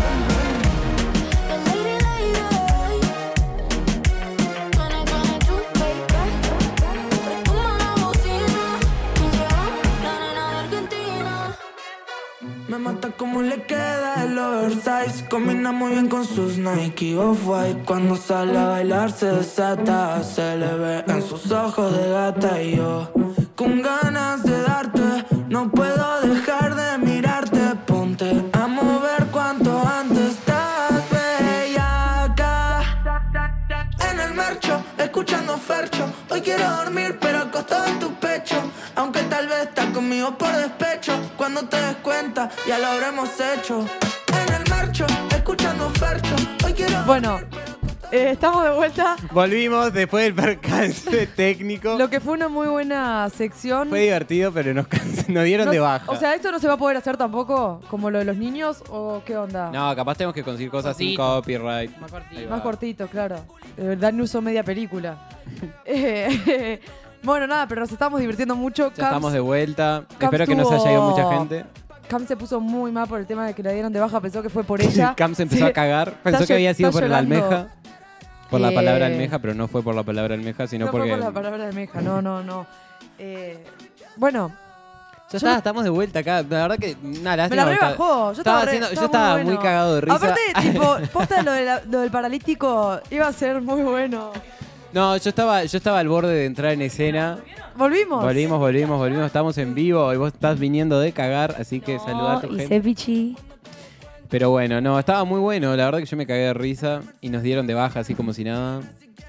The lady, lady, twenty twenty-two, baby. Retoma la bocina, la nena de Argentina. Me mata como le queda el oversize. Combina muy bien con sus Nike Off-White. Cuando sale a bailar se desata. Se le ve en sus ojos de gata. Y yo con ganas de darte, no puedo dejar de mirarte. Ponte a mover cuanto antes. Estás bellaca en el marcho, escuchando Fercho. Hoy quiero dormir pero acostado en tu pecho. Aunque tal vez estás conmigo por despecho. Cuando te des cuenta ya lo habremos hecho. En el marcho, escuchando Fercho. Hoy quiero. Bueno, eh, estamos de vuelta. Volvimos después del percance técnico. Lo que fue una muy buena sección. Fue divertido, pero nos, canse- nos dieron No- de baja. O sea, ¿esto no se va a poder hacer tampoco? ¿Como lo de los niños? ¿O qué onda? no, capaz tenemos que conseguir cosas sin Cortito. copyright. Más cortito. Ahí va. Más cortito, claro. Eh, Dan uso media película. Eh, bueno, nada, pero nos estamos divirtiendo mucho. Ya estamos de vuelta. Cams Espero que nos haya ido mucha tuvo- gente. Cam se puso muy mal por el tema de que le dieron de baja, pensó que fue por ella. Cam se empezó Sí. a cagar. Pensó Está que había llo- sido está por la llorando. almeja. Por la Eh, palabra almeja, pero no fue por la palabra almeja, sino No porque. fue por la palabra de meja, no, no, no. Eh, bueno, Ya está, estamos de vuelta acá. La verdad que. Nada, me lástima la que está- rebajó. Yo estaba estaba, re- haciendo- yo estaba estaba muy, muy bueno. cagado de risa. Aparte, tipo, posta lo, de la- lo del paralítico iba a ser muy bueno. No, yo estaba, yo estaba al borde de entrar en escena. ¿Volvimos? Volvimos, volvimos, volvimos. Estamos en vivo y vos estás viniendo de cagar, así que saludá a tu y gente. se pichi. Pero bueno, no, estaba muy bueno. La verdad que yo me cagué de risa y nos dieron de baja así como si nada.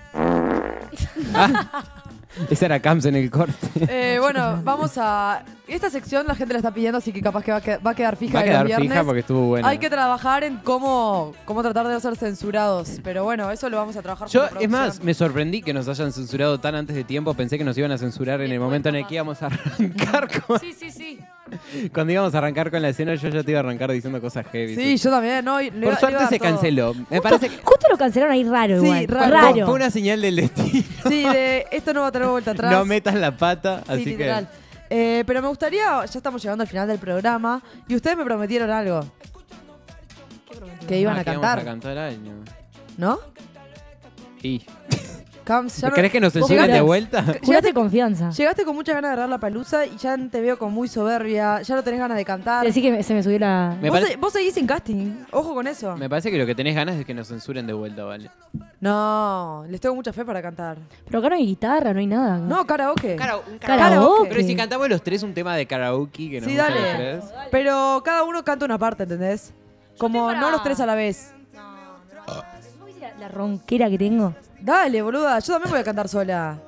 Ah, esa era Camps en el corte. Eh, bueno, vamos a... Esta sección la gente la está pidiendo, así que capaz que va a, que- va a quedar fija Va a de los quedar viernes. fija porque estuvo buena. Hay que trabajar en cómo, cómo tratar de no ser censurados. Pero bueno, eso lo vamos a trabajar Yo, con la es más, producción. me sorprendí que nos hayan censurado tan antes de tiempo. Pensé que nos iban a censurar en el momento en el que íbamos a arrancar con... Sí, sí, sí. Cuando íbamos a arrancar con la escena, yo ya te iba a arrancar diciendo cosas heavy. Sí, yo también. No, le iba- Por le iba a suerte dar se todo. canceló. Me Justo, parece que justo lo cancelaron ahí raro, Sí, igual. raro. Raro. fue una señal del destino. Sí, de esto no va a tener vuelta atrás. No metas la pata, Sí, así literal. que... Eh, pero me gustaría, ya estamos llegando al final del programa, y ustedes me prometieron algo. Que iban Ah, a que cantar, íbamos a cantar año. ¿no? Y... Cams, ya no- ¿Querés que nos vos censuren de llegaste- vuelta? Jurate Llegaste, confianza. llegaste con muchas ganas de agarrar la palusa y ya te veo con muy soberbia, ya no tenés ganas de cantar. Decí que me- se me subió la... Me Vos, pare- se- vos seguís sin casting, ojo con eso. Me parece que lo que tenés ganas es que nos censuren de vuelta, ¿vale? No, les tengo mucha fe para cantar. Pero acá no hay guitarra, no hay nada. No, karaoke. un Karaoke. Pero si cantamos los tres un tema de karaoke que nos Sí, gusta a los dale. tres. Pero cada uno canta una parte, ¿entendés? Como estoy para- no los tres a la vez. ¿No viste la, la ronquera que tengo? Dale, boluda, yo también voy a cantar sola.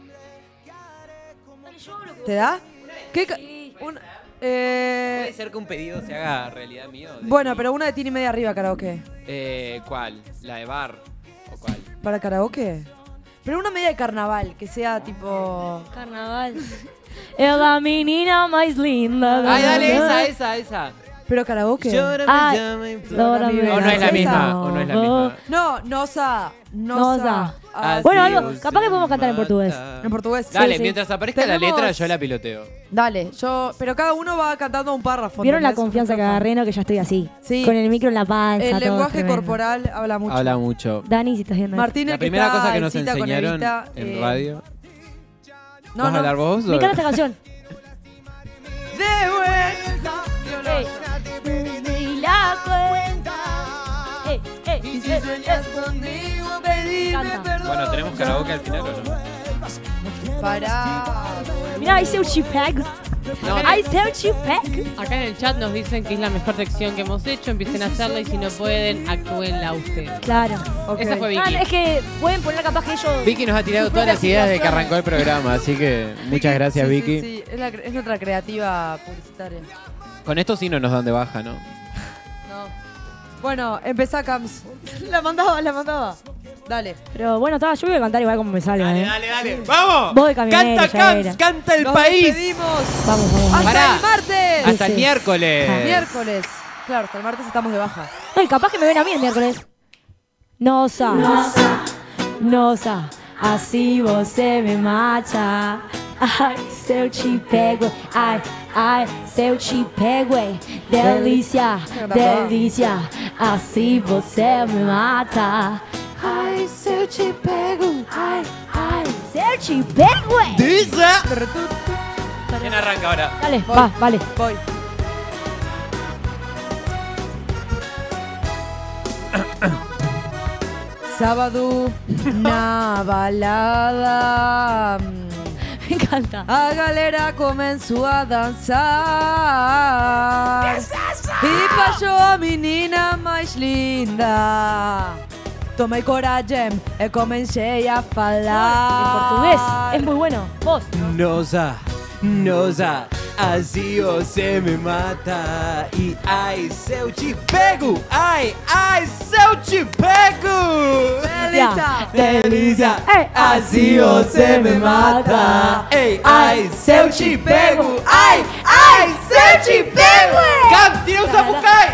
¿Te da? ¿Qué ca- un- eh, ¿Puede ser que un pedido se haga realidad mío? De- bueno, pero una de Tini media arriba karaoke. Eh, ¿Cuál? ¿La de bar? ¿O cuál? ¿Para karaoke? Pero una media de carnaval, que sea tipo... Carnaval. Es la menina más linda. Ay, dale, esa, esa, esa. ¿Pero karaoke? Ay, Flora, mi O no es la ¿Esa? misma, o no es la misma. No, nosa, nosa. Nosa. Ah, Bueno, Así algo- capaz que podemos cantar en portugués. en portugués. Dale, Sí, sí. mientras aparezca la Tenemos- letra, yo la piloteo. Dale, yo... Pero cada uno va cantando un párrafo. ¿Vieron la ¿entendés? confianza que agarré, no? Que ya estoy así. Sí. Con el micro en la panza. El todo lenguaje tremendo. corporal habla mucho. Habla mucho. Dani, si estás viendo esto. Martín, el La que primera está cosa que en nos cita con enseñaron Evita, en eh, radio. No, ¿Vas no. a hablar vos? Me o- encanta esta canción. De vuelta. Ey. Y la cuenta. Ey, ey, Y si ey, sueñas ey. conmigo, pedime Canta. perdón. Bueno, ¿tenemos karaoke al final o no? Pará. Mirá, ahí seu chipeg. No, Ahí seu chipeg. Acá en el chat nos dicen que es la mejor sección que hemos hecho. Empiecen a hacerla y si no pueden, actúenla ustedes. Claro. Ok. Esa fue Ah, Vicky. es que pueden poner capaz que ellos. Vicky nos ha tirado sus todas las propias ideas desde que situaciones. arrancó el programa, así que muchas gracias, Sí, sí, Vicky. sí, Es, la- es nuestra creativa publicitaria. Con esto sí no nos dan de baja, ¿no? No. Bueno, empezá, Cams. La mandaba, la mandaba. Dale. Pero bueno, estaba, yo voy a cantar igual como me salga. ¿eh? dale, dale. ¡Vamos! Voy camionero, ¡Canta, ya Camps! era. ¡Canta el Nos país! despedimos. Vamos, vamos. Hasta Pará. el martes. Hasta el Sí. miércoles. Miércoles. Claro, hasta el martes estamos de baja. Ay, capaz que me ven a mí el miércoles. Nosa. Nosa. Nosa. Assim você me mata. Ai, se eu te pego. Ai, ai, se eu te pego. Hein? Delícia, delícia. Assim você me mata. Ai, se eu te pego. Ai, ai, se eu te pego. Hein? ¡Dice! ¿Quién arranca ahora? Dale, va, vale. Voy. Sábado, na balada. Me encanta. A galera começou a dançar. E baixou a menina mais linda. Tomei coragem e comecei a falar. En portugués es muy bueno. Vos. Nosa, nosa, assim você me mata. E ai, se eu te pego, ai, ai, se eu te pego. Delícia. Delícia, Ei, assim você me mata. Ei, ai, se eu te pego, ai, ai, se eu te pego. Cam, tira o sapucai.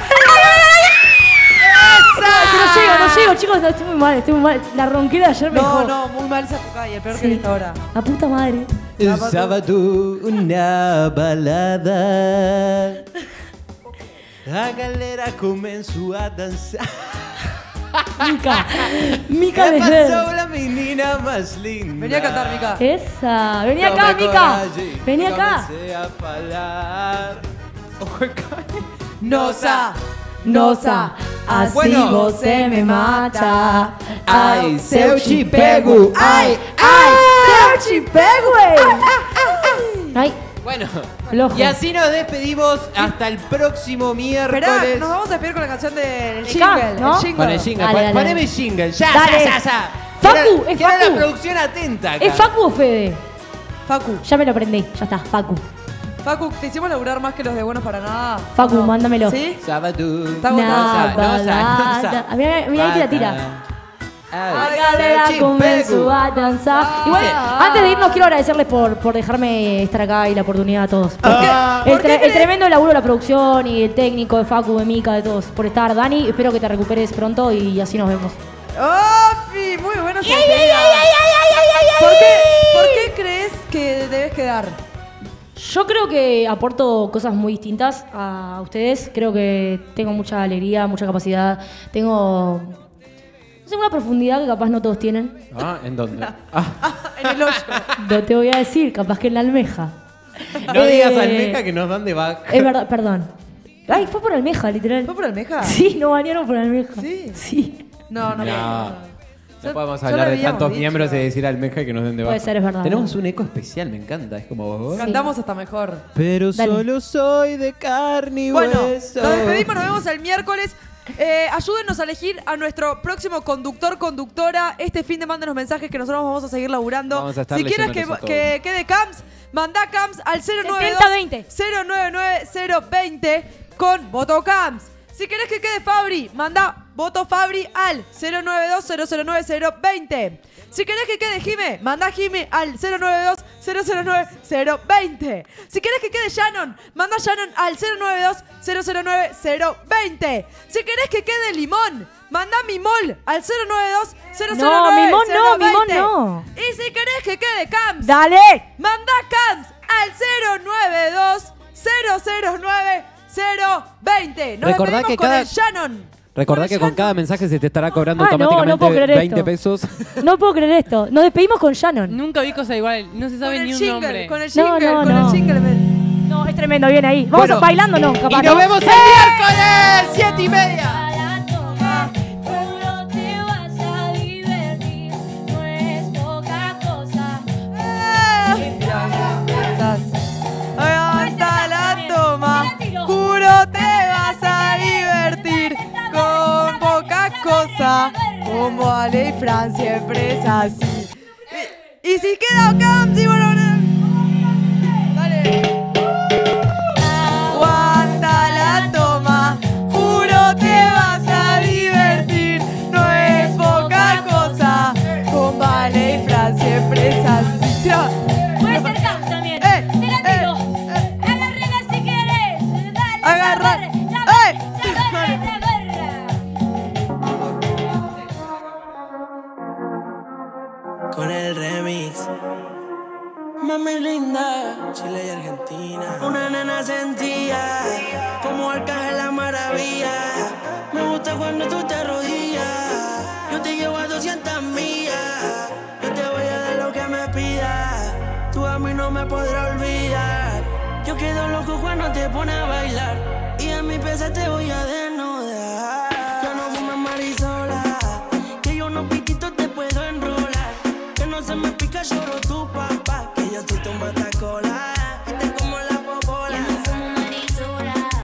Que no llego, no llego, chicos, no, estoy muy mal, estoy muy mal. La ronquera de ayer me No, dejó. no, muy mal esa Pucay, el peor Sí. que en esta hora. La puta madre. Sábado, sábado na balada. A galera começou a dançar. Mica, Mica ¿Qué de pasó Ger. la menina más linda? Vení a cantar, Mica. Esa, vení acá, Tomé Mica. coragem, Vení acá. Comencé a falar. Nosa, nosa, assim Bueno. você me mata. Ai, se eu te pego. Ai, ai, se eu te pego, güey. Ay, Bueno, flojo. y así nos despedimos hasta el próximo Esperá, miércoles. nos vamos a despedir con la canción del De jingle. Cam, ¿no? El jingle. Con el jingle, Dale, pon- dale, poneme dale. jingle, ya, Dale. ya, ya, ya. Facu, Quiero- es quiero Facu. la producción atenta acá. ¿Es Facu o Fede? Facu, Ya me lo aprendí, ya está, Facu. Facu, te hicimos laburar más que los de Buenos para Nada. Facu, ¿No? mándamelo. ¿Sí? Sábado. Está bueno. Na Nosa, nosa, balada. nosa. Ah, Mira, mira, ahí tira, tira. Ai, La se galera eu te comenzó pego. a danzar. Ah. Igual, Ah. antes de irnos, quiero agradecerles por, por dejarme estar acá y la oportunidad a todos. Porque Ah. el, ¿Por qué tre- el crees? tremendo laburo de la producción y el técnico de Facu, de Mica, de todos, por estar. Dani, espero que te recuperes pronto y así nos vemos. ¡Ofi! Muy buena esa idea. ¿Por qué, ¿Por qué crees que debes quedar? Yo creo que aporto cosas muy distintas a ustedes. Creo que tengo mucha alegría, mucha capacidad. Tengo, no sé, una profundidad que capaz no todos tienen. Ah, ¿en dónde? Ah, En el hoyo. No te voy a decir, capaz que en la almeja. no digas Eh, almeja que nos dan de back. Es verdad, perdón. Ay, fue por almeja, literal. ¿Fue por almeja? Sí, nos bañaron por almeja. Sí. Sí. No, no. No. No Ya- podemos ya hablar lo de habíamos tantos dicho. miembros y decir almeja y que nos den de baja. Puede ser, es verdad. Tenemos un eco especial, me encanta. Es como vos. Cantamos hasta mejor. Pero Dale. solo soy de carne y Bueno, hueso. nos despedimos, nos vemos el miércoles. Eh, ayúdennos a elegir a nuestro próximo conductor, conductora. Este fin de mándenos mensajes que nosotros vamos a seguir laburando. Vamos a estar si quieres que, leyéndolos a que quede Cams, mandá Cams al cero nueve dos setenta veinte. cero nueve nueve cero veinte con voto Cams. Si querés que quede Fabri, mandá voto Fabri al cero nueve dos cero cero nueve cero veinte. Si querés que quede Jime, mandá Jime al cero nueve dos cero cero nueve cero veinte. Si querés que quede Shannon, mandá Shannon al cero nueve dos cero cero nueve cero veinte. Si querés que quede Limón, mandá Mimol al cero nueve dos cero cero No, nueve Mimón cero no, Mimón veinte. no. Y si querés que quede Cams, ¡Dale! manda Cams al cero nueve dos cero cero nueve cero veinte. Nos Recordá despedimos que con cada- el Shannon. Recordá que con cada mensaje se te estará cobrando Ah, no, no automáticamente puedo creer veinte esto. pesos. No puedo creer esto. Nos despedimos con Shannon. Nunca vi cosa igual, no se Con sabe el ni un jingle, nombre. con el No, jingle, no, con no. el jingle. No, es tremendo, viene ahí. Vamos Bueno, a bailando, no, capaz. Y nos ¿no? vemos el miércoles, siete y media. Aguanta la toma, juro te vas a divertir con poca cosa, como Ale y Fran siempre es así. Y, y si queda Cams y bueno, dale. Aguanta la toma, juro te vas a divertir, no es poca cosa, con Ale y Fran siempre es así. Tira. Puede ser Cam también. Eh, Te la eh, tiro. eh. Agárrala si querés. Dale, Agarra. la ¡Eh! barra, la barra, la barra. Con el remix. Mami linda, Chile y Argentina. Una nena sentía como Arcángel la maravilla. Me gusta cuando tú te arrodillas. Yo te llevo a doscientas millas. Yo te voy a dar lo que me pidas. Tú a mí no me podrás olvidar. Yo quedo loco cuando te pones a bailar. Y a mi pieza te voy a desnudar. Yo no fumo marisola. Que yo no piquito te puedo enrolar. Que no se me pica, lloro tú.